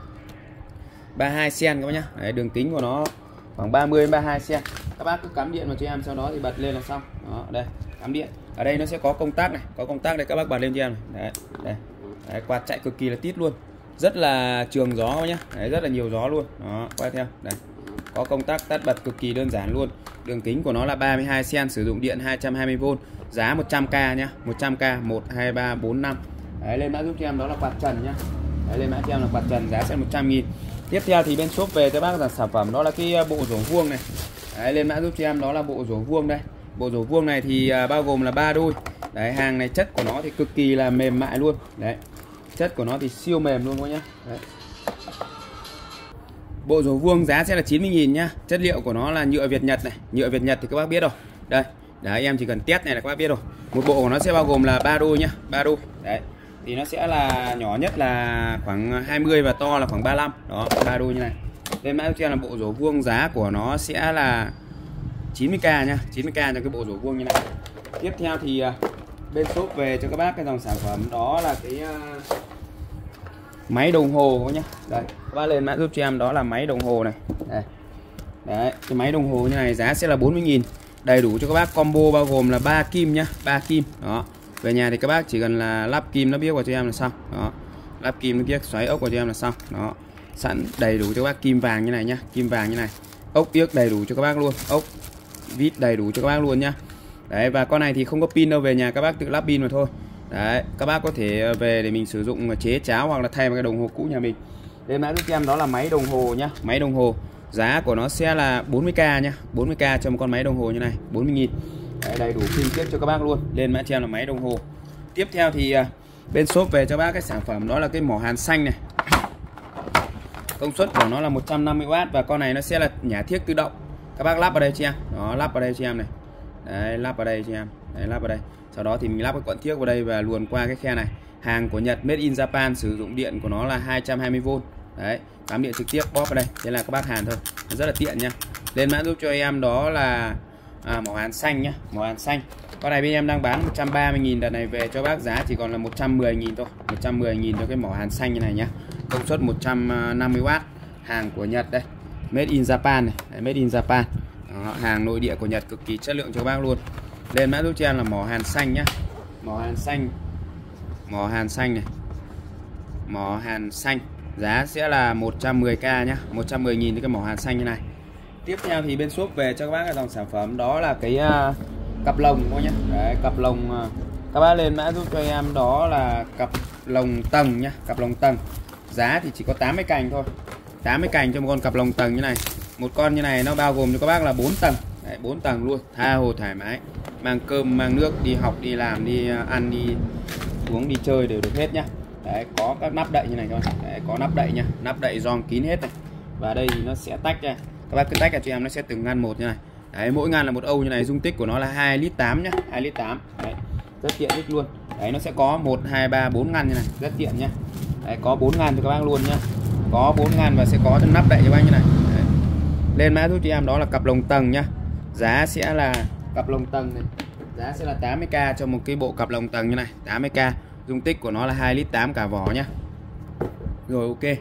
cm các bác nhá. Đấy, đường kính của nó khoảng 30 đến 32 cm. Các bác cứ cắm điện vào cho em, sau đó thì bật lên là xong. Đó, đây, cắm điện. Ở đây nó sẽ có công tắc này, có công tắc đây, các bác bật lên cho em này. Đấy, đây. Đấy, quạt chạy cực kỳ là tít luôn. Rất là trường gió các bác nhá. Đấy, rất là nhiều gió luôn. Đó, quay theo. Đây. Có công tắc tắt bật cực kỳ đơn giản luôn. Đường kính của nó là 32 cm, sử dụng điện 220V, giá 100k nhá, 100k, 1 2 3 4 5. Đấy, lên mã giúp cho em đó là quạt trần nhá. Đấy, lên mã cho em là quạt trần, giá sẽ 100.000. Tiếp theo thì bên shop về cho bác là sản phẩm đó là cái bộ rổ vuông này. Đấy, lên mã giúp cho em đó là bộ rổ vuông đây. Bộ rổ vuông này thì bao gồm là 3 đôi. Đấy, hàng này chất của nó thì cực kỳ là mềm mại luôn. Đấy, chất của nó thì siêu mềm luôn các nhá. Đấy. Bộ rổ vuông giá sẽ là 90.000 nhá. Chất liệu của nó là nhựa Việt Nhật này. Nhựa Việt Nhật thì các bác biết rồi. Đây, đấy, em chỉ cần test này là các bác biết rồi. Một bộ của nó sẽ bao gồm là 3 đôi nhá, 3 đôi. Đấy. Thì nó sẽ là nhỏ nhất là khoảng 20 và to là khoảng 35. Đó, 3 đôi như này. Lên mã cho em là bộ rổ vuông, giá của nó sẽ là 90k nhá, 90k cho cái bộ rổ vuông như này. Tiếp theo thì bên shop về cho các bác cái dòng sản phẩm đó là cái máy đồng hồ nhá. Đây, các bác lên mã giúp cho em đó là máy đồng hồ này. Đây. Đấy, cái máy đồng hồ như này giá sẽ là 40.000. Đầy đủ cho các bác combo bao gồm là 3 kim nhá, 3 kim. Đó. Về nhà thì các bác chỉ cần là lắp kim nó biết vào cho em là xong. Đó. Lắp kim nó biết xoáy ốc vào cho em là xong. Đó. Sẵn đầy đủ cho các bác kim vàng như này nhá, kim vàng như này. Ốc yếc đầy đủ cho các bác luôn, ốc vít đầy đủ cho các bác luôn nhá. Đấy, và con này thì không có pin đâu, về nhà các bác tự lắp pin mà thôi. Đấy, các bác có thể về để mình sử dụng chế cháo hoặc là thay vào cái đồng hồ cũ nhà mình. Lên mã giúp em đó là máy đồng hồ nhá, máy đồng hồ. Giá của nó sẽ là 40k nhá, 40k cho một con máy đồng hồ như này, 40.000. Đấy, đầy đủ kim tiết cho các bác luôn. Lên mã cho em là máy đồng hồ. Tiếp theo thì bên shop về cho bác cái sản phẩm đó là cái mỏ hàn xanh này. Công suất của nó là 150W và con này nó sẽ là nhả thiếc tự động. Các bác lắp vào đây cho em. Đó, lắp vào đây cho em này. Đấy, lắp vào đây cho em. Đấy, lắp vào đây. Sau đó thì mình lắp cái cuộn thiếc vào đây và luồn qua cái khe này. Hàng của Nhật, made in Japan, sử dụng điện của nó là 220V. Đấy, cắm điện trực tiếp bóp vào đây. Thế là các bác hàn thôi. Rất là tiện nha. Lên mã giúp cho em đó là mỏ hàn xanh nhá, mỏ hàn xanh. Con này bên em đang bán 130.000, đợt này về cho bác giá chỉ còn là 110.000 thôi. 110.000 cho cái mỏ hàn xanh như này nhá. Công suất 150W, hàng của Nhật đây. Made in Japan này, đấy, made in Japan. Đó, hàng nội địa của Nhật, cực kỳ chất lượng cho bác luôn. Lên mã giúp cho em là mỏ hàn xanh nhá. Mỏ hàn xanh. Mỏ hàn xanh này. Mỏ hàn xanh. Giá sẽ là 110k nhá, 110.000 cho cái mỏ hàn xanh như này. Tiếp theo thì bên shop về cho các bác cái dòng sản phẩm đó là cái cặp lồng thôi nhá. Đấy, cặp lồng các bác lên mã giúp cho em đó là cặp lồng tầng nhá, cặp lồng tầng. Giá thì chỉ có 80 cành thôi. 80 cành cho một con cặp lồng tầng như này. Một con như này nó bao gồm cho các bác là 4 tầng. Đấy, 4 tầng luôn, tha hồ thoải mái. Mang cơm, mang nước, đi học, đi làm, đi ăn, đi uống, đi chơi đều được hết nhá. Đấy, có các nắp đậy như này các bạn. Đấy, có nắp đậy nha, nắp đậy gioăng kín hết này. Và đây thì nó sẽ tách ra. Các bác cứ tách ra cho em, nó sẽ từng ngăn một như này. Đấy, mỗi ngăn là một âu như này, dung tích của nó là 2,8 lít nhá, 2,8 lít. Đấy, rất tiện ích luôn. Đấy, nó sẽ có 1, 2, 3, 4 ngăn như này, rất tiện nhá. Đấy, có 4 ngăn cho các bác luôn nhá. Có 4 ngăn và sẽ có nắp đậy cho các bác như này. Đấy. Lên mã giúp cho em đó là cặp lồng tầng nhá. Giá sẽ là cặp lồng tầng này. Giá sẽ là 80k cho một cái bộ cặp lồng tầng như này, 80k. Dung tích của nó là 2,8 lít cả vỏ nhá. Rồi, ok.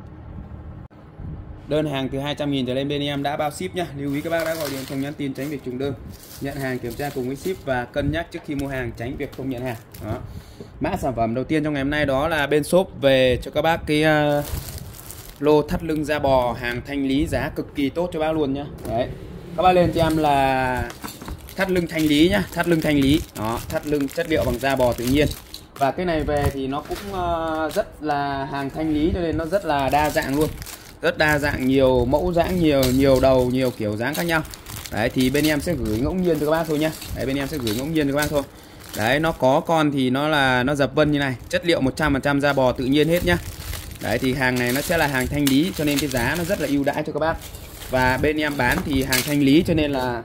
Đơn hàng từ 200.000 trở lên bên em đã bao ship nhá. Lưu ý các bác đã gọi điện không nhắn tin tránh việc trùng đơn. Nhận hàng kiểm tra cùng với ship và cân nhắc trước khi mua hàng, tránh việc không nhận hàng. Đó. Mã sản phẩm đầu tiên trong ngày hôm nay đó là bên shop về cho các bác cái lô thắt lưng da bò, hàng thanh lý, giá cực kỳ tốt cho bác luôn nhá. Đấy. Các bác lên cho em là thắt lưng thanh lý nhá, thắt lưng thanh lý. Đó, thắt lưng chất liệu bằng da bò tự nhiên. Và cái này về thì nó cũng rất là hàng thanh lý cho nên nó rất là đa dạng luôn. Rất đa dạng, nhiều mẫu dáng, nhiều đầu, nhiều kiểu dáng khác nhau. Đấy, thì bên em sẽ gửi ngẫu nhiên cho các bác thôi nhá. Đấy, bên em sẽ gửi ngẫu nhiên cho các bác thôi. Đấy, nó có con thì nó dập vân như này, chất liệu 100% da bò tự nhiên hết nhá. Đấy, thì hàng này nó sẽ là hàng thanh lý cho nên cái giá nó rất là ưu đãi cho các bác. Và bên em bán thì hàng thanh lý cho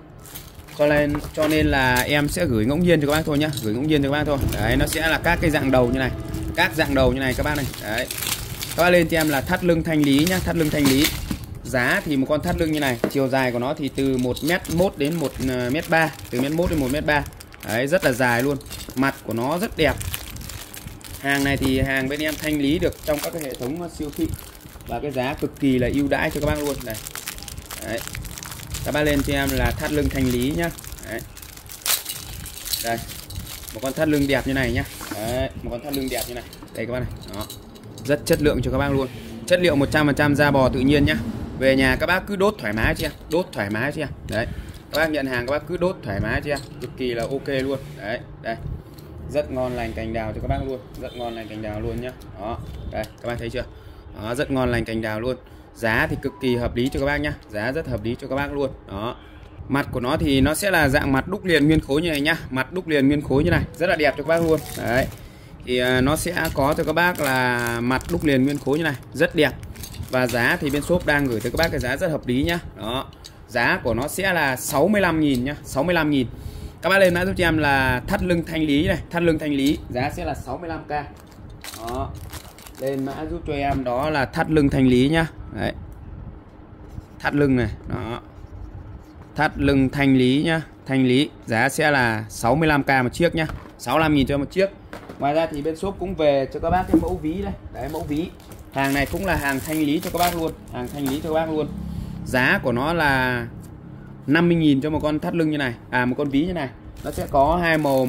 nên là em sẽ gửi ngẫu nhiên cho các bác thôi nhá, gửi ngẫu nhiên cho các bác thôi. Đấy, nó sẽ là các cái dạng đầu như này, các dạng đầu như này các bác này. Đấy. Các bác lên cho em là thắt lưng thanh lý nhá, thắt lưng thanh lý. Giá thì một con thắt lưng như này, chiều dài của nó thì từ 1m1 đến 1m3, từ 1m1 đến 1m3. Đấy, rất là dài luôn. Mặt của nó rất đẹp. Hàng này thì hàng bên em thanh lý được trong các cái hệ thống siêu thị và cái giá cực kỳ là ưu đãi cho các bác luôn này. Đấy. Các bác lên cho em là thắt lưng thanh lý nhá. Đấy. Đây. Một con thắt lưng đẹp như này nhá. Đấy, một con thắt lưng đẹp như này. Đây các bác này. Đó. Rất chất lượng cho các bác luôn. Chất liệu 100% da bò tự nhiên nhá. Về nhà các bác cứ đốt thoải mái chưa? Đốt thoải mái chưa? Đấy. Các bác nhận hàng các bác cứ đốt thoải mái chưa? Cực kỳ là ok luôn. Đấy, đây. Rất ngon lành cành đào cho các bác luôn. Rất ngon lành cành đào luôn nhá. Đó. Đây, các bác thấy chưa? Đó, rất ngon lành cành đào luôn. Giá thì cực kỳ hợp lý cho các bác nhá. Giá rất hợp lý cho các bác luôn. Đó. Mặt của nó thì nó sẽ là dạng mặt đúc liền nguyên khối như này nhá. Mặt đúc liền nguyên khối như này, rất là đẹp cho các bác luôn. Đấy. Thì nó sẽ có cho các bác là mặt đúc liền nguyên khối như này, rất đẹp. Và giá thì bên shop đang gửi tới các bác cái giá rất hợp lý nhá. Đó. Giá của nó sẽ là 65.000 nhá, 65.000. Các bác lên mã giúp cho em là thắt lưng thanh lý này, thắt lưng thanh lý, giá sẽ là 65k. Đó. Lên mã giúp cho em đó là thắt lưng thanh lý nhá. Đấy. Thắt lưng này, đó. Thắt lưng thanh lý nhá, thanh lý, giá sẽ là 65k một chiếc nhá, 65.000 cho một chiếc. Ngoài ra thì bên shop cũng về cho các bác cái mẫu ví đây. Đấy, mẫu ví. Hàng này cũng là hàng thanh lý cho các bác luôn, hàng thanh lý cho các bác luôn. Giá của nó là 50.000 cho một con thắt lưng như này, một con ví như này. Nó sẽ có hai màu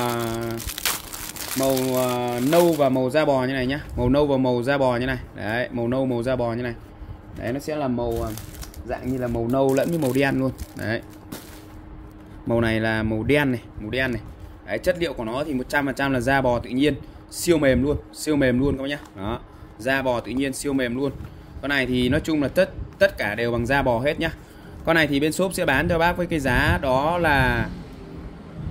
nâu và màu da bò như này nhá. Màu nâu và màu da bò như này. Đấy, màu nâu màu da bò như này. Đấy, nó sẽ là màu dạng như là màu nâu lẫn với màu đen luôn. Đấy. Màu này là màu đen này, màu đen này. Đấy, chất liệu của nó thì 100% là da bò tự nhiên, siêu mềm luôn các bác nhá. Đó, da bò tự nhiên siêu mềm luôn. Con này thì nói chung là tất cả đều bằng da bò hết nhá. Con này thì bên shop sẽ bán cho bác với cái giá đó là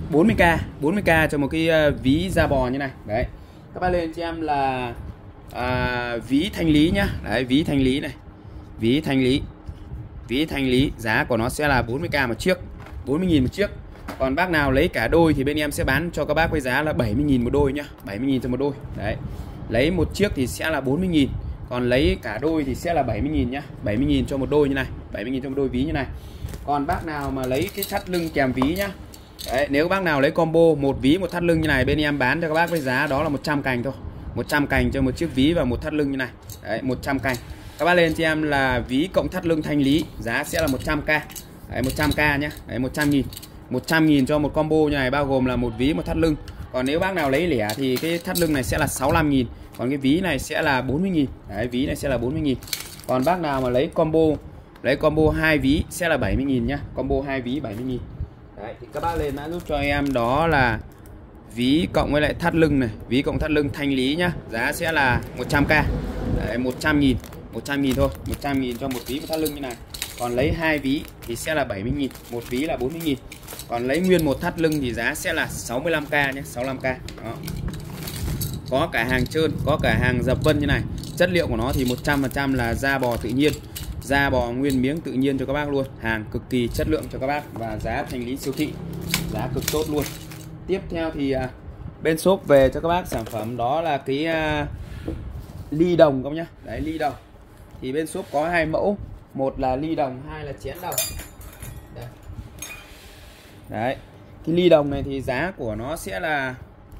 40k cho một cái ví da bò như này. Đấy, các bác lên cho em là ví thanh lý nhá. Đấy, ví thanh lý này, ví thanh lý giá của nó sẽ là 40k một chiếc, 40.000 một chiếc. Còn bác nào lấy cả đôi thì bên em sẽ bán cho các bác với giá là 70.000 một đôi nhá, 70.000 cho một đôi. Đấy, lấy một chiếc thì sẽ là 40.000, còn lấy cả đôi thì sẽ là 70.000 nhá, 70.000 cho một đôi như này, 70.000 cho một đôi ví như này. Còn bác nào mà lấy cái thắt lưng kèm ví nhá. Đấy, nếu bác nào lấy combo một ví một thắt lưng như này, bên em bán cho các bác với giá đó là 100 cành thôi, 100 cành cho một chiếc ví và một thắt lưng như này. Đấy, 100 cành. Các bác lên cho em là ví cộng thắt lưng thanh lý, giá sẽ là 100k. Đấy, 100k nhá. Đấy, 100.000. 100.000 cho một combo như này, bao gồm là một ví một thắt lưng. Còn nếu bác nào lấy lẻ thì cái thắt lưng này sẽ là 65.000, còn cái ví này sẽ là 40.000. Đấy, ví này sẽ là 40.000. Còn bác nào mà lấy combo 2 ví sẽ là 70.000 nhá. Combo 2 ví 70.000. Đấy, thì các bác lên mã giúp cho em đó là ví cộng với lại thắt lưng này, ví cộng thắt lưng thanh lý nhá, giá sẽ là 100k. Đấy, 100.000, 100.000 thôi, 100.000 cho một ví một thắt lưng như này. Còn lấy 2 ví thì sẽ là 70.000, một ví là 40.000. Còn lấy nguyên một thắt lưng thì giá sẽ là 65k nhé, 65k. Đó. Có cả hàng trơn, có cả hàng dập vân như này. Chất liệu của nó thì 100% là da bò tự nhiên, da bò nguyên miếng tự nhiên cho các bác luôn. Hàng cực kỳ chất lượng cho các bác và giá thanh lý siêu thị, giá cực tốt luôn. Tiếp theo thì bên shop về cho các bác sản phẩm đó là cái ly đồng các bác nhá. Đấy, ly đồng thì bên shop có 2 mẫu, một là ly đồng, hai là chén đồng. Đây. Đấy, cái ly đồng này thì giá của nó sẽ là,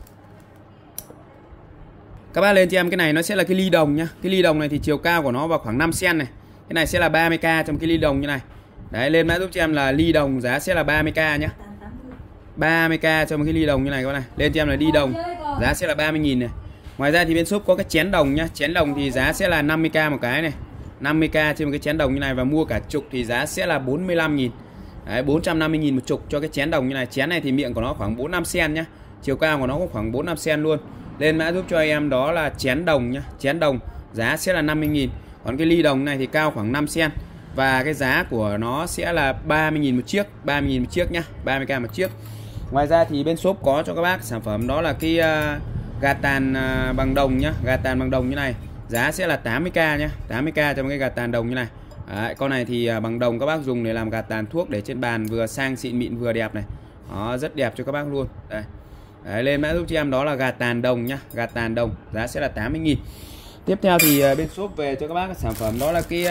các bác lên cho em cái này nó sẽ là cái ly đồng nhá. Cái ly đồng này thì chiều cao của nó vào khoảng 5 cm này. Cái này sẽ là 30k trong cái ly đồng như này. Đấy, lên mã giúp cho em là ly đồng giá sẽ là 30k nhá. 30k cho một cái ly đồng như này các bác này. Lên cho em là ly đồng giá sẽ là 30.000 này. Ngoài ra thì bên shop có cái chén đồng nhá. Chén đồng thì giá sẽ là 50k một cái này, 50k trên một cái chén đồng như này. Và mua cả chục thì giá sẽ là 45.000. Đấy, 450.000 một chục cho cái chén đồng như này. Chén này thì miệng của nó khoảng 4-5 cm nhá. Chiều cao của nó cũng khoảng 4-5 cm luôn. Lên mã giúp cho em đó là chén đồng nhá. Chén đồng giá sẽ là 50.000. Còn cái ly đồng này thì cao khoảng 5 cm. Và cái giá của nó sẽ là 30.000 một chiếc, 30.000 một chiếc nhá, 30k một chiếc. Ngoài ra thì bên shop có cho các bác sản phẩm đó là cái gà tàn bằng đồng nhá, gà tàn bằng đồng như này. Giá sẽ là 80k nhá, 80k cho một cái gà tàn đồng như này. Đấy, con này thì bằng đồng các bác dùng để làm gà tàn thuốc để trên bàn, vừa sang xịn mịn vừa đẹp này. Đó, rất đẹp cho các bác luôn. Đây. Đấy, lên mã giúp cho em đó là gà tàn đồng nhá, gà tàn đồng, giá sẽ là 80.000. Tiếp theo thì bên shop về cho các bác sản phẩm đó là cái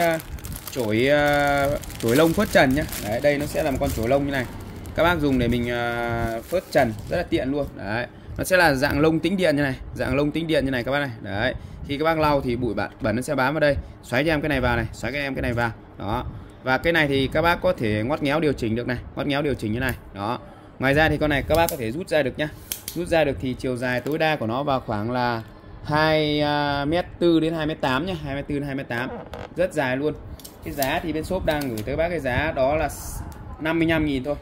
chổi lông phớt trần nhá. Đấy, đây nó sẽ là một con chổi lông như này. Các bác dùng để mình phớt trần rất là tiện luôn. Đấy, nó sẽ là dạng lông tĩnh điện như này, dạng lông tĩnh điện như này các bác này. Đấy, khi các bác lau thì bụi bẩn nó sẽ bám vào đây. Xoáy cho em cái này vào này, xoáy cho em cái này vào. Đó. Và cái này thì các bác có thể ngoắt ngéo điều chỉnh được này, ngoắt ngéo điều chỉnh như này. Đó. Ngoài ra thì con này các bác có thể rút ra được nhá. Rút ra được thì chiều dài tối đa của nó vào khoảng là 2m4 đến 2m8 nhá, 2m4 đến 2m8. Rất dài luôn. Cái giá thì bên shop đang gửi tới các bác cái giá đó là 55.000 thôi.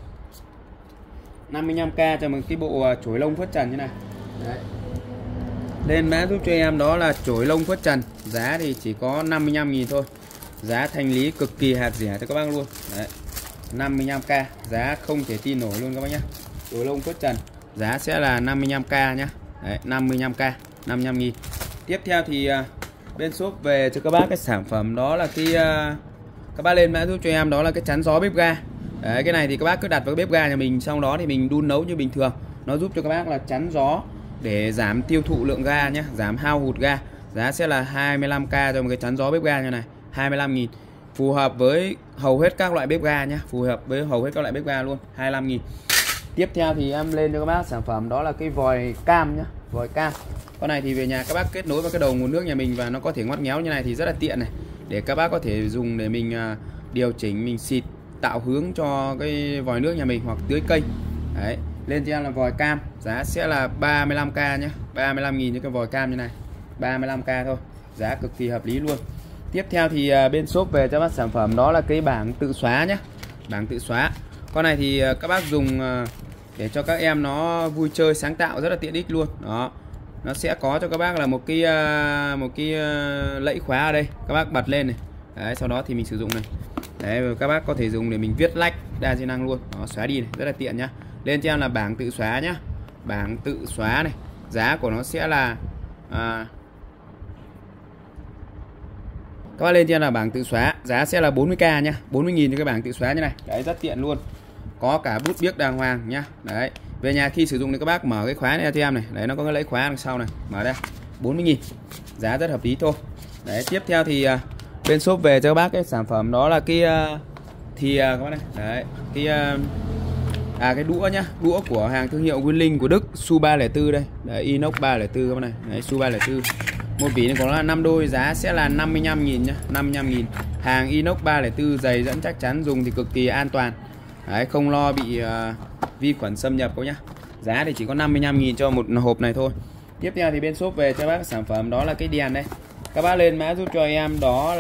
55k cho một cái bộ chổi lông phớt trần như này. Đấy. Lên mã giúp cho em đó là chổi lông phớt trần, giá thì chỉ có 55.000 thôi. Giá thanh lý cực kỳ hạt rẻ cho các bác luôn. Đấy. 55k, giá không thể tin nổi luôn các bác nhé. Chổi lông phớt trần, giá sẽ là 55k nhá. Đấy, 55k, 55.000. Tiếp theo thì bên shop về cho các bác cái sản phẩm đó là cái các bác lên mã giúp cho em đó là cái chắn gió bếp ga. Đấy, cái này thì các bác cứ đặt vào cái bếp ga nhà mình, sau đó thì mình đun nấu như bình thường. Nó giúp cho các bác là chắn gió để giảm tiêu thụ lượng ga nhé, giảm hao hụt ga. Giá sẽ là 25k cho một cái chắn gió bếp ga như này, 25.000. Phù hợp với hầu hết các loại bếp ga nhé, phù hợp với hầu hết các loại bếp ga luôn, 25.000. Tiếp theo thì em lên cho các bác sản phẩm đó là cái vòi cam nhá, vòi cam. Con này thì về nhà các bác kết nối vào cái đầu nguồn nước nhà mình và nó có thể ngoắt ngéo như này thì rất là tiện này. Để các bác có thể dùng để mình điều chỉnh, mình xịt tạo hướng cho cái vòi nước nhà mình hoặc tưới cây. Đấy, lên cho em là vòi cam, giá sẽ là 35k nhé, 35.000 cho cái vòi cam như này, 35k thôi, giá cực kỳ hợp lý luôn. Tiếp theo thì bên shop về cho bác sản phẩm đó là cái bảng tự xóa nhé, bảng tự xóa. Con này thì các bác dùng để cho các em nó vui chơi sáng tạo, rất là tiện ích luôn. Đó, nó sẽ có cho các bác là một cái lẫy khóa ở đây, các bác bật lên này. Đấy, sau đó thì mình sử dụng này. Đấy, các bác có thể dùng để mình viết lách đa di năng luôn. Đó, xóa đi này, rất là tiện nhá. Lên cho em là bảng tự xóa nhá. Bảng tự xóa này, giá của nó sẽ là các bác lên cho em là bảng tự xóa, giá sẽ là 40k nhá, 40.000 cho cái bảng tự xóa như này. Đấy, rất tiện luôn. Có cả bút biếc đàng hoàng nhá. Đấy, về nhà khi sử dụng thì các bác mở cái khóa này cho em này. Đấy, nó có cái lẫy khóa đằng sau này, mở ra 40.000. Giá rất hợp lý thôi. Đấy, tiếp theo thì bên shop về cho các bác cái sản phẩm đó là cái các bác này. Đấy, cái đũa nhá, đũa của hàng thương hiệu Winling của Đức, Su 304 đây. Đấy, inox 304 các bác này. Đấy, Su 304. Một vỉ này có là 5 đôi, giá sẽ là 55.000 nhá, 55.000. Hàng inox 304 dày dẫn chắc chắn, dùng thì cực kỳ an toàn. Đấy, không lo bị vi khuẩn xâm nhập đâu nhá. Giá thì chỉ có 55.000 cho một hộp này thôi. Tiếp theo thì bên shop về cho bác cái sản phẩm đó là cái đèn đây. Các bác lên mã giúp cho em đó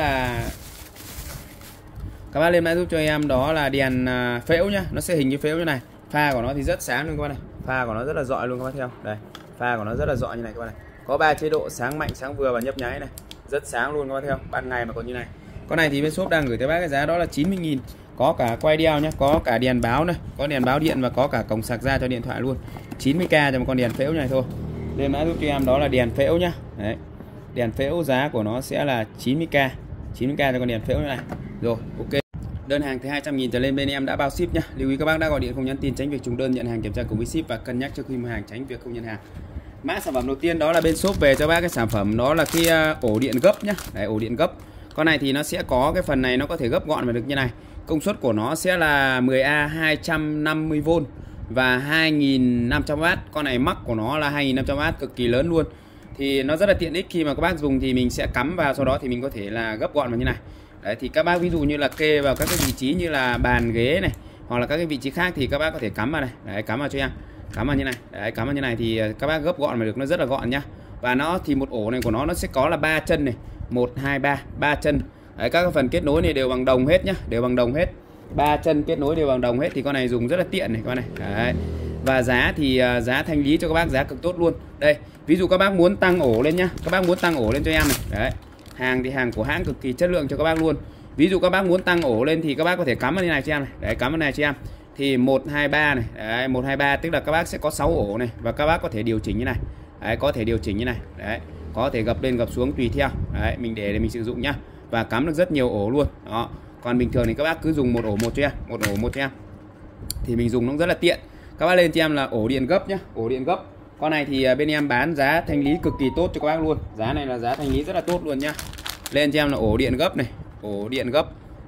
là đèn phễu nhá, nó sẽ hình như phễu như này. Pha của nó thì rất sáng luôn các bác này. Pha của nó rất là rọi luôn các bác theo. Đây, pha của nó rất là rọi như này các bác này. Có 3 chế độ sáng mạnh, sáng vừa và nhấp nháy này. Rất sáng luôn các bác theo. Ban ngày mà còn như này. Con này thì bên shop đang gửi tới bác cái giá đó là 90.000. Có cả quay đeo nhá, có cả đèn báo này, có đèn báo điện và có cả cổng sạc ra cho điện thoại luôn. 90k cho một con đèn phễu như này thôi. Lên mã giúp cho em đó là đèn phễu nhá. Đấy. Đèn phễu giá của nó sẽ là 90k. 90k cho con đèn phễu như này. Rồi, ok. Đơn hàng từ 200.000 trở lên bên em đã bao ship nhá. Lưu ý các bác đã gọi điện không nhắn tin tránh việc trùng đơn, nhận hàng kiểm tra cùng với ship và cân nhắc trước khi mua hàng tránh việc không nhận hàng. Mã sản phẩm đầu tiên đó là bên shop về cho bác cái sản phẩm đó là cái ổ điện gấp nhá. Đấy, ổ điện gấp. Con này thì nó sẽ có cái phần này nó có thể gấp gọn và được như này. Công suất của nó sẽ là 10A 250V và 2500W. Con này mắc của nó là 2500W, cực kỳ lớn luôn. Thì nó rất là tiện ích khi mà các bác dùng thì mình sẽ cắm vào, sau đó thì mình có thể là gấp gọn vào như này. Đấy, thì các bác ví dụ như là kê vào các cái vị trí như là bàn ghế này hoặc là các cái vị trí khác thì các bác có thể cắm vào này. Đấy, cắm vào cho em. Cắm vào như này. Đấy, cắm vào như này thì các bác gấp gọn mà được, nó rất là gọn nhá. Và nó thì một ổ này của nó sẽ có là 3 chân này, 1 2 3, 3 chân. Đấy, các phần kết nối này đều bằng đồng hết nhá, đều bằng đồng hết. 3 chân kết nối đều bằng đồng hết thì con này dùng rất là tiện này con này. Đấy. Và giá thì giá thanh lý cho các bác giá cực tốt luôn. Đây, ví dụ các bác muốn tăng ổ lên nhá, các bác muốn tăng ổ lên cho em này. Đấy. Hàng thì hàng của hãng cực kỳ chất lượng cho các bác luôn. Ví dụ các bác muốn tăng ổ lên thì các bác có thể cắm vào như này cho em này. Đấy, cắm vào này cho em. Thì 1 2 3 này. Đấy, 1 2 3 tức là các bác sẽ có 6 ổ này và các bác có thể điều chỉnh như này. Đấy, có thể điều chỉnh như này. Đấy, có thể gập lên gập xuống tùy theo. Đấy, mình để mình sử dụng nhá. Và cắm được rất nhiều ổ luôn. Đó. Còn bình thường thì các bác cứ dùng một ổ một cho em, một ổ một cho em. Thì mình dùng nó rất là tiện. Các bác lên cho em là ổ điện gấp nhá, ổ điện gấp. Con này thì bên em bán giá thanh lý cực kỳ tốt cho các bác luôn. Giá này là giá thanh lý rất là tốt luôn nhá. Lên cho em là ổ điện gấp này, ổ điện gấp.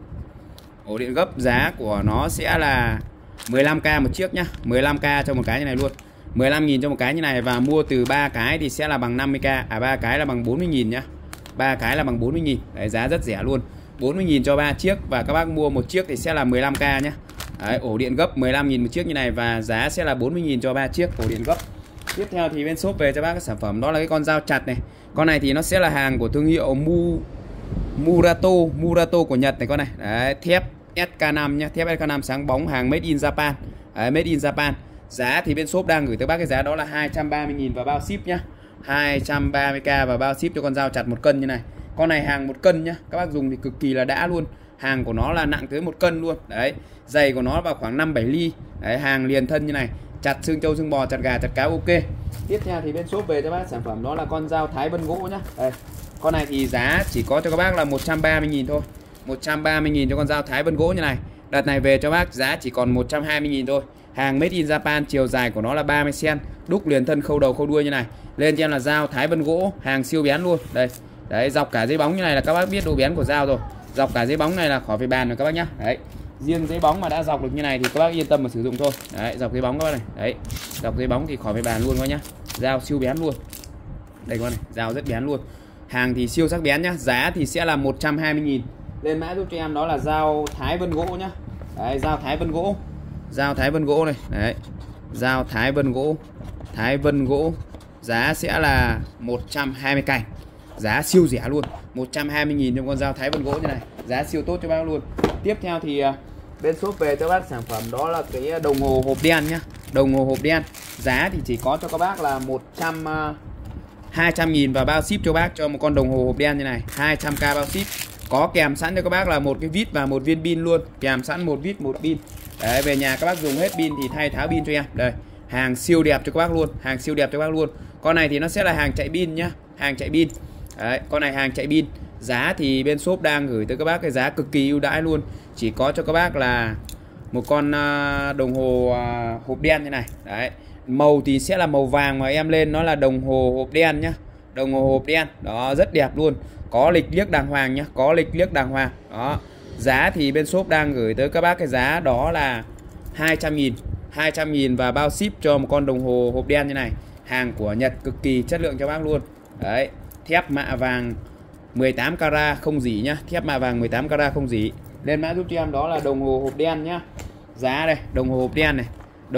Ổ điện gấp giá của nó sẽ là 15k một chiếc nhá, 15k cho một cái như này luôn. 15.000 cho một cái như này và mua từ 3 cái thì sẽ là bằng 50k, 3 cái là bằng 40.000 nhá. 3 cái là bằng 40.000. Đấy, giá rất rẻ luôn. 40.000 cho 3 chiếc và các bác mua một chiếc thì sẽ là 15k nhá. Đấy, ổ điện gấp 15.000 một chiếc như này và giá sẽ là 40.000 cho 3 chiếc ổ điện gấp. Tiếp theo thì bên shop về cho bác cái sản phẩm đó là cái con dao chặt này. Con này thì nó sẽ là hàng của thương hiệu Murato của Nhật này con này. Đấy, thép SK5 nhá, thép SK5 sáng bóng, hàng made in Japan. Đấy, made in Japan. Giá thì bên shop đang gửi tới bác cái giá đó là 230.000 và bao ship nhá. 230k và bao ship cho con dao chặt 1 cân như này. Con này hàng 1 cân nhá, các bác dùng thì cực kỳ là đã luôn. Hàng của nó là nặng tới 1 cân luôn. Đấy, dày của nó vào khoảng 5-7 ly. Đấy, hàng liền thân như này, chặt xương trâu xương bò, chặt gà chặt cá ok. Tiếp theo thì bên shop về cho bác sản phẩm đó là con dao thái vân gỗ nhá. Đây, con này thì giá chỉ có cho các bác là 130.000 thôi. 130.000 cho con dao thái vân gỗ như này. Đợt này về cho bác giá chỉ còn 120.000 thôi. Hàng made in Japan, chiều dài của nó là 30 cm, đúc liền thân khâu đầu khâu đuôi như này. Lên cho em là dao thái vân gỗ, hàng siêu bén luôn. Đây. Đấy, dọc cả giấy bóng như này là các bác biết độ bén của dao rồi. Dọc cả giấy bóng này là khỏi phải bàn rồi các bác nhá. Đấy. Riêng giấy bóng mà đã dọc được như này thì các bác yên tâm mà sử dụng thôi. Đấy, dọc giấy bóng các bác này. Đấy. Dọc giấy bóng thì khỏi phải bàn luôn các bác nhá. Dao siêu bén luôn. Đây các bác này, dao rất bén luôn. Hàng thì siêu sắc bén nhá, giá thì sẽ là 120.000. Lên mã giúp cho em đó là dao thái vân gỗ nhá. Đấy, dao thái vân gỗ. Dao thái vân gỗ này. Đấy. Dao thái vân gỗ. Thái vân gỗ. Giá sẽ là 120 cành. Giá siêu rẻ luôn. 120.000 trong con dao thái vân gỗ như này. Giá siêu tốt cho bác luôn. Tiếp theo thì bên shop về cho bác sản phẩm đó là cái đồng hồ hộp đen nhá. Đồng hồ hộp đen. Giá thì chỉ có cho các bác là 200.000 và bao ship cho bác cho một con đồng hồ hộp đen như này. 200k bao ship. Có kèm sẵn cho các bác là một cái vít và một viên pin luôn. Kèm sẵn một vít một pin. Đấy, về nhà các bác dùng hết pin thì thay tháo pin cho em. Đây, hàng siêu đẹp cho các bác luôn, hàng siêu đẹp cho các bác luôn. Con này thì nó sẽ là hàng chạy pin nhá, hàng chạy pin. Đấy, con này hàng chạy pin. Giá thì bên shop đang gửi tới các bác cái giá cực kỳ ưu đãi luôn. Chỉ có cho các bác là một con đồng hồ hộp đen như này. Đấy, màu thì sẽ là màu vàng mà em lên nó là đồng hồ hộp đen nhá. Đồng hồ hộp đen, đó rất đẹp luôn. Có lịch liếc đàng hoàng nhá, có lịch liếc đàng hoàng. Đó. Giá thì bên shop đang gửi tới các bác cái giá đó là 200.000. 200.000 và bao ship cho một con đồng hồ hộp đen như này. Hàng của Nhật cực kỳ chất lượng cho bác luôn. Đấy, thép mạ vàng 18 carat không rỉ nhá, thép mạ vàng 18 carat không rỉ. Lên mã giúp cho em đó là đồng hồ hộp đen nhá. Giá đây, đồng hồ hộp đen này.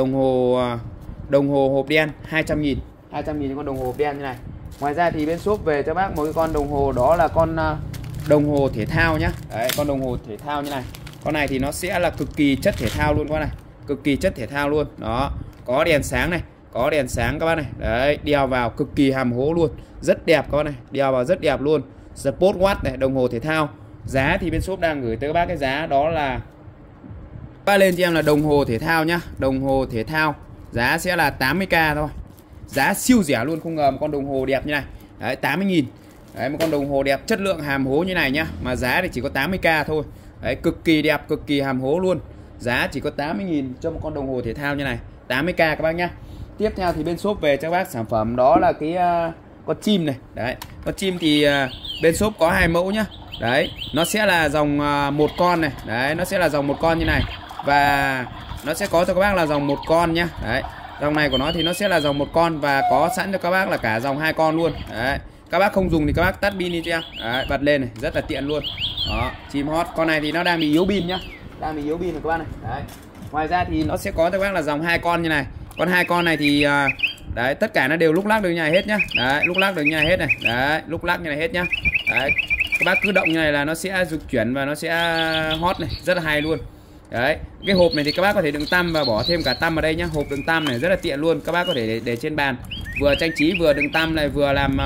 Đồng hồ hộp đen 200.000. 200.000 cho con đồng hồ hộp đen như này. Ngoài ra thì bên shop về cho bác một cái con đồng hồ đó là con đồng hồ thể thao nhá. Đấy, con đồng hồ thể thao như này. Con này thì nó sẽ là cực kỳ chất thể thao luôn con này. Cực kỳ chất thể thao luôn. Đó, có đèn sáng này, có đèn sáng các bác này. Đấy, đeo vào cực kỳ hàm hố luôn. Rất đẹp các bác này, đeo vào rất đẹp luôn. Sport Watch này, đồng hồ thể thao. Giá thì bên shop đang gửi tới các bác cái giá đó là bác lên cho em là đồng hồ thể thao nhá. Đồng hồ thể thao giá sẽ là 80k thôi. Giá siêu rẻ luôn, không ngờ một con đồng hồ đẹp như này. Đấy, 80.000. Đấy, một con đồng hồ đẹp chất lượng hàm hố như này nhá. Mà giá thì chỉ có 80k thôi. Đấy, cực kỳ đẹp, cực kỳ hàm hố luôn. Giá chỉ có 80.000 cho một con đồng hồ thể thao như này. 80k các bác nhá. Tiếp theo thì bên shop về cho các bác sản phẩm đó là cái con chim này. Đấy, con chim thì bên shop có 2 mẫu nhá. Đấy, nó sẽ là dòng một con này. Đấy, nó sẽ là dòng một con như này. Và nó sẽ có cho các bác là dòng một con nhá. Đấy, dòng này của nó thì nó sẽ là dòng một con và có sẵn cho các bác là cả dòng 2 con luôn. Đấy, các bác không dùng thì các bác tắt pin đi cho em. Đấy, bật lên này, rất là tiện luôn. Đó, chim hot. Con này thì nó đang bị yếu pin nhá. Đang bị yếu pin rồi các bác này. Đấy. Ngoài ra thì nó sẽ có cho các bác là dòng 2 con như này. Con 2 con này thì đấy, tất cả nó đều lúc lắc được như này hết nhá. Đấy, lúc lắc được như này hết này. Đấy, lúc lắc như này hết nhá. Đấy, các bác cứ động như này là nó sẽ dịch chuyển và nó sẽ hot này, rất là hay luôn. Đấy, cái hộp này thì các bác có thể đựng tăm và bỏ thêm cả tăm vào đây nhá. Hộp đựng tăm này rất là tiện luôn, các bác có thể để trên bàn, vừa trang trí vừa đựng tăm này, vừa làm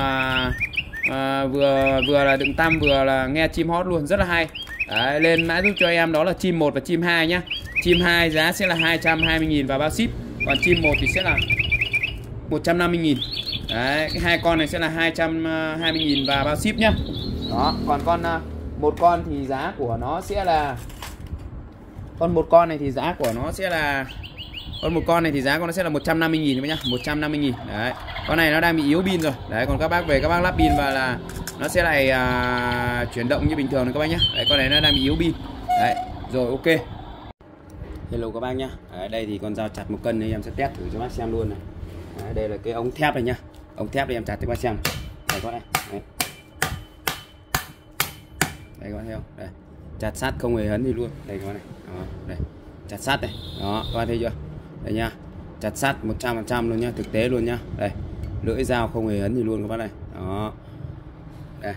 vừa là đựng tăm vừa là nghe chim hót luôn, rất là hay. Đấy, lên mã giúp cho em đó là chim 1 và chim 2 nhá. Chim 2 giá sẽ là 220.000 và bao ship, còn chim 1 thì sẽ là 150.000. Đấy, cái 2 con này sẽ là 220.000 và bao ship nhá. Đó, còn con một con thì giá của nó sẽ là một con này thì giá của nó sẽ là 150.000 nhá, 150.000. Đấy. Con này nó đang bị yếu pin rồi. Đấy, còn các bác về các bác lắp pin và là nó sẽ lại chuyển động như bình thường này các bác nhá. Đấy, con này nó đang bị yếu pin. Đấy, rồi ok. Hello các bác nhá. Đấy, đây thì con dao chặt 1 cân này em sẽ test thử cho bác xem luôn này. Đấy, đây là cái ống thép này nhá. Ống thép đây em chặt cho các bác xem. Đây các bác này. Đấy. Đây các bác thấy không? Đây. Chặt sát không hề hấn gì luôn. Đây các bác này. Đó, đây. Chặt sát này. Đó, các bác thấy chưa? Đây nha. Chặt sát 100% luôn nhá, thực tế luôn nhá. Đây. Lưỡi dao không hề hấn gì luôn các bác này. Đó. Đây.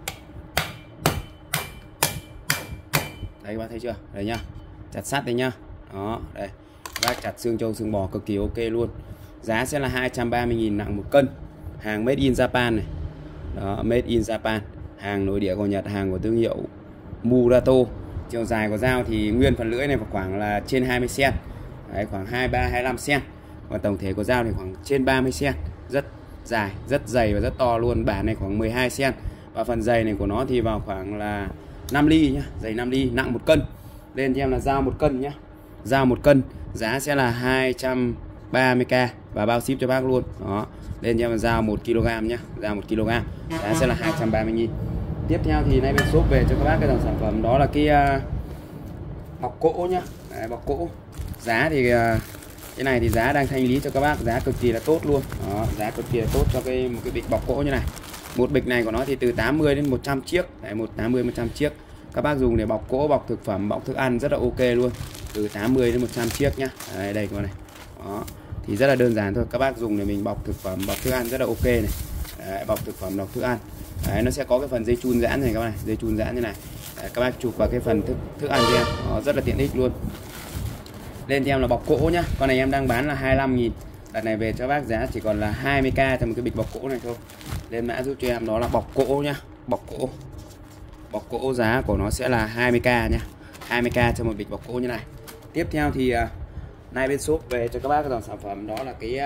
Đây các bác thấy chưa? Đây nhá. Chặt sát đây nhá. Đó, đây. Các bác chặt xương trâu xương bò cực kỳ ok luôn. Giá sẽ là 230.000 nặng 1 cân. Hàng made in Japan này. Đó, made in Japan. Hàng nội địa của Nhật, hàng của thương hiệu Murato. Chiều dài của dao thì nguyên phần lưỡi này vào khoảng là trên 20 cm. Đấy, khoảng 23-25 cm. Và tổng thể của dao thì khoảng trên 30 cm. Rất dài, rất dày và rất to luôn. Bản này khoảng 12 cm. Và phần dày này của nó thì vào khoảng là 5 ly nhá, dày 5 ly, nặng 1 cân. Lên cho em là dao 1 cân nhá. Dao 1 cân, giá sẽ là 230k và bao ship cho bác luôn. Đó. Lên cho em là dao 1 kg nhá, dao 1 kg. Giá sẽ là 230.000. Tiếp theo thì nay bên shop về cho các bác cái dòng sản phẩm đó là cái bọc cỗ nhá. Đấy, bọc cỗ. Giá thì cái này thì giá đang thanh lý cho các bác, giá cực kỳ là tốt luôn. Đó, giá cực kỳ là tốt cho một cái bịch bọc cỗ như này. Một bịch này của nó thì từ 80 đến 100 chiếc. Đấy, 80-100 chiếc. Các bác dùng để bọc cỗ, bọc thực phẩm, bọc thức ăn rất là ok luôn. Từ 80 đến 100 chiếc nhá. Đấy, đây các bạn này. Đó. Thì rất là đơn giản thôi, các bác dùng để mình bọc thực phẩm, bọc thức ăn rất là ok này. Đấy, bọc thực phẩm, bọc thức ăn. Đấy, nó sẽ có cái phần dây chun giãn này các bạn này, dây chun giãn như này. Đấy, các bác chụp vào cái phần thức ăn cho em. Đó, rất là tiện ích luôn. Lên cho em là bọc cỗ nhá. Con này em đang bán là 25.000. Đợt này về cho bác giá chỉ còn là 20k cho một cái bịch bọc cỗ này thôi. Lên mã giúp cho em đó là bọc cỗ nhá. Bọc cỗ. Bọc cỗ giá của nó sẽ là 20k nhá. 20k cho một bịch bọc cỗ như này. Tiếp theo thì nay bên shop về cho các bác cái dòng sản phẩm đó là cái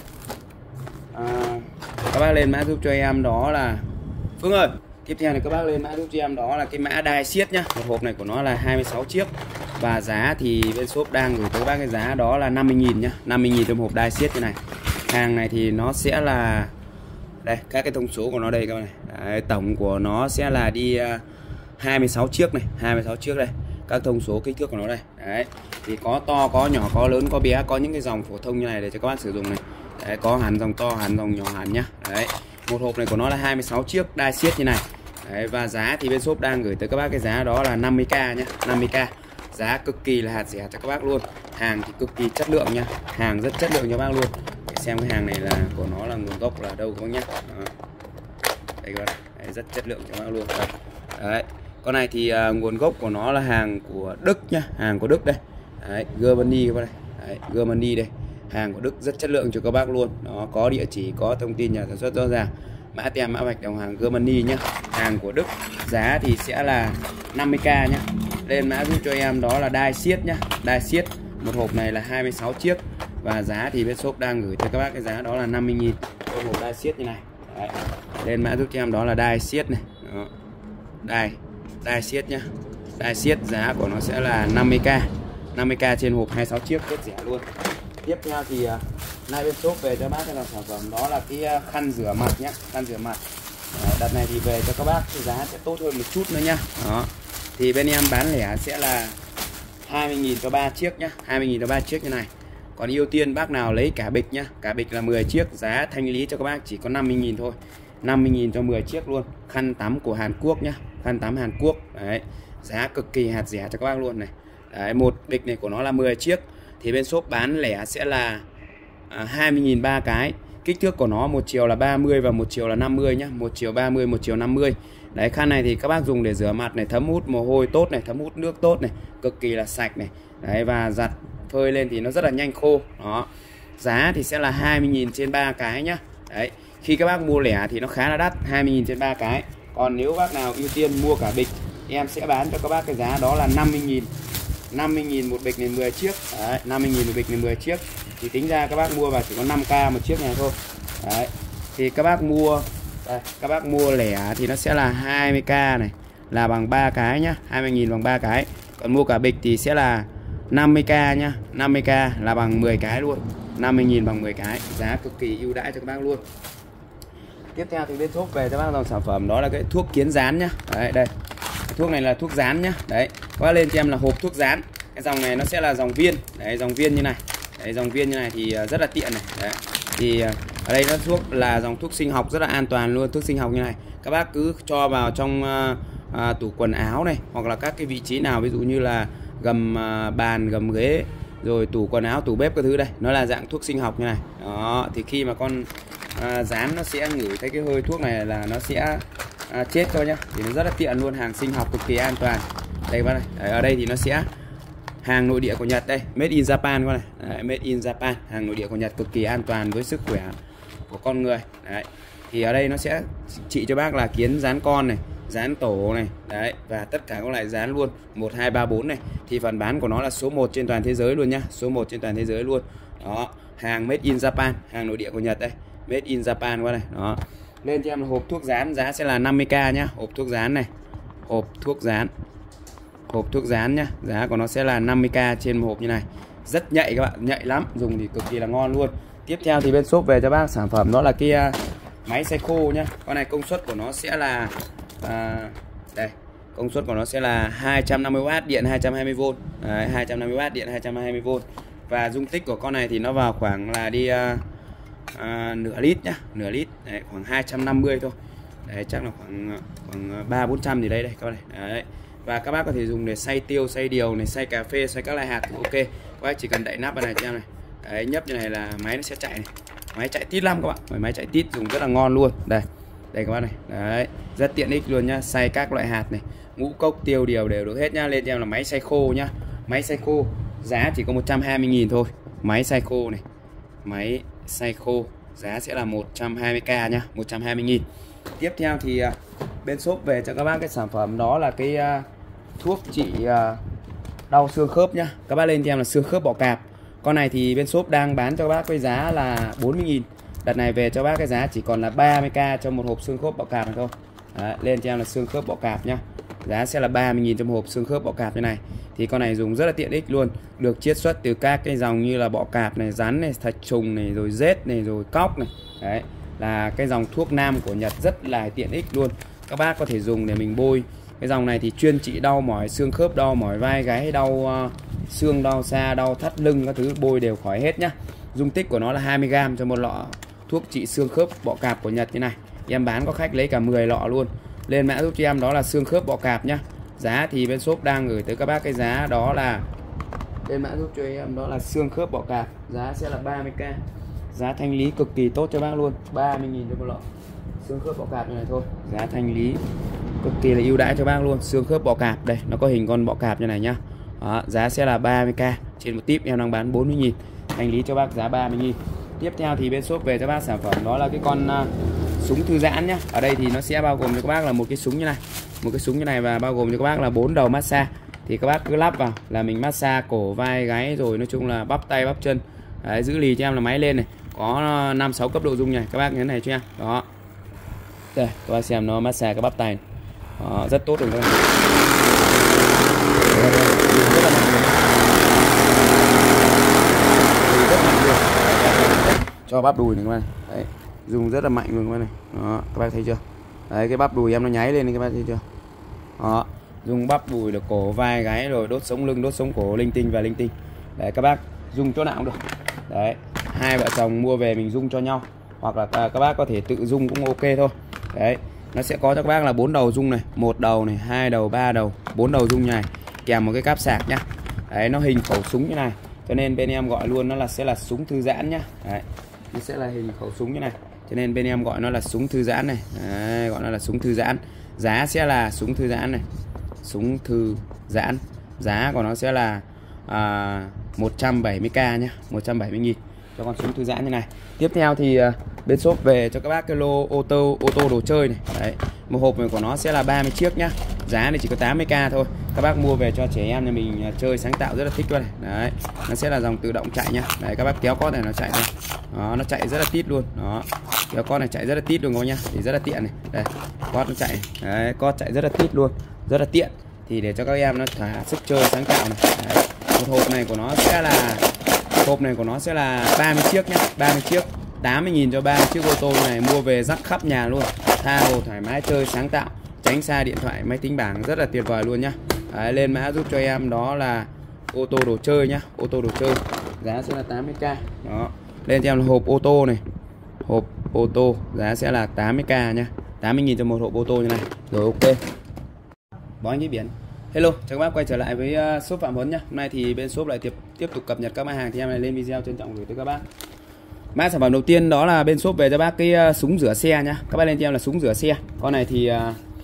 các bác lên mã giúp cho em đó là Phương ơi. Tiếp theo thì các bác lên mã giúp cho em đó là cái mã đai siết nhá. Một hộp này của nó là 26 chiếc. Và giá thì bên shop đang gửi tới các bác cái giá đó là 50.000 nhá. 50.000 trong hộp đai siết như này. Hàng này thì nó sẽ là đây, các cái thông số của nó đây các bạn này. Đấy, tổng của nó sẽ là đi 26 chiếc này, 26 chiếc đây. Các thông số kích thước của nó đây. Đấy. Thì có to, có nhỏ, có lớn, có bé, có những cái dòng phổ thông như này để cho các bác sử dụng này. Đấy, có hẳn dòng to, hẳn dòng nhỏ hẳn nhá. Đấy. Một hộp này của nó là 26 chiếc đai siết như này. Đấy, và giá thì bên shop đang gửi tới các bác cái giá đó là 50k nhá, 50k. Giá cực kỳ là hạt rẻ cho các bác luôn. Hàng thì cực kỳ chất lượng nha. Hàng rất chất lượng cho các bác luôn. Để xem cái hàng này là của nó là nguồn gốc là đâu các bác nhá. Đó. Đây các bác. Đấy, rất chất lượng cho các bác luôn. Đấy. Con này thì nguồn gốc của nó là hàng của Đức nhá, hàng của Đức đây. Đấy, Germany các bác này. Đấy, Germany đây. Hàng của Đức rất chất lượng cho các bác luôn. Nó có địa chỉ, có thông tin nhà sản xuất rõ ràng. Mã tem mã vạch đồng hàng Germany nhá. Hàng của Đức. Giá thì sẽ là 50k nhá. Lên mã giúp cho em đó là đai siết nhá. Đai siết. Một hộp này là 26 chiếc. Và giá thì bên shop đang gửi tới các bác cái giá đó là 50.000 một hộp đai siết như này. Đấy. Lên mã giúp cho em đó là đai siết này. Đó. Đai siết nhá. Đai siết giá của nó sẽ là 50k. 50k trên hộp 26 chiếc, rất rẻ luôn. Tiếp theo thì nay bên shop về cho bác cái dòng sản phẩm đó là cái khăn rửa mặt nhé, khăn rửa mặt. Đợt này thì về cho các bác cái giá sẽ tốt hơn một chút nữa nhá. Đó. Thì bên em bán lẻ sẽ là 20.000 cho 3 chiếc nhá, 20.000 cho 3 chiếc như này. Còn ưu tiên bác nào lấy cả bịch nhá, cả bịch là 10 chiếc, giá thanh lý cho các bác chỉ có 50.000 thôi. 50.000 cho 10 chiếc luôn. Khăn tắm của Hàn Quốc nhá, khăn tắm Hàn Quốc. Đấy. Giá cực kỳ hạt rẻ cho các bác luôn này. Đấy, một bịch này của nó là 10 chiếc. Thì bên shop bán lẻ sẽ là 20.000 3 cái. Kích thước của nó một chiều là 30 và một chiều là 50 nhá. Một chiều 30, một chiều 50. Đấy, khăn này thì các bác dùng để rửa mặt này, thấm hút mồ hôi tốt này, thấm hút nước tốt này, cực kỳ là sạch này. Đấy, và giặt phơi lên thì nó rất là nhanh khô. Đó. Giá thì sẽ là 20.000 trên 3 cái nhá. Đấy, khi các bác mua lẻ thì nó khá là đắt, 20.000 trên 3 cái. Còn nếu bác nào ưu tiên mua cả bịch, em sẽ bán cho các bác cái giá đó là 50.000. 50.000 một bịch này 10 chiếc. Đấy, 50.000 một bịch này 10 chiếc. Thì tính ra các bác mua vào chỉ có 5k một chiếc này thôi. Đấy. Thì các bác mua đây, các bác mua lẻ thì nó sẽ là 20k này, là bằng 3 cái nhá, 20.000 bằng 3 cái. Còn mua cả bịch thì sẽ là 50k nhá, 50k là bằng 10 cái luôn. 50.000 bằng 10 cái, giá cực kỳ ưu đãi cho các bác luôn. Tiếp theo thì bên shop về cho bác dòng sản phẩm đó là cái thuốc kiến dán nhá. Đấy, đây. Thuốc này là thuốc dán nhá. Đấy, các bác lên cho em là hộp thuốc dán. Cái dòng này nó sẽ là dòng viên. Đấy, dòng viên như này. Đấy, dòng viên như này thì rất là tiện này. Đấy. Thì ở đây nó thuốc là dòng thuốc sinh học rất là an toàn luôn, thuốc sinh học như này. Các bác cứ cho vào trong tủ quần áo này, hoặc là các cái vị trí nào, ví dụ như là gầm bàn, gầm ghế, rồi tủ quần áo, tủ bếp các thứ đây. Nó là dạng thuốc sinh học như này. Đó, thì khi mà con dán nó sẽ ngửi thấy cái hơi thuốc này là nó sẽ chết thôi nhá. Thì nó rất là tiện luôn, hàng sinh học cực kỳ an toàn. Đây bác này. Đấy, ở đây thì nó sẽ hàng nội địa của Nhật đây, made in Japan con này. Đấy, made in Japan, hàng nội địa của Nhật cực kỳ an toàn với sức khỏe của con người. Đấy. Thì ở đây nó sẽ trị cho bác là kiến dán con này, dán tổ này, đấy, và tất cả các loại dán luôn, 1 2 3 4 này. Thì phần bán của nó là số 1 trên toàn thế giới luôn nhá, số 1 trên toàn thế giới luôn. Đó, hàng made in Japan, hàng nội địa của Nhật đây, made in Japan qua này. Đó. Lên cho em hộp thuốc dán, giá sẽ là 50k nhá, hộp thuốc dán này. Hộp thuốc dán. Hộp thuốc dán nhá, giá của nó sẽ là 50k trên một hộp như này. Rất nhạy các bạn, nhạy lắm, dùng thì cực kỳ là ngon luôn. Tiếp theo thì bên shop về cho bác sản phẩm đó là cái máy xay khô nhá. Con này công suất của nó sẽ là đây, công suất của nó sẽ là 250W điện 220V. Đấy, 250W điện 220V. Và dung tích của con này thì nó vào khoảng là đi nửa lít nhá, nửa lít. Đấy, khoảng 250 thôi. Đấy, chắc là khoảng 300-400 gì đây các bạn này. Đấy. Và các bác có thể dùng để xay tiêu, xay điều này, xay cà phê, xay các loại hạt thì ok. Các bác chỉ cần đậy nắp vào này cho em này. Đấy, nhấp như này là máy nó sẽ chạy này. Máy chạy tít lắm các bạn, máy chạy tít dùng rất là ngon luôn. Đây, đây các bác này. Đấy, rất tiện ích luôn nhá, xay các loại hạt này, ngũ cốc, tiêu, điều đều được hết nhá. Lên cho em là máy xay khô nhá. Máy xay khô giá chỉ có 120.000 thôi. Máy xay khô này. Máy xay khô giá sẽ là 120k nhá, 120.000. Tiếp theo thì bên shop về cho các bác cái sản phẩm đó là cái thuốc trị đau xương khớp nhá. Các bác lên cho em là xương khớp bọ cạp. Con này thì bên shop đang bán cho các bác với giá là 40.000. Đợt này về cho bác cái giá chỉ còn là 30k cho một hộp xương khớp bọ cạp này thôi. Đấy, lên cho em là xương khớp bọ cạp nhá. Giá sẽ là 30.000 cho một hộp xương khớp bọ cạp như này. Thì con này dùng rất là tiện ích luôn. Được chiết xuất từ các cái dòng như là bọ cạp này, rắn này, thạch trùng này, rồi rết này, rồi cóc này. Đấy, là cái dòng thuốc nam của Nhật rất là tiện ích luôn. Các bác có thể dùng để mình bôi. Cái dòng này thì chuyên trị đau mỏi xương khớp, đau mỏi vai gáy, đau xương, đau xa, đau thắt lưng, các thứ bôi đều khỏi hết nhá. Dung tích của nó là 20g cho một lọ thuốc trị xương khớp bọ cạp của Nhật như này. Em bán có khách lấy cả 10 lọ luôn. Lên mã giúp cho em đó là xương khớp bọ cạp nhá. Giá thì bên shop đang gửi tới các bác cái giá đó là, lên mã giúp cho em đó là xương khớp bọ cạp, giá sẽ là 30k. Giá thanh lý cực kỳ tốt cho bác luôn, 30.000 cho một lọ xương khớp bọ cạp như này thôi. Giá thanh lý cực kỳ là ưu đãi cho bác luôn. Xương khớp bọ cạp đây, nó có hình con bọ cạp như này nhá. Đó, giá sẽ là 30k. Trên một tip em đang bán 40.000, thanh lý cho bác giá 30.000. Tiếp theo thì bên shop về cho bác sản phẩm đó là cái con súng thư giãn nhá. Ở đây thì nó sẽ bao gồm cho các bác là một cái súng như này, một cái súng như này, và bao gồm cho các bác là 4 đầu massage. Thì các bác cứ lắp vào là mình massage cổ, vai, gáy, rồi nói chung là bắp tay, bắp chân. Đấy, giữ lì cho em là máy lên này, có 5-6 cấp độ rung này, các bác nhớ này cho em. Đó, đây các bác xem nó massage cái bắp tay này. Đó, rất tốt rồi các bác. Rất là mạnh. Cho bắp đùi này các bạn. Đấy, dùng rất là mạnh luôn các bạn này. Đó, các bác thấy chưa? Đấy, cái bắp đùi em nó nháy lên này, các bác thấy chưa? Đó, dùng bắp đùi được cổ, vai, gáy, rồi đốt sống lưng, đốt sống cổ, linh tinh và linh tinh. Đấy, các bác dùng chỗ nào cũng được. Đấy, hai vợ chồng mua về mình dùng cho nhau, hoặc là các bác có thể tự dùng cũng ok thôi. Đấy, nó sẽ có cho các bác là 4 đầu dung này, 1 đầu này, 2 đầu, 3 đầu, 4 đầu dung này, kèm một cái cáp sạc nhá. Đấy, nó hình khẩu súng như này, cho nên bên em gọi luôn nó là sẽ là súng thư giãn nhá. Đấy, nó sẽ là hình khẩu súng như này, cho nên bên em gọi nó là súng thư giãn này. Đấy, gọi nó là súng thư giãn. Giá sẽ là súng thư giãn này, súng thư giãn, giá của nó sẽ là 170k nhá, 170.000 cho con súng thư giãn như này. Tiếp theo thì bên shop về cho các bác cái lô ô tô đồ chơi này. Đấy, một hộp này của nó sẽ là 30 chiếc nhá. Giá này chỉ có 80k thôi. Các bác mua về cho trẻ em nhà mình chơi sáng tạo rất là thích luôn này. Đấy, nó sẽ là dòng tự động chạy nhá. Đấy, các bác kéo cót này nó chạy đây. Đó, nó chạy rất là tít luôn. Đó, kéo cót này chạy rất là tít luôn các nhá. Thì rất là tiện này. Đây, cót nó chạy. Đấy, cót chạy rất là tít luôn, rất là tiện. Thì để cho các em nó thỏa sức chơi sáng tạo này. Đấy, một hộp này của nó sẽ là 30 chiếc nhá, 30 chiếc, 80.000 cho 30 chiếc ô tô này, mua về dắt khắp nhà luôn, tha hồ thoải mái chơi sáng tạo, tránh xa điện thoại, máy tính bảng, rất là tuyệt vời luôn nhá. Đấy, lên mã giúp cho em đó là ô tô đồ chơi nhá, ô tô đồ chơi, giá sẽ là 80k. Đó, lên cho em là hộp ô tô này, hộp ô tô giá sẽ là 80k nhá, 80.000 cho một hộp ô tô như này. Rồi, ok. Bó anh biển. Hello, chào các bác quay trở lại với shop Phạm Huấn nhá. Hôm nay thì bên shop lại tiếp tục cập nhật các mặt hàng thì em lại lên video trân trọng gửi tới các bác. Mã sản phẩm đầu tiên đó là bên shop về cho bác cái súng rửa xe nhá. Các bác lên cho em là súng rửa xe. Con này thì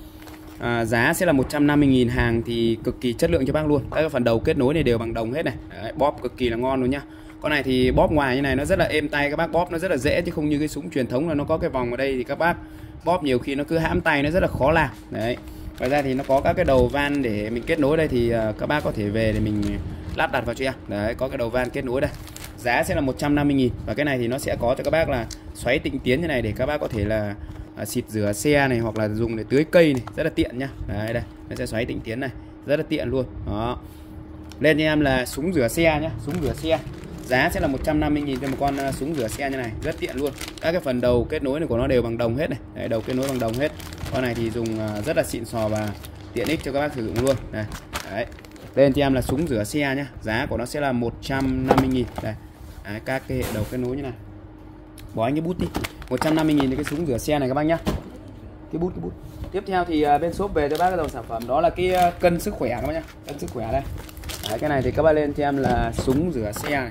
giá sẽ là 150.000, hàng thì cực kỳ chất lượng cho bác luôn. Các cái phần đầu kết nối này đều bằng đồng hết này. Đấy, bóp cực kỳ là ngon luôn nhá. Con này thì bóp ngoài như này nó rất là êm tay, các bác bóp nó rất là dễ, chứ không như cái súng truyền thống là nó có cái vòng ở đây thì các bác bóp nhiều khi nó cứ hãm tay, nó rất là khó làm. Đấy. Ngoài ra thì nó có các cái đầu van để mình kết nối đây, thì các bác có thể về để mình lắp đặt vào cho em. Đấy, có cái đầu van kết nối đây. Giá sẽ là 150.000. Và cái này thì nó sẽ có cho các bác là xoáy tịnh tiến như này để các bác có thể là xịt rửa xe này, hoặc là dùng để tưới cây này, rất là tiện nhá. Đấy, đây, nó sẽ xoáy tịnh tiến này, rất là tiện luôn. Đó. Lên cho em là súng rửa xe nhá, súng rửa xe. Giá sẽ là 150.000 cho một con súng rửa xe như này, rất tiện luôn. Các cái phần đầu kết nối này của nó đều bằng đồng hết này. Đấy, đầu kết nối bằng đồng hết. Con này thì dùng rất là xịn sò và tiện ích cho các bác sử dụng luôn. Đây. Đấy. Lên cho em là súng rửa xe nhá. Giá của nó sẽ là 150.000. Đây. Đấy, các cái hệ đầu kết nối như này. Bỏ anh cái bút đi. 150.000 cái súng rửa xe này các bác nhá. Cái bút. Tiếp theo thì bên shop về cho bác cái dòng sản phẩm đó là cái cân sức khỏe các bác nhá. Cân sức khỏe đây. Đấy, cái này thì các bác lên cho em là súng rửa xe này.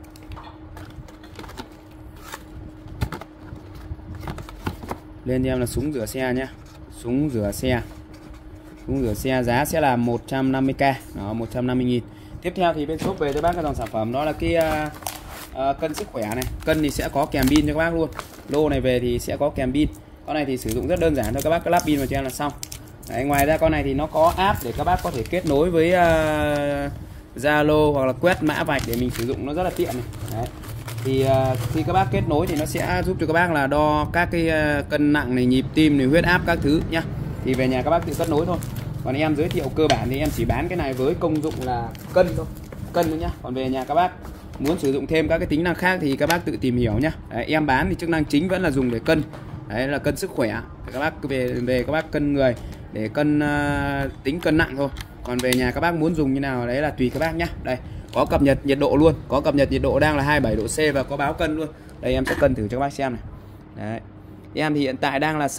Lên cho em là súng rửa xe nhá. Súng rửa xe. Súng rửa xe giá sẽ là 150k. Đó, 150.000. Tiếp theo thì bên shop về cho bác cái dòng sản phẩm đó là cái cân sức khỏe này. Cân thì sẽ có kèm pin cho các bác luôn. Lô này về thì sẽ có kèm pin. Con này thì sử dụng rất đơn giản thôi, các bác cứ lắp pin vào cho em là xong. Đấy, ngoài ra con này thì nó có app để các bác có thể kết nối với Zalo hoặc là quét mã vạch để mình sử dụng nó rất là tiện này. Đấy. Thì khi các bác kết nối thì nó sẽ giúp cho các bác là đo các cái cân nặng này, nhịp tim này, huyết áp các thứ nhá. Thì về nhà các bác tự kết nối thôi. Còn em giới thiệu cơ bản thì em chỉ bán cái này với công dụng là cân thôi, cân thôi nhá. Còn về nhà các bác muốn sử dụng thêm các cái tính năng khác thì các bác tự tìm hiểu nhá. Đấy, em bán thì chức năng chính vẫn là dùng để cân. Đấy là cân sức khỏe. Các bác về các bác cân người để cân tính cân nặng thôi. Còn về nhà các bác muốn dùng như nào đấy là tùy các bác nhá. Đây, có cập nhật nhiệt độ luôn, có cập nhật nhiệt độ đang là 27 độ C và có báo cân luôn. Đây em sẽ cân thử cho các bác xem này. Đấy. Em thì hiện tại đang là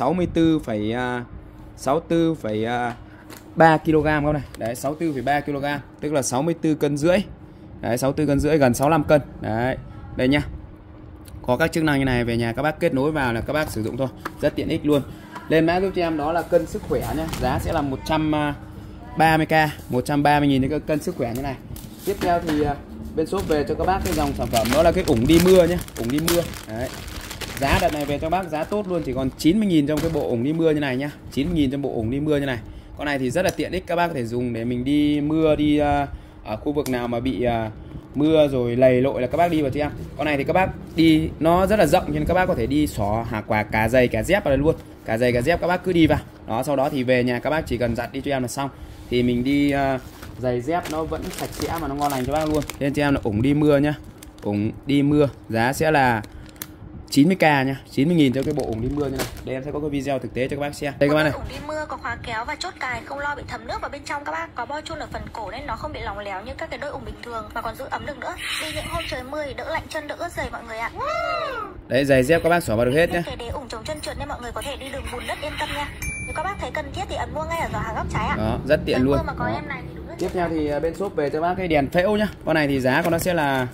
64,3 kg các này. Đấy, 64,3 kg, tức là 64 cân rưỡi. Đấy, 64 cân rưỡi, gần 65 cân. Đấy. Đây nhá. Có các chức năng như này, về nhà các bác kết nối vào là các bác sử dụng thôi, rất tiện ích luôn. Lên mã giúp cho em đó là cân sức khỏe nhá. Giá sẽ là 130k, 130.000 cái cân sức khỏe như này. Tiếp theo thì bên shop về cho các bác cái dòng sản phẩm đó là cái ủng đi mưa nhé, ủng đi mưa. Đấy. Giá đợt này về cho các bác giá tốt luôn, chỉ còn 90.000 trong cái bộ ủng đi mưa như này nhá. 90.000 trong bộ ủng đi mưa như này. Con này thì rất là tiện ích, các bác có thể dùng để mình đi mưa, đi ở khu vực nào mà bị mưa rồi lầy lội là các bác đi vào cho em. Con này thì các bác đi nó rất là rộng nên các bác có thể đi xỏ hả quả cả giày cả dép vào đây luôn. Cả giày cả dép các bác cứ đi vào. Đó, sau đó thì về nhà các bác chỉ cần giặt đi cho em là xong. Thì mình đi giày dép nó vẫn sạch sẽ mà nó ngon lành cho bác luôn. Nên cho em là ủng đi mưa nhá. Ủng đi mưa, giá sẽ là 90k nha, 90.000 cho cái bộ ủng đi mưa như này. Đây em sẽ có cái video thực tế cho các bác xem. Đây các bác này. Ủng đi mưa có khóa kéo và chốt cài, không lo bị thấm nước vào bên trong các bác. Có bo chun ở phần cổ nên nó không bị lỏng léo như các cái đôi ủng bình thường mà còn giữ ấm được nữa. Đi những hôm trời mưa thì đỡ lạnh chân, đỡ ướt giày mọi người ạ. Đấy, giày dép các bác xỏ vào được hết nhé. Cái đế ủng chống chân trượt nên mọi người có thể đi đường bùn đất yên tâm nha. Nếu các bác thấy cần thiết thì ấn mua ngay ở giỏ hàng góc trái ạ. Đó, rất tiện luôn. Mà có em này thì đúng. Tiếp theo thì bên shop về cho bác cái đèn phễu nhá. Con này thì giá của nó sẽ là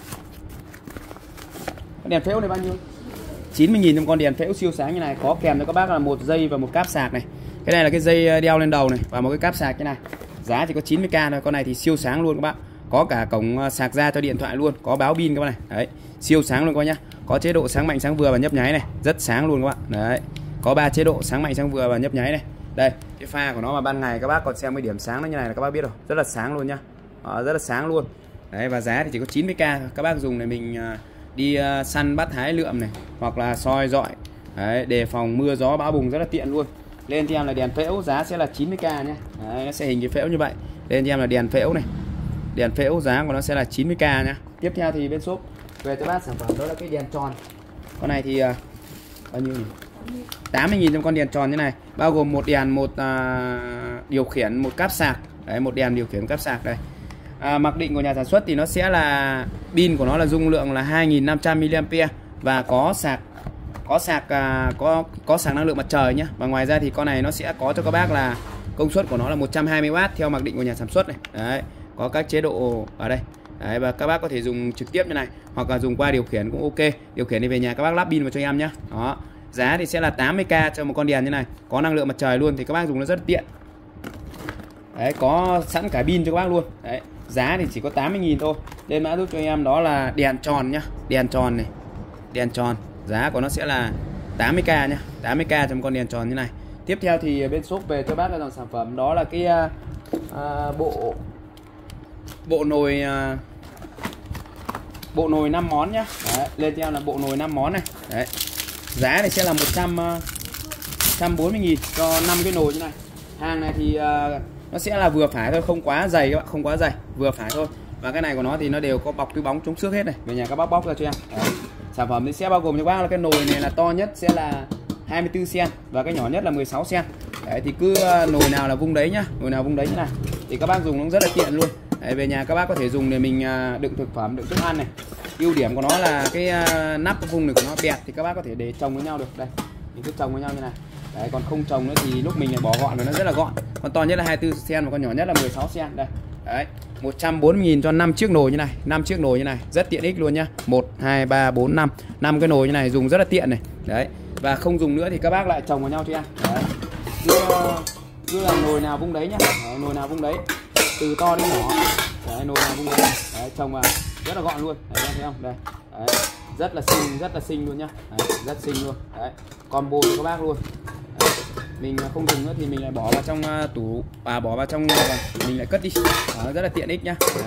cái đèn phễu này bao nhiêu? 90.000 trong con đèn phễu siêu sáng như này, có kèm cho các bác là một dây và một cáp sạc này. Cái này là cái dây đeo lên đầu này và một cái cáp sạc như này. Giá chỉ có 90k thôi. Con này thì siêu sáng luôn các bác. Có cả cổng sạc ra cho điện thoại luôn, có báo pin các bác này. Đấy, siêu sáng luôn các bác nhá. Có chế độ sáng mạnh sáng vừa và nhấp nháy này, rất sáng luôn các bạn. Đấy. Có 3 chế độ sáng mạnh sáng vừa và nhấp nháy này. Đây, cái pha của nó mà ban ngày các bác còn xem cái điểm sáng nó như này là các bác biết rồi, rất là sáng luôn nhá. Rất là sáng luôn. Đấy, và giá thì chỉ có 90k thôi. Các bác dùng để mình đi săn bắt hái lượm này hoặc là soi dọi. Đấy, đề phòng mưa gió bão bùng rất là tiện luôn. Lên cho em là đèn phễu, giá sẽ là 90k nhé. Đấy, nó sẽ hình cái phễu như vậy. Lên cho em là đèn phễu này. Đèn phễu giá của nó sẽ là 90k nhá. Tiếp theo thì bên shop về cho bác sản phẩm đó là cái đèn tròn. Con này thì bao nhiêu nhỉ? 80.000 trong con đèn tròn như này, bao gồm một đèn, một điều khiển, một cáp sạc. Đấy, một đèn điều khiển cáp sạc đây. Mặc định của nhà sản xuất thì nó sẽ là pin của nó là dung lượng là 2.500 mAh và có sạc năng lượng mặt trời nhé. Và ngoài ra thì con này nó sẽ có cho các bác là công suất của nó là 120W theo mặc định của nhà sản xuất này. Đấy, có các chế độ ở đây. Đấy, và các bác có thể dùng trực tiếp như này hoặc là dùng qua điều khiển cũng ok. Điều khiển thì về nhà các bác lắp pin vào cho em nhé. Đó, giá thì sẽ là 80k cho một con đèn như này, có năng lượng mặt trời luôn thì các bác dùng nó rất tiện. Đấy, có sẵn cả pin cho các bác luôn. Đấy, giá thì chỉ có 80.000 thôi. Lên mã giúp cho em đó là đèn tròn nhá, đèn tròn này, đèn tròn, giá của nó sẽ là 80k nhá, 80k trong con đèn tròn như này. Tiếp theo thì bên shop về cho bác là dòng sản phẩm đó là cái bộ nồi 5 món nhá. Đấy, lên cho em là bộ nồi 5 món này. Đấy, giá này sẽ là 140.000 cho 5 cái nồi như này. Hàng này thì nó sẽ là vừa phải thôi, không quá dày các bạn, không quá dày, vừa phải thôi. Và cái này của nó thì nó đều có bọc túi bóng chống xước hết này. Về nhà các bác bóc ra cho em. Đấy. Sản phẩm thì sẽ bao gồm cho bác là cái nồi này là to nhất sẽ là 24 cm và cái nhỏ nhất là 16 cm. Đấy, thì cứ nồi nào là vung đấy nhá, nồi nào vung đấy như này thì các bác dùng nó rất là tiện luôn. Đấy, về nhà các bác có thể dùng để mình đựng thực phẩm, đựng thức ăn này. Ưu điểm của nó là cái nắp cái vùng này của nó bẹt thì các bác có thể để chồng với nhau được. Đây, mình cứ chồng với nhau như này. Đấy, còn không chồng nữa thì lúc mình lại bỏ gọn và nó rất là gọn. Con to nhất là 24 cm và con nhỏ nhất là 16 cm. Đây. Đấy, 140.000 cho 5 chiếc nồi như này, 5 chiếc nồi như này, rất tiện ích luôn nhá. 1 2 3 4 5, 5 cái nồi như này dùng rất là tiện này. Đấy. Và không dùng nữa thì các bác lại chồng vào nhau cho em. Đấy. Cứ là nồi nào vung đấy nhá. Đấy, nồi nào vung đấy, từ to đến nhỏ. Đấy, nồi nào vung đấy. Đấy, chồng vào rất là gọn luôn. Đấy, thấy không? Đây. Đấy. Rất là xinh luôn nhá. Đấy, rất xinh luôn. Đấy. Combo cho các bác luôn. Đấy. Mình không dùng nữa thì mình lại bỏ vào trong tủ và bỏ vào trong mình lại cất đi. Đó, rất là tiện ích nhá. Đấy.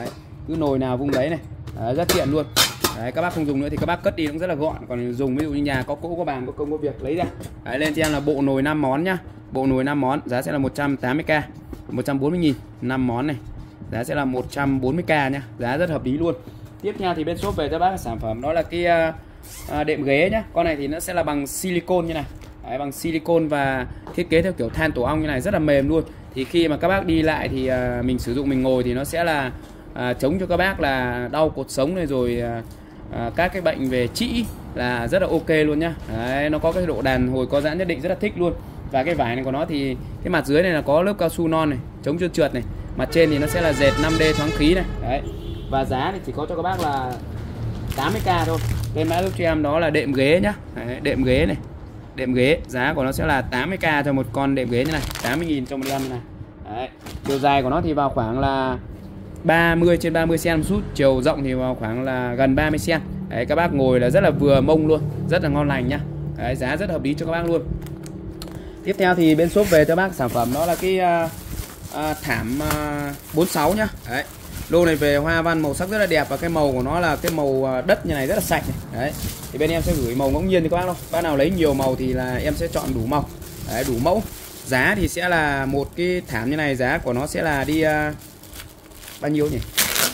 cứ nồi nào vung đấy này. Đấy, rất tiện luôn. Đấy, các bác không dùng nữa thì các bác cất đi cũng rất là gọn. Còn dùng ví dụ như nhà có cỗ có bàn có công có việc lấy ra. Đấy, lên cho em là bộ nồi 5 món nhá. Bộ nồi 5 món giá sẽ là 180k, 140.000, 5 món này. Giá sẽ là 140k nhá, giá rất hợp lý luôn. Tiếp theo thì bên shop về cho bác sản phẩm đó là cái đệm ghế nhá. Con này thì nó sẽ là bằng silicone như này. Đấy, bằng silicone và thiết kế theo kiểu than tổ ong như này, rất là mềm luôn. Thì khi mà các bác đi lại thì mình sử dụng mình ngồi thì nó sẽ là chống cho các bác là đau cột sống này, rồi các cái bệnh về trĩ là rất là ok luôn nhá. Đấy, nó có cái độ đàn hồi có giãn nhất định, rất là thích luôn. Và cái vải này của nó thì cái mặt dưới này là có lớp cao su non này, chống trơn trượt này. Mặt trên thì nó sẽ là dệt 5D thoáng khí này. Đấy. Và giá thì chỉ có cho các bác là 80k thôi. Bên mã giúp cho em đó là đệm ghế nhá. Đấy, đệm ghế này. Đệm ghế giá của nó sẽ là 80k cho một con đệm ghế như này, 80.000 cho một em như này. Đấy. Chiều dài của nó thì vào khoảng là 30 trên 30 cm một chút, chiều rộng thì vào khoảng là gần 30 cm. Đấy, các bác ngồi là rất là vừa mông luôn, rất là ngon lành nhá. Đấy, giá rất hợp lý cho các bác luôn. Tiếp theo thì bên shop về cho bác sản phẩm đó là cái thảm 46 nhá. Đấy. Lô này về hoa văn màu sắc rất là đẹp và cái màu của nó là cái màu đất như này, rất là sạch này. Đấy. Thì bên em sẽ gửi màu ngẫu nhiên cho các bác đâu. Bác nào lấy nhiều màu thì là em sẽ chọn đủ màu. Đấy, đủ mẫu. Giá thì sẽ là một cái thảm như này, giá của nó sẽ là đi bao nhiêu nhỉ?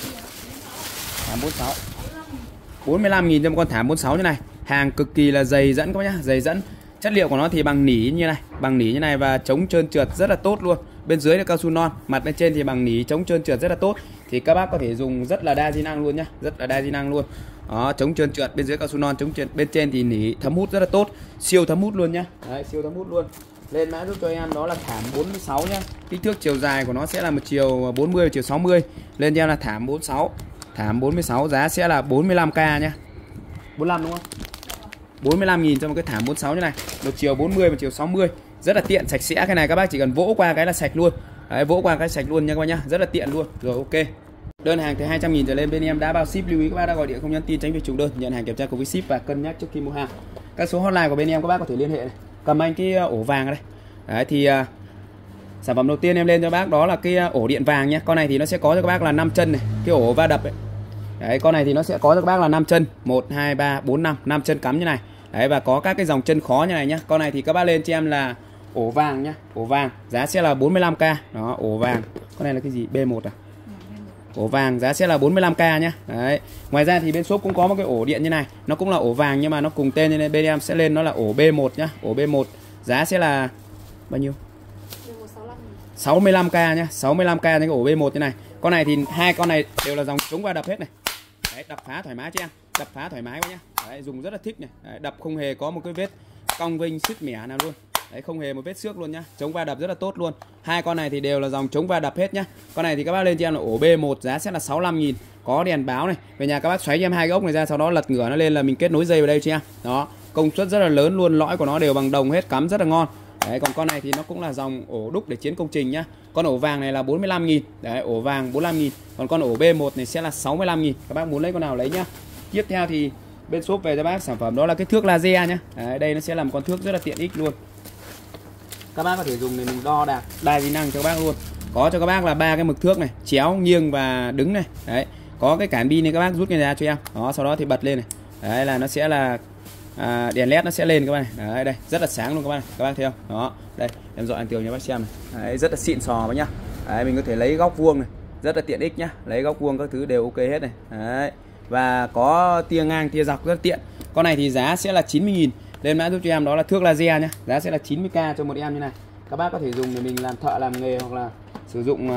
Thảm 46. 45.000 cho một con thảm 46 như này. Hàng cực kỳ là dày dẫn các bác nhá, dày dẫn. Chất liệu của nó thì bằng nỉ như này, bằng nỉ như này và chống trơn trượt rất là tốt luôn. Bên dưới là cao su non, mặt bên trên thì bằng nỉ chống trơn trượt rất là tốt. Thì các bác có thể dùng rất là đa di năng luôn nhá, rất là đa di năng luôn. Đó, chống trơn trượt, bên dưới cao su non chống trượt, bên trên thì nỉ thấm hút rất là tốt, siêu thấm hút luôn nhá. Đấy, siêu thấm hút luôn. Lên mã giúp cho em đó là thảm 46 nhá. Kích thước chiều dài của nó sẽ là một chiều 40 và chiều 60. Lên cho em là thảm 46. Thảm 46 giá sẽ là 45k nhá. 45 đúng không? 45.000 cho một cái thảm 46 như này, một chiều 40 và chiều 60. Rất là tiện, sạch sẽ. Cái này các bác chỉ cần vỗ qua cái là sạch luôn. Đấy, vỗ qua cái sạch luôn nha các bác nhá, rất là tiện luôn. Rồi ok. Đơn hàng từ 200.000 trở lên bên em đã bao ship, lưu ý các bác đã gọi điện không nhắn tin tránh việc trùng đơn, nhận hàng kiểm tra cùng với ship và cân nhắc trước khi mua hàng. Các số hotline của bên em các bác có thể liên hệ này. Cầm anh cái ổ vàng ở đây. Đấy thì sản phẩm đầu tiên em lên cho bác đó là cái ổ điện vàng nhé. Con này thì nó sẽ có cho các bác là 5 chân này, cái ổ va đập ấy. Đấy, con này thì nó sẽ có cho các bác là 5 chân, 1 2 3 4 5, 5 chân cắm như này. Đấy, và có các cái dòng chân khó như này nhá. Con này thì các bác lên cho em là ổ vàng nhá, ổ vàng giá sẽ là 45k. Đó, ổ vàng. Con này là cái gì? B1 à? Ổ vàng giá sẽ là 45k nhá. Đấy. Ngoài ra thì bên shop cũng có một cái ổ điện như này, nó cũng là ổ vàng nhưng mà nó cùng tên nên bên em sẽ lên nó là ổ B1 nhá. Ổ B1 giá sẽ là bao nhiêu? 65k nhá, 65k cái ổ B1 như này. Con này thì hai con này đều là dòng chống va đập hết này. Đấy, đập phá thoải mái cho em, đập phá thoải mái quá nhá. Đấy, dùng rất là thích này. Đấy, đập không hề có một cái vết cong vênh sứt mẻ nào luôn. Đấy, không hề một vết xước luôn nhá. Chống va đập rất là tốt luôn. Hai con này thì đều là dòng chống va đập hết nhá. Con này thì các bác lên cho em là ổ B1 giá sẽ là 65.000, có đèn báo này. Về nhà các bác xoáy cho em hai cái ốc này ra, sau đó lật ngửa nó lên là mình kết nối dây vào đây cho em. Đó, công suất rất là lớn luôn, lõi của nó đều bằng đồng hết, cắm rất là ngon. Đấy, còn con này thì nó cũng là dòng ổ đúc để chiến công trình nhá. Con ổ vàng này là 45.000. Đấy, ổ vàng 45.000. Còn con ổ B1 này sẽ là 65.000. Các bác muốn lấy con nào lấy nhá. Tiếp theo thì bên shop về cho bác sản phẩm đó là cái thước laser nhá. Đấy, đây nó sẽ là một con thước rất là tiện ích luôn. Các bác có thể dùng để mình đo đạc đa di năng cho các bác luôn. Có cho các bác là 3 cái mực thước này, chéo, nghiêng và đứng này. Đấy, có cái cản bi này các bác rút cái ra cho em. Đó, sau đó thì bật lên này. Đấy là nó sẽ là đèn led nó sẽ lên các bạn này. Đấy, đây rất là sáng luôn các bạn này. Các bác thấy không? Đó, đây em dọn anh Tiều cho bác xem này. Đấy, rất là xịn sò với nhá. Đấy, mình có thể lấy góc vuông này, rất là tiện ích nhá. Lấy góc vuông các thứ đều ok hết này. Đấy, và có tia ngang tia dọc rất là tiện. Con này thì giá sẽ là 90.000. Lên mã giúp cho em đó là thước laser nhá. Giá sẽ là 90k cho một em như này. Các bác có thể dùng để mình làm thợ làm nghề hoặc là sử dụng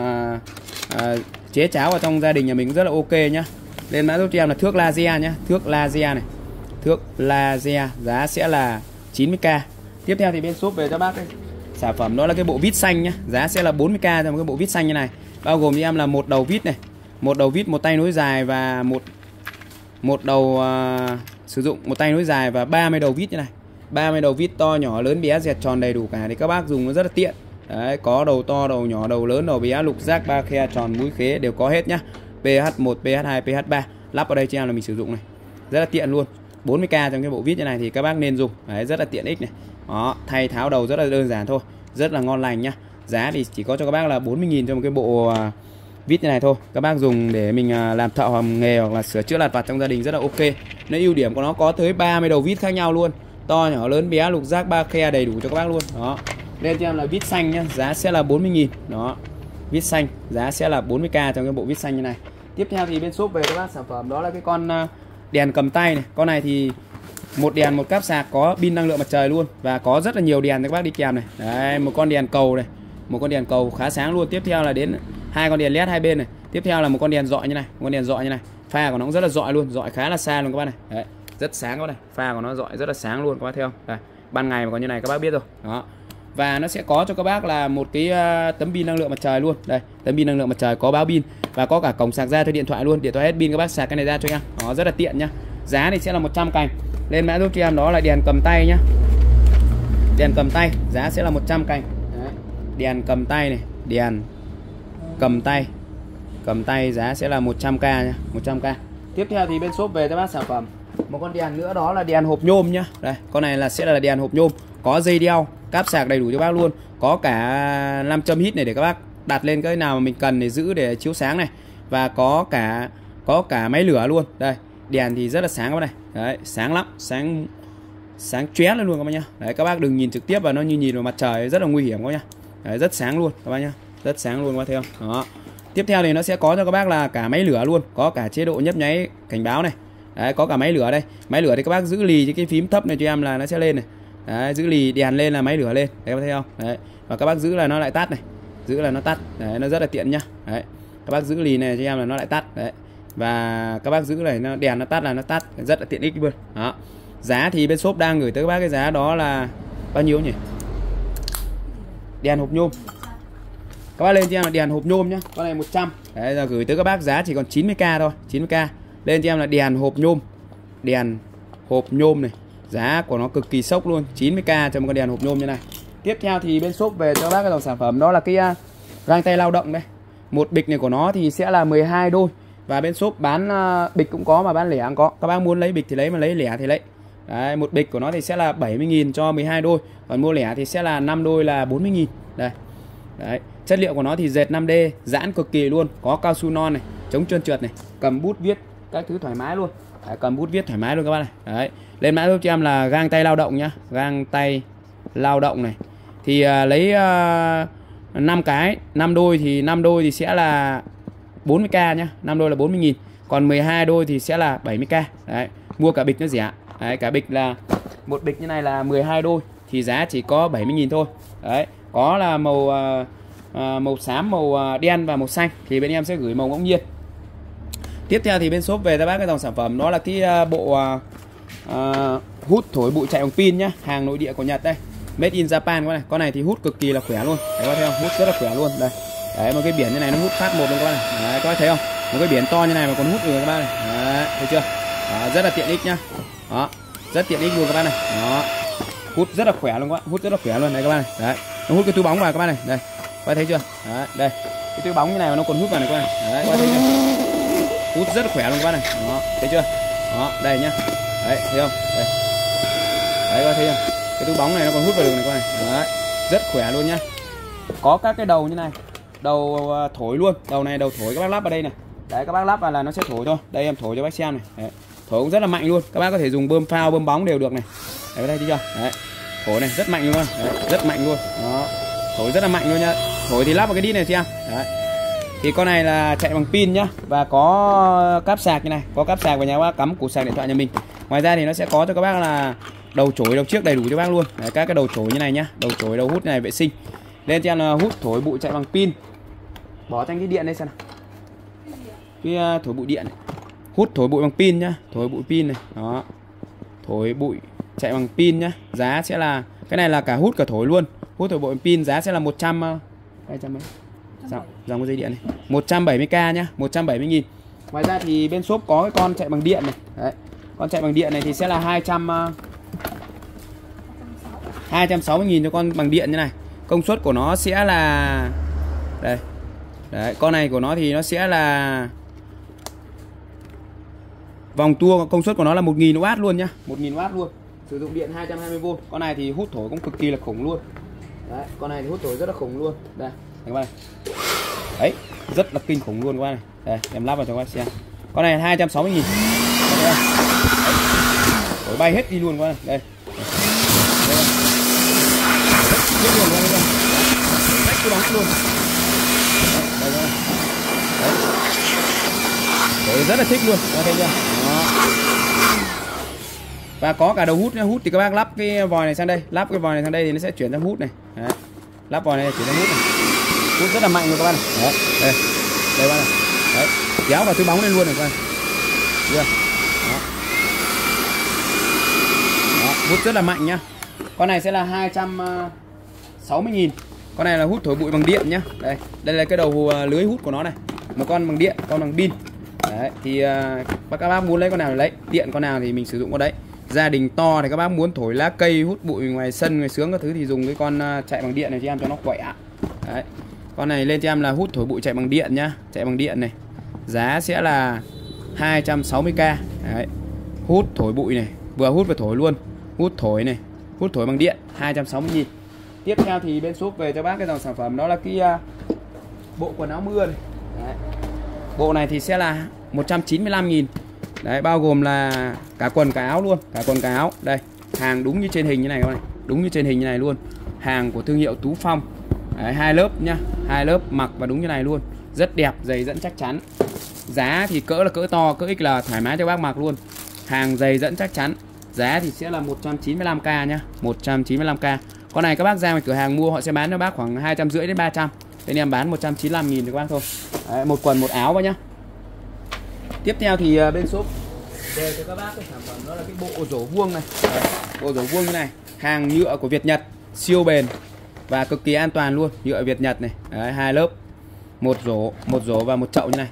chế cháo ở trong gia đình nhà mình rất là ok nhá. Lên mã giúp cho em là thước laser nhá. Thước laser này, thước laser giá sẽ là 90k. Tiếp theo thì bên shop về cho bác cái sản phẩm đó là cái bộ vít xanh nhá. Giá sẽ là 40k cho một cái bộ vít xanh như này. Bao gồm cho em là một đầu vít này, một đầu vít, một tay nối dài và một đầu sử dụng một tay nối dài và 30 đầu vít như này. 30 đầu vít to nhỏ lớn bé dẹt tròn đầy đủ cả thì các bác dùng nó rất là tiện. Đấy, có đầu to, đầu nhỏ, đầu lớn, đầu bé, lục giác, ba khe, tròn, mũi khế đều có hết nhá. PH1, PH2, PH3 lắp ở đây cho em là mình sử dụng này. Rất là tiện luôn. 40k trong cái bộ vít như này thì các bác nên dùng. Đấy, rất là tiện ích này. Đó, thay tháo đầu rất là đơn giản thôi, rất là ngon lành nhá. Giá thì chỉ có cho các bác là 40.000 cho một cái bộ vít như này thôi. Các bác dùng để mình làm thợ hoặc nghề hoặc là sửa chữa lặt vặt trong gia đình rất là ok. Nó ưu điểm của nó có tới 30 đầu vít khác nhau luôn, to nhỏ lớn bé, lục giác, ba khe đầy đủ cho các bác luôn. Đó. Lên cho em là vít xanh nhá, giá sẽ là 40.000. Đó. Vít xanh giá sẽ là 40k trong cái bộ vít xanh như này. Tiếp theo thì bên shop về các bác sản phẩm đó là cái con đèn cầm tay này. Con này thì một đèn một cáp sạc, có pin năng lượng mặt trời luôn và có rất là nhiều đèn cho các bác đi kèm này. Đấy, một con đèn cầu này, một con đèn cầu khá sáng luôn. Tiếp theo là đến hai con đèn led hai bên này. Tiếp theo là một con đèn dọi như này, một con đèn dọi như này. Pha của nó cũng rất là dọi luôn, dọi khá là xa luôn các bác này. Đấy, rất sáng các bác này. Pha của nó dọi rất là sáng luôn các bác thấy không? Đây, ban ngày mà còn như này các bác biết rồi. Đó. Và nó sẽ có cho các bác là một cái tấm pin năng lượng mặt trời luôn. Đây, tấm pin năng lượng mặt trời có báo pin và có cả cổng sạc ra cho điện thoại luôn. Điện thoại hết pin các bác sạc cái này ra cho em. Đó, rất là tiện nhá. Giá thì sẽ là 100 cành. Lên mã giúp cho em đó là đèn cầm tay nhá. Đèn cầm tay giá sẽ là 100 cành. Đấy. Đèn cầm tay này, đèn cầm tay giá sẽ là 100k nhá, 100k. Tiếp theo thì bên shop về cho bác sản phẩm một con đèn nữa đó là đèn hộp nhôm nhá. Đây, con này là sẽ là đèn hộp nhôm, có dây đeo, cáp sạc đầy đủ cho bác luôn, có cả 5 châm hít này để các bác đặt lên cái nào mà mình cần để giữ để chiếu sáng này, và có cả máy lửa luôn. Đây, đèn thì rất là sáng các bác này. Đấy, sáng lắm, sáng chóe lên luôn các bác nhá. Đấy, các bác đừng nhìn trực tiếp vào nó như nhìn vào mặt trời rất là nguy hiểm các bác nhá. Đấy, rất sáng luôn các bác nhá, rất sáng luôn các bác thấy không? Đó. Tiếp theo thì nó sẽ có cho các bác là cả máy lửa luôn, có cả chế độ nhấp nháy cảnh báo này. Đấy, có cả máy lửa đây. Máy lửa thì các bác giữ lì cái phím thấp này cho em là nó sẽ lên này. Đấy, giữ lì đèn lên là máy lửa lên. Đấy, các bác thấy không? Đấy. Và các bác giữ là nó lại tắt này. Giữ là nó tắt. Đấy, nó rất là tiện nhá. Đấy. Các bác giữ lì này cho em là nó lại tắt. Đấy. Và các bác giữ này nó đèn nó tắt là nó tắt, rất là tiện ích luôn. Đó. Giá thì bên shop đang gửi tới các bác cái giá đó là bao nhiêu nhỉ? Đèn hộp nhôm. Các bác lên cho em là đèn hộp nhôm nhá. Con này 100. Đấy, giờ gửi tới các bác giá chỉ còn 90k thôi, 90k. Lên cho em là đèn hộp nhôm. Đèn hộp nhôm này. Giá của nó cực kỳ sốc luôn, 90k cho một con đèn hộp nhôm như này. Tiếp theo thì bên shop về cho các bác cái dòng sản phẩm đó là cái găng tay lao động đây. Một bịch này của nó thì sẽ là 12 đôi. Và bên shop bán bịch cũng có mà bán lẻ cũng có. Các bác muốn lấy bịch thì lấy, mà lấy lẻ thì lấy. Đấy, một bịch của nó thì sẽ là 70.000 cho 12 đôi. Còn mua lẻ thì sẽ là 5 đôi là 40.000. Đây. Đấy, chất liệu của nó thì dệt 5D, giãn cực kỳ luôn, có cao su non này, chống trơn trượt này, cầm bút viết các thứ thoải mái luôn. Đấy, cầm bút viết thoải mái luôn các bác này. Đấy, lên mã giúp cho em là găng tay lao động nhá, găng tay lao động này. Thì lấy 5 cái, 5 đôi thì sẽ là 40k nhá, 5 đôi là 40.000. Còn 12 đôi thì sẽ là 70k. Đấy, mua cả bịch nó rẻ. Đấy, cả bịch là một bịch như này là 12 đôi thì giá chỉ có 70.000 thôi. Đấy, có là màu xám, màu đen và màu xanh thì bên em sẽ gửi màu ngẫu nhiên. Tiếp theo thì bên shop về cho bác cái dòng sản phẩm đó là cái bộ hút thổi bụi chạy bằng pin nhá, hàng nội địa của Nhật đây, made in Japan con này. Con này thì hút cực kỳ là khỏe luôn. Đấy, các bác thấy không? Hút rất là khỏe luôn. Đây. Đấy, một cái biển như này nó hút phát một luôn các bác này. Đấy, các bác thấy không? Một cái biển to như này mà còn hút được các bác này. Đấy, thấy chưa? Đó, rất là tiện ích nhá. Đó, rất tiện ích luôn các bác này. Đó. Hút rất là khỏe luôn các bạn, hút rất là khỏe luôn này các bác này. Đấy, nó hút cái túi bóng vào các bác này. Đây, các bác thấy chưa? Đấy, đây, cái túi bóng như này mà nó còn hút vào này các bác này. Đấy, các bác thấy chưa? Hút rất là khỏe luôn các bác này. Đó, thấy chưa? Đó, đây nhá. Đấy, thấy không? Đây. Đấy, các bác thấy không? Cái túi bóng này nó còn hút vào được này các bác này. Đấy, rất khỏe luôn nhá. Có các cái đầu như này, đầu thổi luôn. Đầu này đầu thổi các bác lắp vào đây này. Đấy, các bác lắp vào là nó sẽ thổi thôi. Đây em thổi cho bác xem này. Đấy. Thổi cũng rất là mạnh luôn. Các bác có thể dùng bơm phao, bơm bóng đều được này. Đấy, đây thấy chưa? Đấy. Thổi này rất mạnh luôn. Đấy, rất mạnh luôn. Đó. Thổi rất là mạnh luôn nhá. Thổi thì lắp vào cái đít này xem. Đấy. Thì con này là chạy bằng pin nhá, và có cáp sạc như này, có cáp sạc vào nhà bác cắm củ sạc điện thoại nhà mình. Ngoài ra thì nó sẽ có cho các bác là đầu chổi, đầu chiếc đầy đủ cho bác luôn. Đấy, các cái đầu chổi như này nhá, đầu chổi, đầu hút này vệ sinh. Lên cho em là hút thổi bụi chạy bằng pin. Bỏ trong cái điện đây xem nào. Cái thổi bụi điện này. Hút thổi bụi bằng pin nhá, thổi bụi pin này. Đó. Thổi bụi chạy bằng pin nhá. Giá sẽ là cái này là cả hút cả thổi luôn. Hút thổi bụi bằng pin giá sẽ là 200 mấy. Dòng cái dây điện này 170k nhá, 170.000. Ngoài ra thì bên shop có cái con chạy bằng điện này. Đấy. Con chạy bằng điện này thì sẽ là 260.000 cho con bằng điện như này. Công suất của nó sẽ là đây. Đấy, con này của nó thì nó sẽ là vòng tua, công suất của nó là 1000W luôn nhá, 1000W luôn. Sử dụng điện 220V. Con này thì hút thổi cũng cực kỳ là khủng luôn. Đấy, con này thì hút thổi rất là khủng luôn. Đây, các bạn. Đấy, rất là kinh khủng luôn các bác này. Đây em lắp vào cho các bác xem. Con này 260.000. Thổi bay hết đi luôn các bác này. Đây. Hết luôn các bác này. Hết cái bóng luôn. Đây các bác này. Đấy. Đấy, rất là thích luôn, các thấy chưa? Đó. Và có cả đầu hút nhá, hút thì các bác lắp cái vòi này sang đây, lắp cái vòi này sang đây thì nó sẽ chuyển sang hút này. Đấy. Lắp vòi này chuyển sang hút này. Hút rất là mạnh luôn các bác này. Đấy. Đây. Đây các bác này. Đấy. Kéo vào túi bóng lên luôn này các bác. Chưa? Đó. Đó, hút rất là mạnh nhá. Con này sẽ là 260.000. Con này là hút thổi bụi bằng điện nhá. Đây, đây là cái đầu lưới hút của nó này. Một con bằng điện, con bằng pin. Đấy, thì các bác muốn lấy con nào lấy, điện con nào thì mình sử dụng con đấy. Gia đình to thì các bác muốn thổi lá cây, hút bụi ngoài sân, ngoài sướng các thứ thì dùng cái con chạy bằng điện này cho em cho nó khỏe. Đấy. Con này lên cho em là hút thổi bụi chạy bằng điện nhá, chạy bằng điện này. Giá sẽ là 260k. Đấy. Hút thổi bụi này, vừa hút vừa thổi luôn. Hút thổi này, hút thổi bằng điện 260.000. Tiếp theo thì bên shop về cho bác cái dòng sản phẩm đó là cái bộ quần áo mưa này. Đấy. Bộ này thì sẽ là 195.000. Đấy, bao gồm là cả quần cả áo luôn, cả quần cả áo. Đây, hàng đúng như trên hình như này các bạn này, đúng như trên hình như này luôn. Hàng của thương hiệu Tú Phong. Đấy, 2 lớp nhá, 2 lớp mặc và đúng như này luôn. Rất đẹp, dày dẫn chắc chắn. Giá thì cỡ là cỡ to, cỡ XL thoải mái cho bác mặc luôn. Hàng dày dẫn chắc chắn. Giá thì sẽ là 195k nhá, 195k. Con này các bác ra ngoài cửa hàng mua họ sẽ bán cho bác khoảng 250 đến 300. Nên em bán 195.000 cho các bác thôi. Đấy, một quần một áo vào nhá. Tiếp theo thì bên shop về cho các bác cái sản phẩm đó là cái bộ rổ vuông này. Đấy, bộ rổ vuông như này, hàng nhựa của Việt Nhật, siêu bền và cực kỳ an toàn luôn, nhựa Việt Nhật này. Đấy, 2 lớp, một rổ và một chậu như này.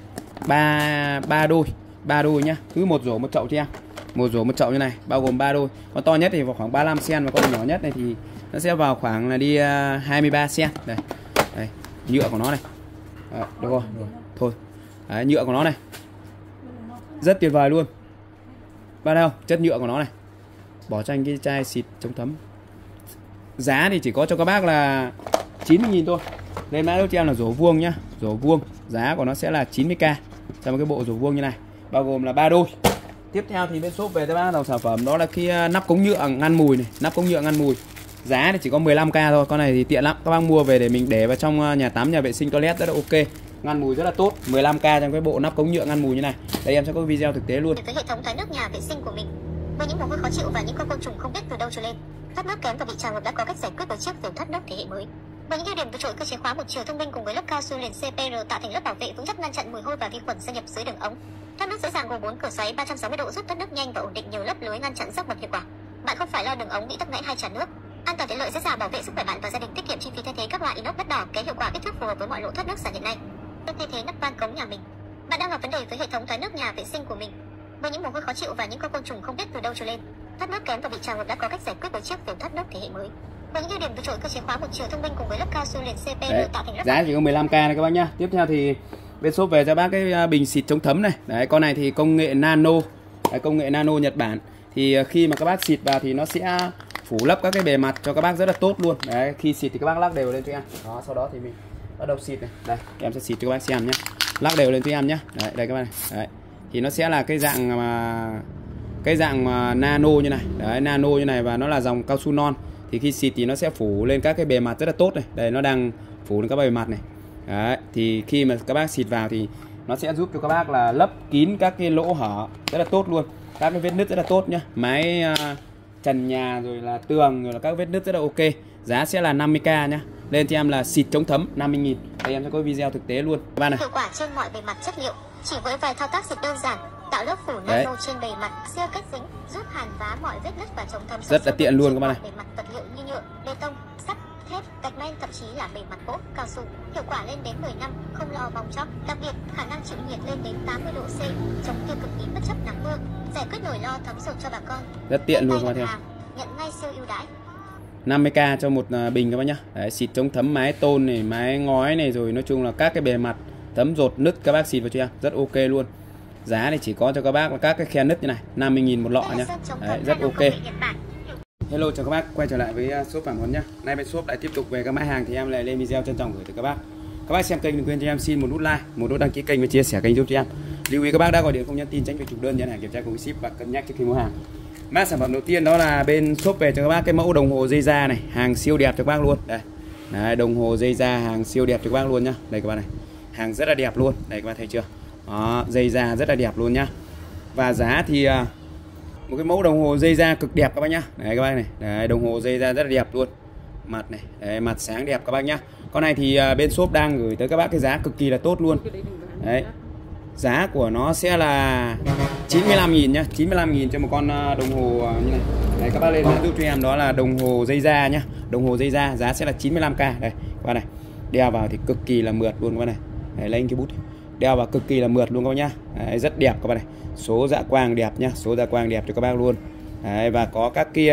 Ba đôi nhá, cứ một rổ một chậu cho em. Một rổ một chậu như này, bao gồm 3 đôi. Con to nhất thì vào khoảng 35 cm và con nhỏ nhất này thì nó sẽ vào khoảng là đi 23 cm. Đây. Đây, nhựa của nó này. Đấy, được rồi. Thôi. Đấy, nhựa của nó này. Rất tuyệt vời luôn. Bắt đầu chất nhựa của nó này. Bỏ cho anh cái chai xịt chống thấm. Giá thì chỉ có cho các bác là 90.000 thôi. Lên mã cho em là rổ vuông nhá, rổ vuông. Giá của nó sẽ là 90k trong cái bộ rổ vuông như này, bao gồm là 3 đôi. Tiếp theo thì bên shop về cho bác dòng sản phẩm đó là cái nắp cống nhựa ngăn mùi này, nắp cống nhựa ngăn mùi. Giá thì chỉ có 15k thôi, con này thì tiện lắm, các bác mua về để mình để vào trong nhà tắm, nhà vệ sinh, toilet rất là ok. Ngăn mùi rất là tốt, 15k trong cái bộ nắp cống nhựa ngăn mùi như này. Đây em sẽ có video thực tế luôn. Với hệ thống thoát nước nhà vệ sinh của mình, với những mùi hôi khó chịu và những con côn trùng không biết từ đâu trồi lên, thoát nước kém và bị trào ngược đã có cách giải quyết với chiếc phiếu thoát nước thế hệ mới. Với những ưu điểm vượt trội cơ chế khóa một chiều thông minh cùng với lớp cao su liền CPR tạo thành lớp bảo vệ vững chắc ngăn chặn mùi hôi và vi khuẩn xâm nhập dưới đường ống. Thoát nước dễ dàng gồm 4 cửa xoáy 360 độ giúp thoát nước nhanh và ổn định nhiều lớp lưới ngăn chặn dốc mật hiệu quả. Bạn không phải lo đường ống bị tắc nghẽn hay tràn nước. An toàn tiện lợi dễ dàng bảo vệ sức khỏe bạn và gia đình, tiết kiệm chi phí thay thế các loại inox đất đỏ, kém hiệu quả, kích thước phù hợp với mọi lỗ thoát nước xả hiện nay. Thay thế nắp van cống nhà mình. Bạn đang gặp vấn đề với hệ thống thoát nước nhà vệ sinh của mình. Với những mùi hôi khó chịu và những con côn trùng không biết từ đâu trồi lên, thoát nước kém và bị trào ngược đã có cách giải quyết với chiếc phiếu thoát nước thế hệ mới. Với những ưu điểm vượt trội cơ chế khóa một chiều thông minh cùng với lớp cao su liền CPR tạo thành lớp. Giá chỉ có 15k này các bác nhá. Tiếp theo thì bên shop về cho bác cái bình xịt chống thấm này. Đấy, con này thì công nghệ nano. Đấy, công nghệ nano Nhật Bản. Thì khi mà các bác xịt vào thì nó sẽ phủ lấp các cái bề mặt cho các bác rất là tốt luôn. Đấy, khi xịt thì các bác lắc đều lên cho em. Đó, sau đó thì mình bắt đầu xịt này. Đây, em sẽ xịt cho các bác xem nhé. Lắc đều lên cho em nhé. Đấy, đây các bác này. Đấy. Thì nó sẽ là cái dạng mà nano như này. Đấy, nano như này và nó là dòng cao su non. Thì khi xịt thì nó sẽ phủ lên các cái bề mặt rất là tốt này. Đây, nó đang phủ lên các bề mặt này. Đấy, thì khi mà các bác xịt vào thì nó sẽ giúp cho các bác là lấp kín các cái lỗ hở rất là tốt luôn. Các cái vết nứt rất là tốt nhá. Mái trần nhà rồi là tường rồi là các vết nứt rất là ok. Giá sẽ là 50k nhá. Lên cho em là xịt chống thấm 50.000. Đây em sẽ có video thực tế luôn. Các bạn này. Hiệu quả trên mọi bề mặt chất liệu, chỉ với vài thao tác xịt đơn giản, tạo lớp phủ nano trên bề mặt, siêu kết dính, giúp hàn phá mọi vết nứt và chống thấm. Rất là tiện luôn các bạn này. Bề mặt vật liệu như nhựa, bê tông, sắt, thép, gạch men, thậm chí là bề mặt gỗ, cao su. Hiệu quả lên đến 10 năm, không lo bong chóc. Đặc biệt, khả năng chịu nhiệt lên đến 80 độ C, chống tiêu cực tím bất chấp nắng mưa, giải quyết nỗi lo thấm sột cho bà con. Rất tiện luôn các bạn. Nhận ngay siêu ưu đãi. 50k cho một bình các bác nhá. Đấy, xịt chống thấm mái tôn này, mái ngói này, rồi nói chung là các cái bề mặt thấm rột nứt các bác xịt vào cho em, rất ok luôn. Giá này chỉ có cho các bác là các cái khe nứt như này, 50.000 một lọ nhá. Đấy, rất ok. Hello chào các bác, quay trở lại với shop Phạm Huấn nhá. Nay bên shop lại tiếp tục về các mã hàng thì em lại lên video trân trọng gửi tới các bác. Các bác xem kênh đừng quên cho em xin một nút like, một nút đăng ký kênh và chia sẻ kênh giúp cho em. Lưu ý các bác đã gọi điện không nhắn tin tránh việc chụp đơn nhận hàng kiểm tra cùng ship và cân nhắc trước khi mua hàng. Mã sản phẩm đầu tiên đó là bên shop về cho các bác cái mẫu đồng hồ dây da này, hàng siêu đẹp cho các bác luôn. Đây. Đấy, đồng hồ dây da hàng siêu đẹp cho các bác luôn nhá. Đây các bác này. Hàng rất là đẹp luôn. Đây các bác thấy chưa? Đó, dây da rất là đẹp luôn nhá. Và giá thì một cái mẫu đồng hồ dây da cực đẹp các bác nhá. Đấy các bác này. Đấy, đồng hồ dây da rất là đẹp luôn. Mặt này, đấy, mặt sáng đẹp các bác nhá. Con này thì bên shop đang gửi tới các bác cái giá cực kỳ là tốt luôn. Đấy. Giá của nó sẽ là 95.000 nhá, 95.000 cho một con đồng hồ như này. Đấy các bác lên giúp cho em đó là đồng hồ dây da nhá. Đồng hồ dây da giá sẽ là 95k. Đây các bác này. Đeo vào thì cực kỳ là mượt luôn các bác này. Đấy, lấy cái bút. Đeo vào cực kỳ là mượt luôn các bác nhá. Đấy, rất đẹp các bác này. Số dạ quang đẹp nhá, số dạ quang đẹp cho các bác luôn. Đấy, và có các cái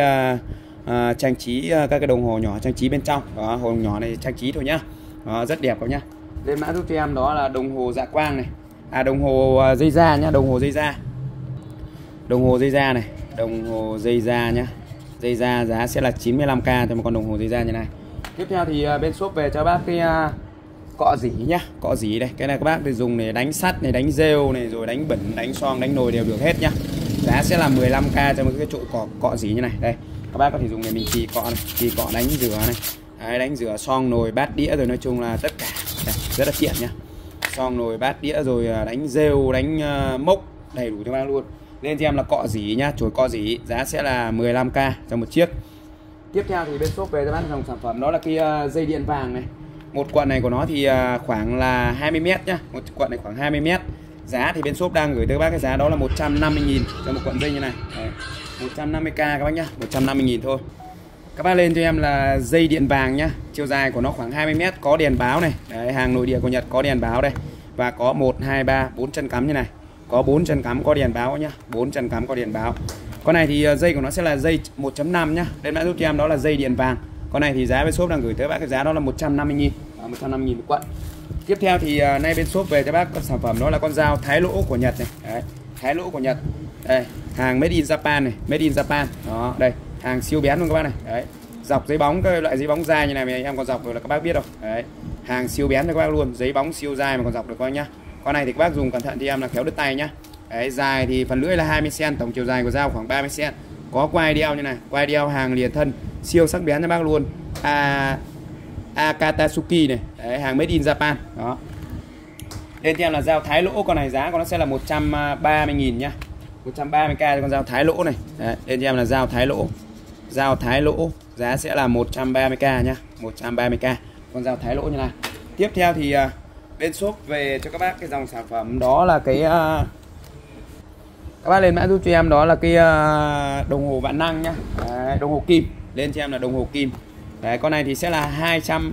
trang trí, các cái đồng hồ nhỏ trang trí bên trong. Đó, hồ nhỏ này trang trí thôi nhá. Đó, rất đẹp các bác nhá. Lên mã giúp cho em đó là đồng hồ dạ quang này. Đồng hồ dây da nhá, đồng hồ dây da. Đồng hồ dây da này, đồng hồ dây da nhá. Dây da giá sẽ là 95k cho một con đồng hồ dây da như này. Tiếp theo thì bên shop về cho bác cái cọ dỉ nhá, cọ dỉ đây. Cái này các bác thì dùng để đánh sắt này, đánh rêu này, rồi đánh bẩn, đánh xoong, đánh nồi đều được hết nhá. Giá sẽ là 15k cho một cái chổi cọ dỉ như này. Đây, các bác có thể dùng để mình chì cọ này, chì cọ đánh rửa này. Đấy, đánh rửa xoong nồi bát đĩa rồi nói chung là tất cả. Đây, rất là tiện nhá. Xong nồi bát đĩa rồi đánh rêu, đánh mốc đầy đủ cho bác luôn. Lên cho em là cọ dỉ nhá, chổi cọ dỉ, giá sẽ là 15k cho một chiếc. Tiếp theo thì bên shop về cho bác dòng sản phẩm đó là cái dây điện vàng này. Một cuộn này của nó thì khoảng là 20m nhá, một cuộn này khoảng 20m. Giá thì bên shop đang gửi tới bác cái giá đó là 150.000 cho một cuộn dây như này. Đấy, 150k các bác nhá, 150.000 thôi. Các bác lên cho em là dây điện vàng nhá. Chiều dài của nó khoảng 20m, có đèn báo này. Đấy, hàng nội địa của Nhật có đèn báo đây. Và có 1, 2, 3, 4 chân cắm như này. Có 4 chân cắm có đèn báo nhá. 4 chân cắm có đèn báo. Con này thì dây của nó sẽ là dây 1.5 nhá. Đây mã giúp cho em đó là dây điện vàng. Con này thì giá bên shop đang gửi tới bác cái giá đó là 150.000. 150.000 một cuộn. Tiếp theo thì nay bên shop về cho bác con sản phẩm đó là con dao thái lỗ của Nhật này. Đấy, thái lỗ của Nhật. Đây, hàng made in Japan này, made in Japan. Đó, đây, hàng siêu bén luôn các bác này. Đấy. Dọc giấy bóng, cái loại giấy bóng dai như này em còn dọc rồi là các bác biết đâu. Đấy. Hàng siêu bén cho các bác luôn, giấy bóng siêu dai mà còn dọc được các bác nhá. Con này thì các bác dùng cẩn thận thì em là khéo đứt tay nhá. Đấy, dài thì phần lưỡi là 20 cm, tổng chiều dài của dao khoảng 30 cm. Có quai đeo như này, quai đeo hàng liền thân, siêu sắc bén cho bác luôn. Akatsuki này, đấy, hàng made in Japan. Đó. Lên theo là dao thái lỗ, con này giá của nó sẽ là 130.000 nhá. 130k cho con dao thái lỗ này. Đấy, lên cho em là dao thái lỗ. Dao thái lỗ giá sẽ là 130k nhá, 130k con dao thái lỗ như này. Tiếp theo thì bên shop về cho các bác cái dòng sản phẩm đó là cái các bác lên mã giúp cho em đó là cái đồng hồ vạn năng nhá. Đấy, đồng hồ kim. Lên cho em là đồng hồ kim. Đấy, con này thì sẽ là 200.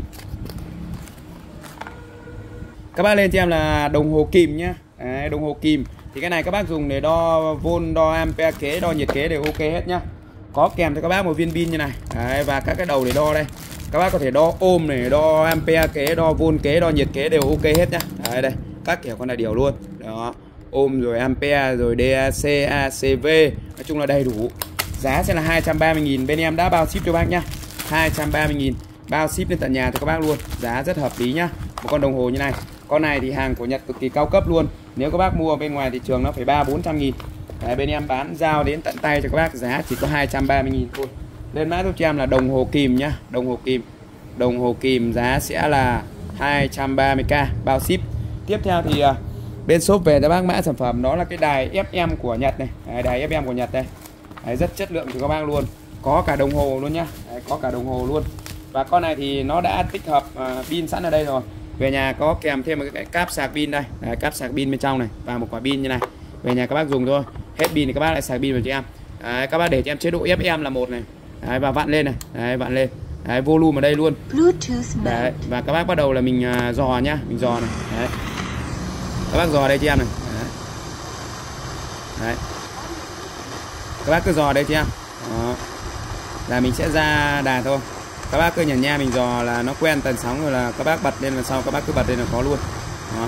Các bác lên cho em là đồng hồ kim nhá. Đấy, đồng hồ kim thì cái này các bác dùng để đo volt, đo ampere kế, đo nhiệt kế đều ok hết nhá. Có kèm cho các bác một viên pin như này. Đấy, và các cái đầu để đo đây. Các bác có thể đo ohm này, đo ampere kế, đo volt kế, đo nhiệt kế đều ok hết nhá. Đấy, đây, các kiểu con này đều luôn. Đó, ohm rồi ampere rồi DAC, ACV, nói chung là đầy đủ. Giá sẽ là 230.000, bên em đã bao ship cho bác nhá. 230.000 bao ship đến tận nhà cho các bác luôn. Giá rất hợp lý nhá. Một con đồng hồ như này. Con này thì hàng của Nhật cực kỳ cao cấp luôn. Nếu các bác mua bên ngoài thị trường nó phải 300-400.000. Đấy, bên em bán giao đến tận tay cho các bác giá chỉ có 230.000 thôi. Lên mã giúp cho em là đồng hồ kim nhá, đồng hồ kim. Đồng hồ kim giá sẽ là 230k bao ship. Tiếp theo thì bên shop về cho bác mã sản phẩm đó là cái đài FM của Nhật này. Đấy, đài FM của Nhật đây. Đấy, rất chất lượng cho các bác luôn. Có cả đồng hồ luôn nhá. Đấy, có cả đồng hồ luôn. Và con này thì nó đã tích hợp pin sẵn ở đây rồi. Về nhà có kèm thêm một cái cáp sạc pin đây. Đấy, cáp sạc pin bên trong này và một quả pin như này. Về nhà các bác dùng thôi. Hết pin thì các bác lại sạc pin vào cho em. Đấy, các bác để cho em chế độ FM là 1 này. Đấy, và vặn lên này. Đấy, vặn lên. Đấy, volume ở đây luôn. Đấy, và các bác bắt đầu là mình dò nhá, mình dò này. Đấy. Các bác dò đây cho em này. Đấy. Đấy. Các bác cứ dò đây cho em. Đó. Là mình sẽ ra đà thôi. Các bác cứ nhẩn nha, mình dò là nó quen tần sóng rồi là các bác bật lên, là sau các bác cứ bật lên là có luôn. Đó.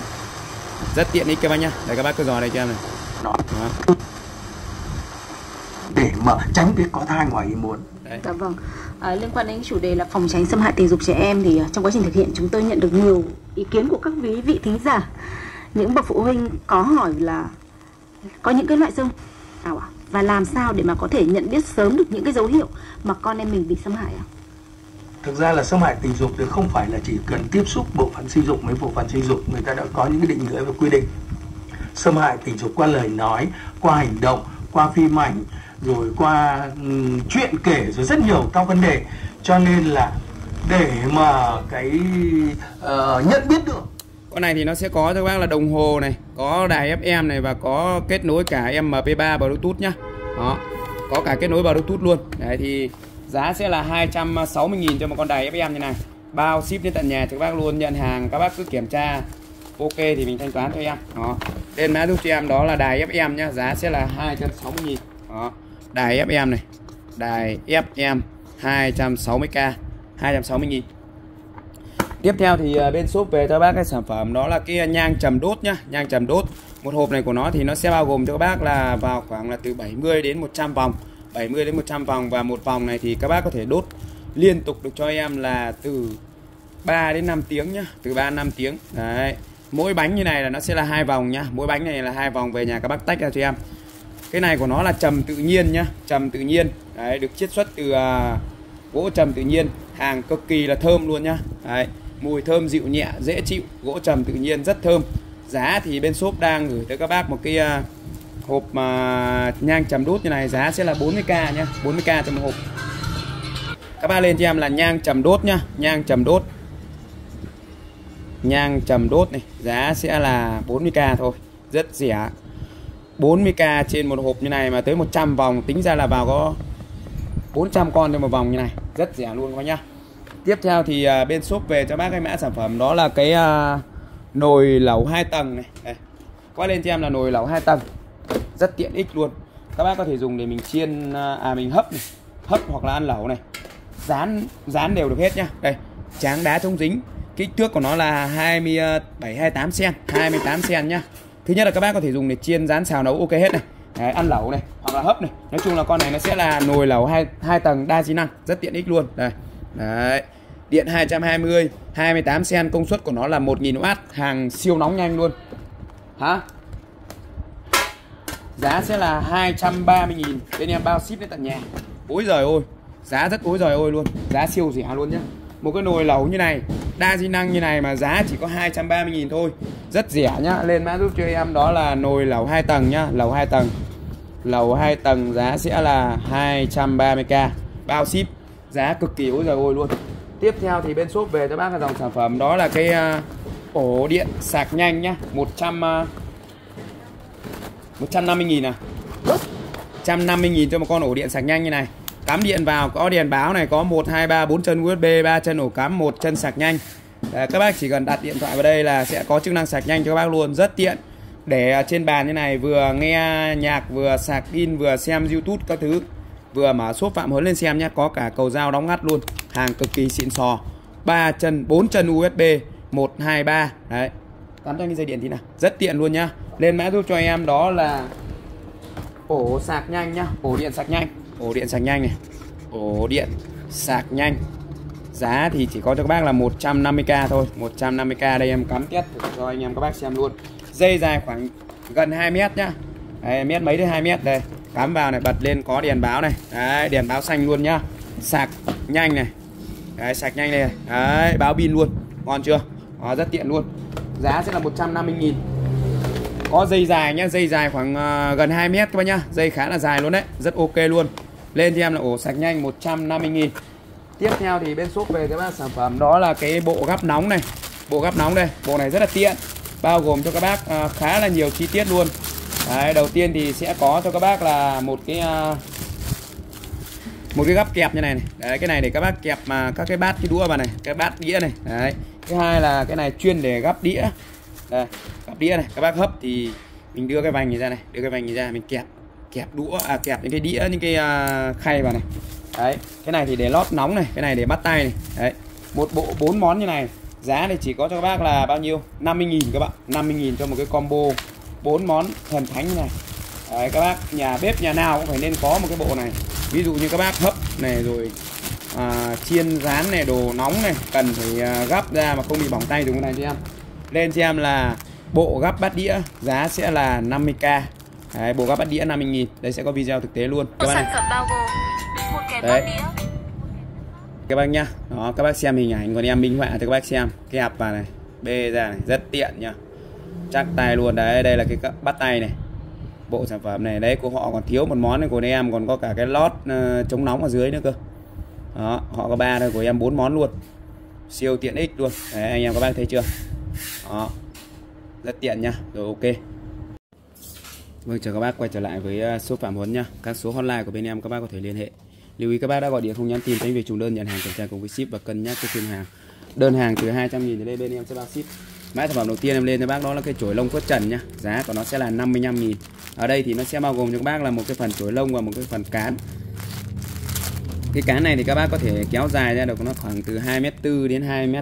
Rất tiện ích các bác nhá. Đây các bác cứ dò đây cho em này. Đó. Để mà tránh việc có thai ngoài ý muốn. Dạ vâng. Liên quan đến chủ đề là phòng tránh xâm hại tình dục trẻ em thì trong quá trình thực hiện chúng tôi nhận được nhiều ý kiến của các quý vị thính giả. Những bậc phụ huynh có hỏi là có những cái loại xâm nào ạ? Và làm sao để mà có thể nhận biết sớm được những cái dấu hiệu mà con em mình bị xâm hại ạ? Thực ra là xâm hại tình dục thì không phải là chỉ cần tiếp xúc bộ phận sinh dục với bộ phận sinh dục, người ta đã có những cái định nghĩa và quy định. Xâm hại tình dục qua lời nói, qua hành động, qua phim ảnh, rồi qua chuyện kể, rồi rất nhiều các vấn đề. Cho nên là để mà cái nhận biết được. Con này thì nó sẽ có cho các bác là đồng hồ này, có đài FM này và có kết nối cả MP3 Bluetooth nhá. Đó, có cả kết nối Bluetooth luôn. Đấy thì giá sẽ là 260.000 cho một con đài FM như này. Bao ship đến tận nhà cho các bác luôn, nhận hàng các bác cứ kiểm tra ok thì mình thanh toán cho em. Đó. Lên mã giúp cho em đó là đài FM nhá, giá sẽ là 260.000. Đó. Đài FM này. Đài FM 260k, 260.000. Tiếp theo thì bên shop về cho bác cái sản phẩm đó là cái nhang trầm đốt nhá, nhang trầm đốt. Một hộp này của nó thì nó sẽ bao gồm cho các bác là vào khoảng là từ 70 đến 100 vòng. 70 đến 100 vòng, và một vòng này thì các bác có thể đốt liên tục được cho em là từ 3 đến 5 tiếng nhá, từ 3 đến 5 tiếng. Đấy. Mỗi bánh như này là nó sẽ là 2 vòng nhá, mỗi bánh này là 2 vòng, về nhà các bác tách ra cho em. Cái này của nó là trầm tự nhiên nhá, trầm tự nhiên. Đấy, được chiết xuất từ gỗ trầm tự nhiên, hàng cực kỳ là thơm luôn nhá. Đấy, mùi thơm dịu nhẹ, dễ chịu, gỗ trầm tự nhiên rất thơm. Giá thì bên shop đang gửi tới các bác một cái hộp mà nhang trầm đốt như này, giá sẽ là 40k nhá, 40k cho một hộp. Các bác lên cho em là nhang trầm đốt nhá, nhang trầm đốt. Nhang trầm đốt này, giá sẽ là 40k thôi, rất rẻ. 40k trên một hộp như này mà tới 100 vòng, tính ra là vào có 400 con trên một vòng như này, rất rẻ luôn các nhá. Tiếp theo thì bên shop về cho bác cái mã sản phẩm đó là cái nồi lẩu 2 tầng này. Đây. Quay lên cho em là nồi lẩu 2 tầng, rất tiện ích luôn. Các bác có thể dùng để mình chiên, mình hấp này, hấp hoặc là ăn lẩu này, dán đều được hết nhá. Đây, tráng đá chống dính, kích thước của nó là 27-28 cm, 28 cm nhá. Thứ nhất là các bác có thể dùng để chiên, rán, xào, nấu ok hết này. Đấy, ăn lẩu này hoặc là hấp này. Nói chung là con này nó sẽ là nồi lẩu 2 tầng đa chức năng, rất tiện ích luôn. Đây. Đấy. Điện 220, 28 cm, công suất của nó là 1000W, hàng siêu nóng nhanh luôn. Hả? Giá sẽ là 230.000, bên em bao ship đến tận nhà. Ôi giời ơi, giá rất ối giời ơi luôn, giá siêu rẻ luôn nhá. Một cái nồi lẩu như này, đa di năng như này mà giá chỉ có 230.000 thôi, rất rẻ nhá. Lên mã giúp cho em đó là nồi lẩu 2 tầng nhá, lẩu 2 tầng. Lẩu 2 tầng giá sẽ là 230k, bao ship, giá cực kỳ ối giời ơi luôn. Tiếp theo thì bên shop về cho bác là dòng sản phẩm đó là cái ổ điện sạc nhanh nhá, 150.000 à. 150.000 cho một con ổ điện sạc nhanh như này. Cắm điện vào, có đèn báo này, có 1, 2, 3, 4 chân USB, 3 chân ổ cắm, 1 chân sạc nhanh. Đấy, các bác chỉ cần đặt điện thoại vào đây là sẽ có chức năng sạc nhanh cho các bác luôn, rất tiện. Để trên bàn như này, vừa nghe nhạc, vừa sạc pin, vừa xem YouTube các thứ, vừa mở shop Phạm Huấn lên xem nhé. Có cả cầu dao đóng ngắt luôn, hàng cực kỳ xịn sò. 3 chân, 4 chân USB, 1, 2, 3. Đấy, cắm cho cái dây điện thì nào, rất tiện luôn nhá. Lên mã giúp cho em đó là ổ sạc nhanh nhá, ổ điện sạc nhanh, ổ điện sạc nhanh này, ổ điện sạc nhanh. Giá thì chỉ có cho các bác là 150k thôi, 150k. Đây em cắm test cho anh em các bác xem luôn. Dây dài khoảng gần 2 mét nhá. Đấy, mét mấy đến 2 mét đây. Cắm vào này, bật lên có đèn báo này. Đấy, đèn báo xanh luôn nhá. Sạc nhanh này. Đấy, sạc nhanh này. Đấy, báo pin luôn. Ngon chưa? Đó, rất tiện luôn. Giá sẽ là 150.000. Có dây dài nhá, dây dài khoảng gần 2 mét các bác nhá. Dây khá là dài luôn đấy, rất ok luôn. Lên cho em là ổ sạc nhanh 150.000. Tiếp theo thì bên shop về các bác sản phẩm đó là cái bộ gắp nóng này. Bộ gắp nóng đây, bộ này rất là tiện, bao gồm cho các bác khá là nhiều chi tiết luôn. Đấy, đầu tiên thì sẽ có cho các bác là một cái gắp kẹp như này này. Đấy, cái này để các bác kẹp mà các cái bát, cái đũa vào này, cái bát đĩa này. Đấy. Thứ hai là cái này chuyên để gắp đĩa. Đây, gắp đĩa này, các bác hấp thì mình đưa cái vành này ra này, đưa cái vành này ra mình kẹp đũa, kẹp những cái đĩa, những cái khay vào này. Đấy, cái này thì để lót nóng này, cái này để bắt tay này. Đấy, một bộ 4 món như này, giá này chỉ có cho các bác là bao nhiêu? 50.000 các bạn, 50.000 cho một cái combo 4 món thần thánh như này. Đấy, các bác nhà bếp nhà nào cũng phải nên có một cái bộ này. Ví dụ như các bác hấp này rồi chiên rán này, đồ nóng này, cần phải gắp ra mà không bị bỏng tay dùng cái này cho em. Lên cho em là bộ gắp bát đĩa, giá sẽ là 50k. Đấy, bộ gắp bát đĩa 50.000. Đây sẽ có video thực tế luôn các bác này. Sản phẩm bao gồm một cái bát đĩa. Các bác nhá. Đó, các bác xem hình ảnh còn em minh họa cho các bác xem. Kẹp vào này, bê ra này, rất tiện nhá. Chắc tay luôn đấy, đây là cái bắt tay này. Bộ sản phẩm này đấy của họ còn thiếu một món này của em, còn có cả cái lót chống nóng ở dưới nữa cơ. Đó, họ có 3 thôi, của em 4 món luôn. Siêu tiện ích luôn. Đấy, anh em các bác thấy chưa? Đó. Rất tiện nha. Rồi ok. Vâng, chào các bác quay trở lại với số Phạm Huấn nha. Các số hotline của bên em các bác có thể liên hệ. Lưu ý các bác đã gọi điện không nhắn tin tránh việc trùng đơn, nhận hàng kiểm tra cùng với ship và cân nhắc cái phiên hàng. Đơn hàng từ 200.000 đến đây bên em sẽ bao ship. Mã sản phẩm đầu tiên em lên cho bác đó là cái chổi lông phớt trần nhá. Giá của nó sẽ là 55.000. Ở đây thì nó sẽ bao gồm cho các bác là một cái phần chổi lông và một cái phần cán. Cái cán này thì các bác có thể kéo dài ra được, nó khoảng từ 2m4 đến 2m,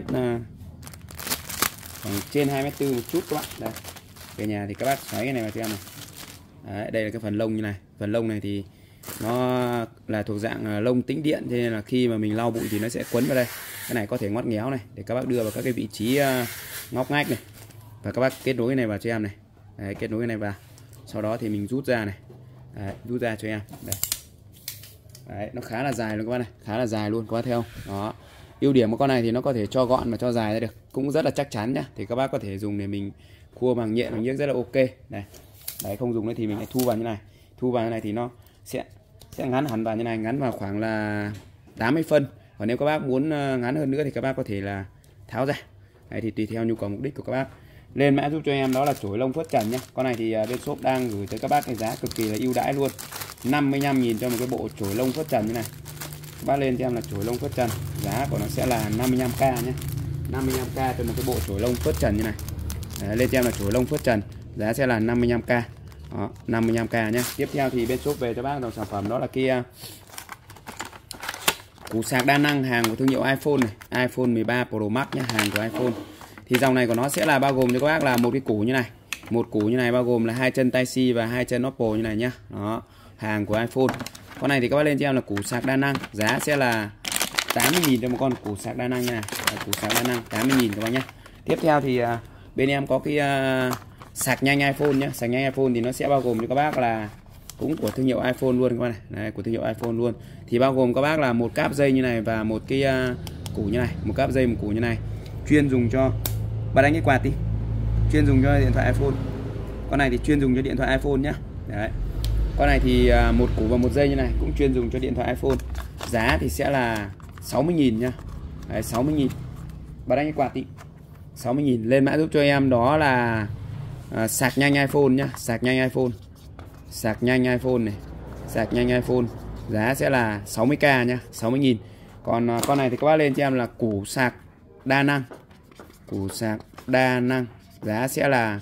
khoảng trên 2m4 một chút các bạn. Đây. Về nhà thì các bác xoáy cái này vào cho em này. Đấy, đây là cái phần lông như này. Phần lông này thì nó là thuộc dạng lông tĩnh điện, cho nên là khi mà mình lau bụi thì nó sẽ quấn vào đây. Cái này có thể ngoắt ngéo này để các bác đưa vào các cái vị trí ngóc ngách này. Và các bác kết nối cái này vào cho em này. Đấy, kết nối cái này vào. Sau đó thì mình rút ra này. Đấy, rút ra cho em. Đây. Đấy, nó khá là dài luôn các bác này, khá là dài luôn các bác thấy không? Đó. Ưu điểm của con này thì nó có thể cho gọn và cho dài ra được, cũng rất là chắc chắn nhá. Thì các bác có thể dùng để mình cua bằng nhện bằng nhớt rất là ok. Này. Đấy, không dùng nữa thì mình lại thu vào như này. Thu vào như này thì nó sẽ ngắn hẳn vào như này, ngắn vào khoảng là 80 phân. Còn nếu các bác muốn ngắn hơn nữa thì các bác có thể là tháo ra. Đấy, thì tùy theo nhu cầu mục đích của các bác. Lên mã giúp cho em đó là chổi lông phớt trần nhá. Con này thì bên shop đang gửi tới các bác cái giá cực kỳ là ưu đãi luôn. 55.000 cho một cái bộ chổi lông phớt trần như này. Các bác lên cho em là chổi lông phớt trần, giá của nó sẽ là 55k nhé. 55k cho một cái bộ chổi lông phớt trần như này. Đấy, lên cho em là chổi lông phớt trần, giá sẽ là 55k. Đó, 55k nhé. Tiếp theo thì bên shop về cho bác dòng sản phẩm đó là kia củ sạc đa năng, hàng của thương hiệu iPhone này, iPhone 13 Pro Max nhé, hàng của iPhone. Thì dòng này của nó sẽ là bao gồm cho các bác là một cái củ như này. Một củ như này bao gồm là 2 chân Type-C và 2 chân Oppo như này nhá. Đó, hàng của iPhone. Con này thì các bác lên cho em là củ sạc đa năng, giá sẽ là 80.000 cho một con củ sạc đa năng như này. Củ sạc đa năng 80.000 các bác nhé. Tiếp theo thì bên em có cái sạc nhanh iPhone nhé. Sạc nhanh iPhone thì nó sẽ bao gồm cho các bác là cũng của thương hiệu iPhone luôn các bác này. Đấy, của thương hiệu iPhone luôn. Thì bao gồm các bác là một cáp dây như này và một cái củ như này, một cáp dây một củ như này, chuyên dùng cho bật đánh cái quạt đi, chuyên dùng cho điện thoại iPhone. Con này thì chuyên dùng cho điện thoại iPhone nhá. Đấy. Con này thì một củ và một dây như này cũng chuyên dùng cho điện thoại iPhone. Giá thì sẽ là 60.000 nhá. Đấy, 60.000. Bật đánh cái quạt đi. 60.000. Lên mã giúp cho em đó là sạc nhanh iPhone nhá, sạc nhanh iPhone. Sạc nhanh iPhone này. Sạc nhanh iPhone. Giá sẽ là 60k nhá, 60.000. Còn con này thì các bác lên cho em là củ sạc đa năng. Củ sạc đa năng, giá sẽ là,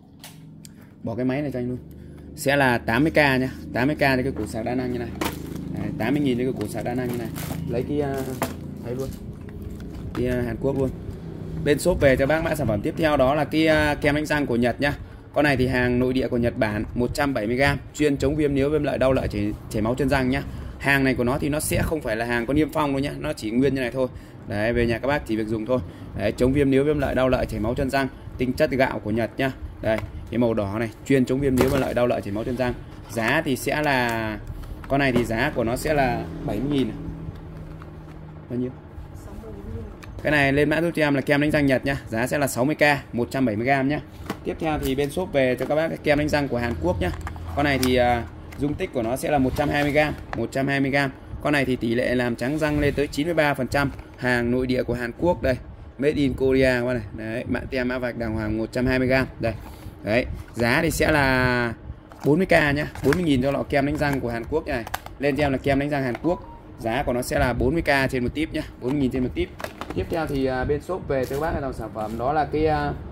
bỏ cái máy này cho anh luôn, sẽ là 80k nhá, 80k cho cái củ sạc đa năng như này. 80.000 cho cái củ sạc đa năng như này. Lấy cái thấy luôn, cái Hàn Quốc luôn. Bên shop về cho bác mã sản phẩm tiếp theo đó là cái kem đánh răng của Nhật nhá. Con này thì hàng nội địa của Nhật Bản, 170g, chuyên chống viêm níu, viêm lợi, đau lợi, chảy máu chân răng nhá. Hàng này của nó thì nó sẽ không phải là hàng có niêm phong đâu nhá, nó chỉ nguyên như này thôi. Đấy, về nhà các bác chỉ việc dùng thôi. Đấy, chống viêm níu, viêm lợi, đau lợi, chảy máu chân răng, tinh chất gạo của Nhật nhá. Đây, cái màu đỏ này, chuyên chống viêm níu, viêm lợi, đau lợi, chảy máu chân răng. Giá thì sẽ là, con này thì giá của nó sẽ là 70.000. Bao nhiêu? Cái này lên mã giúp cho em là kem đánh răng Nhật nhá, giá sẽ là 60k, 170g nhá. Tiếp theo thì bên shop về cho các bác cái kem đánh răng của Hàn Quốc nhá. Con này thì dung tích của nó sẽ là 120g, 120g. Con này thì tỷ lệ làm trắng răng lên tới 93%, hàng nội địa của Hàn Quốc đây. Made in Korea các bạn này. Đấy, mã tem mã vạch đàng hoàng 120g đây. Đấy, giá thì sẽ là 40k nhá, 40.000 cho lọ kem đánh răng của Hàn Quốc này. Lên cho em là kem đánh răng Hàn Quốc, giá của nó sẽ là 40k trên một tip nhá, 40.000 trên một tip. Tiếp theo thì bên shop về cho các bác cái dòng sản phẩm đó là cái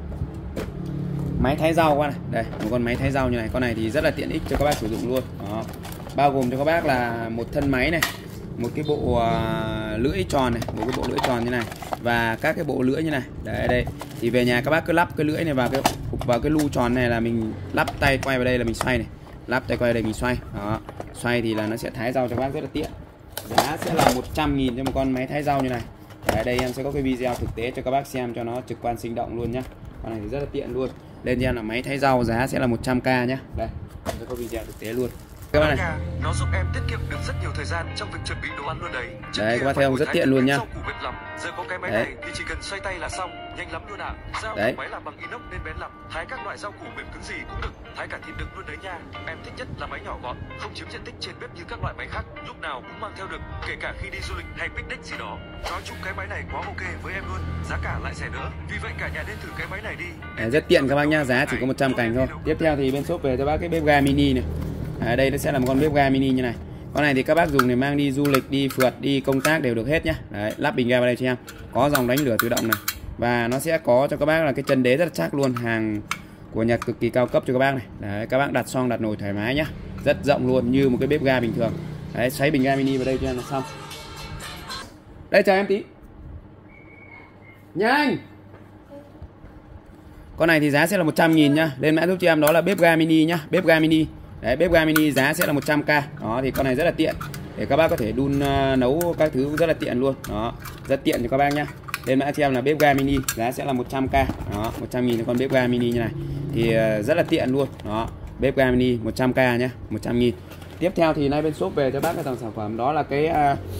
máy thái rau qua này. Đây, một con máy thái rau như này. Con này thì rất là tiện ích cho các bác sử dụng luôn. Đó. Bao gồm cho các bác là một thân máy này, một cái bộ lưỡi tròn này, một cái bộ lưỡi tròn như này và các cái bộ lưỡi như này. Đấy, đây. Thì về nhà các bác cứ lắp cái lưỡi này vào cái lu tròn này là mình lắp tay quay vào đây là mình xoay này. lắp tay quay đề nghị xoay. Đó, xoay thì là nó sẽ thái rau cho các bác rất là tiện. Giá sẽ là 100.000 cho một con máy thái rau như này. Ở đây em sẽ có cái video thực tế cho các bác xem cho nó trực quan sinh động luôn nhá. Con này thì rất là tiện luôn. Lên cho em là máy thái rau, giá sẽ là 100k nhá. Đây, em sẽ có video thực tế luôn. Các bạn này, nó giúp em tiết kiệm được rất nhiều thời gian trong việc chuẩn bị đồ ăn luôn đấy. Đấy, các bác thấy không, rất tiện luôn nhá. Giờ có cái máy này thì chỉ cần xoay tay là xong, nhanh lắm luôn ạ. Dao của máy làm bằng inox nên bén lắm, thái các loại rau củ mềm cứng gì cũng được, thái cả thịt được luôn đấy nha. Em thích nhất là máy nhỏ gọn, không chiếm diện tích trên bếp như các loại máy khác, lúc nào cũng mang theo được, kể cả khi đi du lịch hay picnic gì đó. Nói chung cái máy này quá ok với em luôn, giá cả lại rẻ nữa. Vì vậy cả nhà nên thử cái máy này đi. Rất tiện các bác nhá, giá chỉ có 100 cành thôi. Tiếp theo thì bên shop về cho bác cái bếp ga mini này. Ở đây nó sẽ là một con bếp ga mini như này. Con này thì các bác dùng để mang đi du lịch, đi phượt, đi công tác đều được hết nhá. Đấy, lắp bình ga vào đây cho em. Có dòng đánh lửa tự động này. Và nó sẽ có cho các bác là cái chân đế rất là chắc luôn, hàng của Nhật cực kỳ cao cấp cho các bác này. Đấy, các bác đặt xong đặt nồi thoải mái nhá. Rất rộng luôn như một cái bếp ga bình thường. Đấy, xoáy bình ga mini vào đây cho em là xong. Đây chờ em tí. Nhanh. Con này thì giá sẽ là 100.000 nhá. Lên mã giúp cho em đó là bếp ga mini nhá, bếp ga mini. Đấy, bếp ga mini giá sẽ là 100k. Đó thì con này rất là tiện để các bác có thể đun nấu các thứ rất là tiện luôn. Đó, rất tiện cho các bác nhá. Lên mã cho em là bếp ga mini, giá sẽ là 100k. Đó, 100.000 cho con bếp ga mini như này. Thì rất là tiện luôn. Đó, bếp ga mini 100k nhá, 100.000. Tiếp theo thì nay bên shop về cho bác cái dòng sản phẩm đó là cái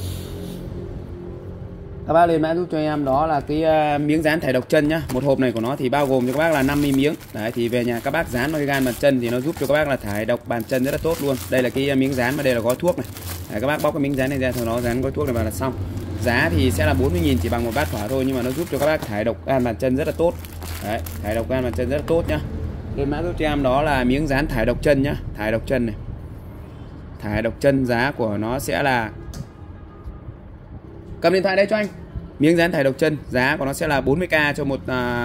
các bác lên mã giúp cho em đó là cái miếng dán thải độc chân nhá. Một hộp này của nó thì bao gồm cho các bác là 50 miếng. Đấy thì về nhà các bác dán vào cái gan bàn chân thì nó giúp cho các bác là thải độc bàn chân rất là tốt luôn. Đây là cái miếng dán và đây là gói thuốc này. Đấy, các bác bóc cái miếng dán này ra sau đó dán gói thuốc này vào là xong. Giá thì sẽ là 40.000 chỉ bằng một bát phở thôi, nhưng mà nó giúp cho các bác thải độc gan bàn chân rất là tốt. Đấy, thải độc gan bàn chân rất là tốt nhá. Lên mã giúp cho em đó là miếng dán thải độc chân nhá, thải độc chân này. Thải độc chân giá của nó sẽ là, cầm điện thoại đây cho anh. Miếng dán thải độc chân giá của nó sẽ là 40k cho một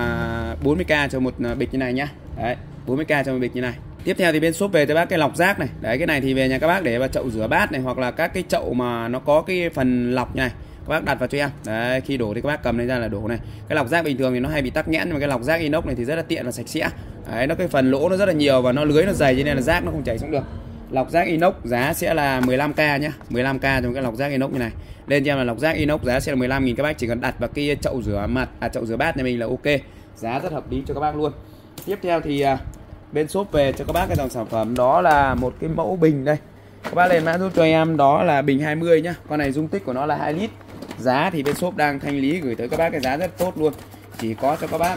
40k cho một bịch như này nhá. Đấy, 40k cho một bịch như này. Tiếp theo thì bên shop về cho bác cái lọc rác này. Đấy, cái này thì về nhà các bác để vào chậu rửa bát này, hoặc là các cái chậu mà nó có cái phần lọc như này, các bác đặt vào cho em. Đấy, khi đổ thì các bác cầm này ra là đổ này. Cái lọc rác bình thường thì nó hay bị tắc nghẽn, nhưng mà cái lọc rác inox này thì rất là tiện và sạch sẽ. Đấy, nó cái phần lỗ nó rất là nhiều và nó lưới nó dày cho nên là rác nó không chảy xuống được. Lọc rác inox giá sẽ là 15k nhá, 15k trong cái lọc rác inox như này. Lên cho em là lọc rác inox giá sẽ là 15.000, các bác chỉ cần đặt vào cái chậu rửa mặt chậu rửa bát nhà mình là ok. Giá rất hợp lý cho các bác luôn. Tiếp theo thì bên shop về cho các bác cái dòng sản phẩm đó là một cái mẫu bình đây. Các bác lên mã giúp cho em đó là bình 20 nhá. Con này dung tích của nó là 2 lít. Giá thì bên shop đang thanh lý gửi tới các bác cái giá rất tốt luôn. Chỉ có cho các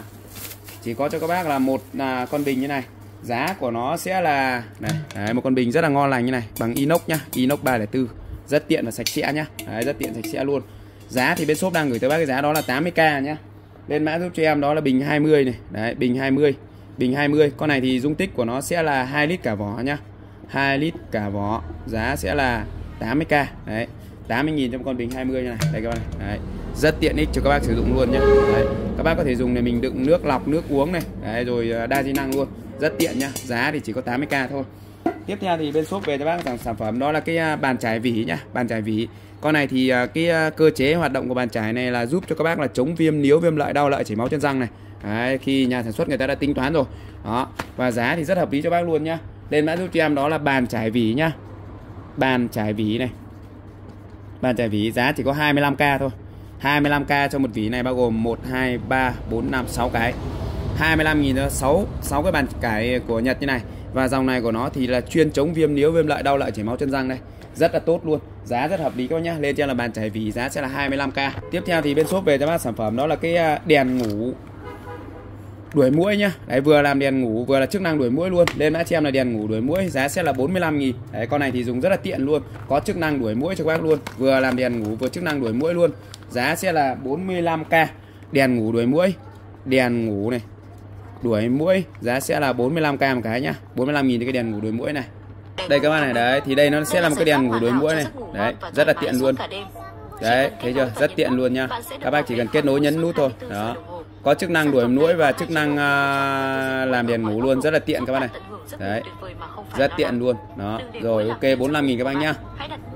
bác là một con bình như này. Giá của nó sẽ là này, đấy, một con bình rất là ngon lành như này, bằng inox nhá, inox 304. Rất tiện và sạch sẽ nhá. Đấy, rất tiện sạch sẽ luôn. Giá thì bên shop đang gửi tới bác cái giá đó là 80k nhá. Lên mã giúp cho em đó là bình 20 này. Đấy, bình 20. Bình 20. Con này thì dung tích của nó sẽ là 2 lít cả vỏ nhá. 2 lít cả vỏ. Giá sẽ là 80k. Đấy, 80.000 trong con bình 20 như này. Đây các bạn này. Đấy, rất tiện ích cho các bác sử dụng luôn nhá. Đấy, các bác có thể dùng để mình đựng nước lọc, nước uống này. Đấy, rồi đa di năng luôn. Rất tiện nhá. Giá thì chỉ có 80k thôi. Tiếp theo thì bên shop về cho bác sản phẩm đó là cái bàn chải vỉ nhá, bàn chải vỉ. Con này thì cái cơ chế hoạt động của bàn chải này là giúp cho các bác là chống viêm níu, viêm lợi, đau lợi, chảy máu chân răng này. Đấy, khi nhà sản xuất người ta đã tính toán rồi. Đó, và giá thì rất hợp lý cho bác luôn nhá. Lên mã giúp cho em đó là bàn chải vỉ nhá. Bàn chải vỉ này. Bàn chải vỉ giá chỉ có 25k thôi. 25k cho một vỉ này bao gồm 1 2 3 4 5 6 cái. 25.000 cho 6 cái bàn chải của Nhật như này. Và dòng này của nó thì là chuyên chống viêm níu, viêm lợi, đau lợi, chảy máu chân răng đây. Rất là tốt luôn. Giá rất hợp lý các bác nhá. Lên cho là bàn chải vỉ giá sẽ là 25k. Tiếp theo thì bên shop về cho bác sản phẩm đó là cái đèn ngủ đuổi muỗi nhá. Đấy, vừa làm đèn ngủ vừa là chức năng đuổi muỗi luôn. Lên mã cho em là đèn ngủ đuổi muỗi giá sẽ là 45.000. Đấy, con này thì dùng rất là tiện luôn, có chức năng đuổi muỗi cho các bác luôn. Vừa làm đèn ngủ vừa chức năng đuổi muỗi luôn. Giá sẽ là 45k. Đèn ngủ đuổi muỗi. Đèn ngủ này đuổi muỗi giá sẽ là 45k một cái nhá. 45.000 cái đèn ngủ đuổi muỗi này. Đây các bạn này, đấy thì đây nó sẽ là một cái đèn ngủ đuổi muỗi này. Đấy, rất là tiện luôn. Đấy, thấy chưa? Rất tiện luôn nha. Các bác chỉ cần kết nối nhấn nút thôi. Đó. Có chức năng đuổi muỗi và chức năng làm đèn ngủ luôn, rất là tiện các bạn này. Đấy. Rất tiện luôn. Đó. Rồi ok, 45.000 các bác nhá.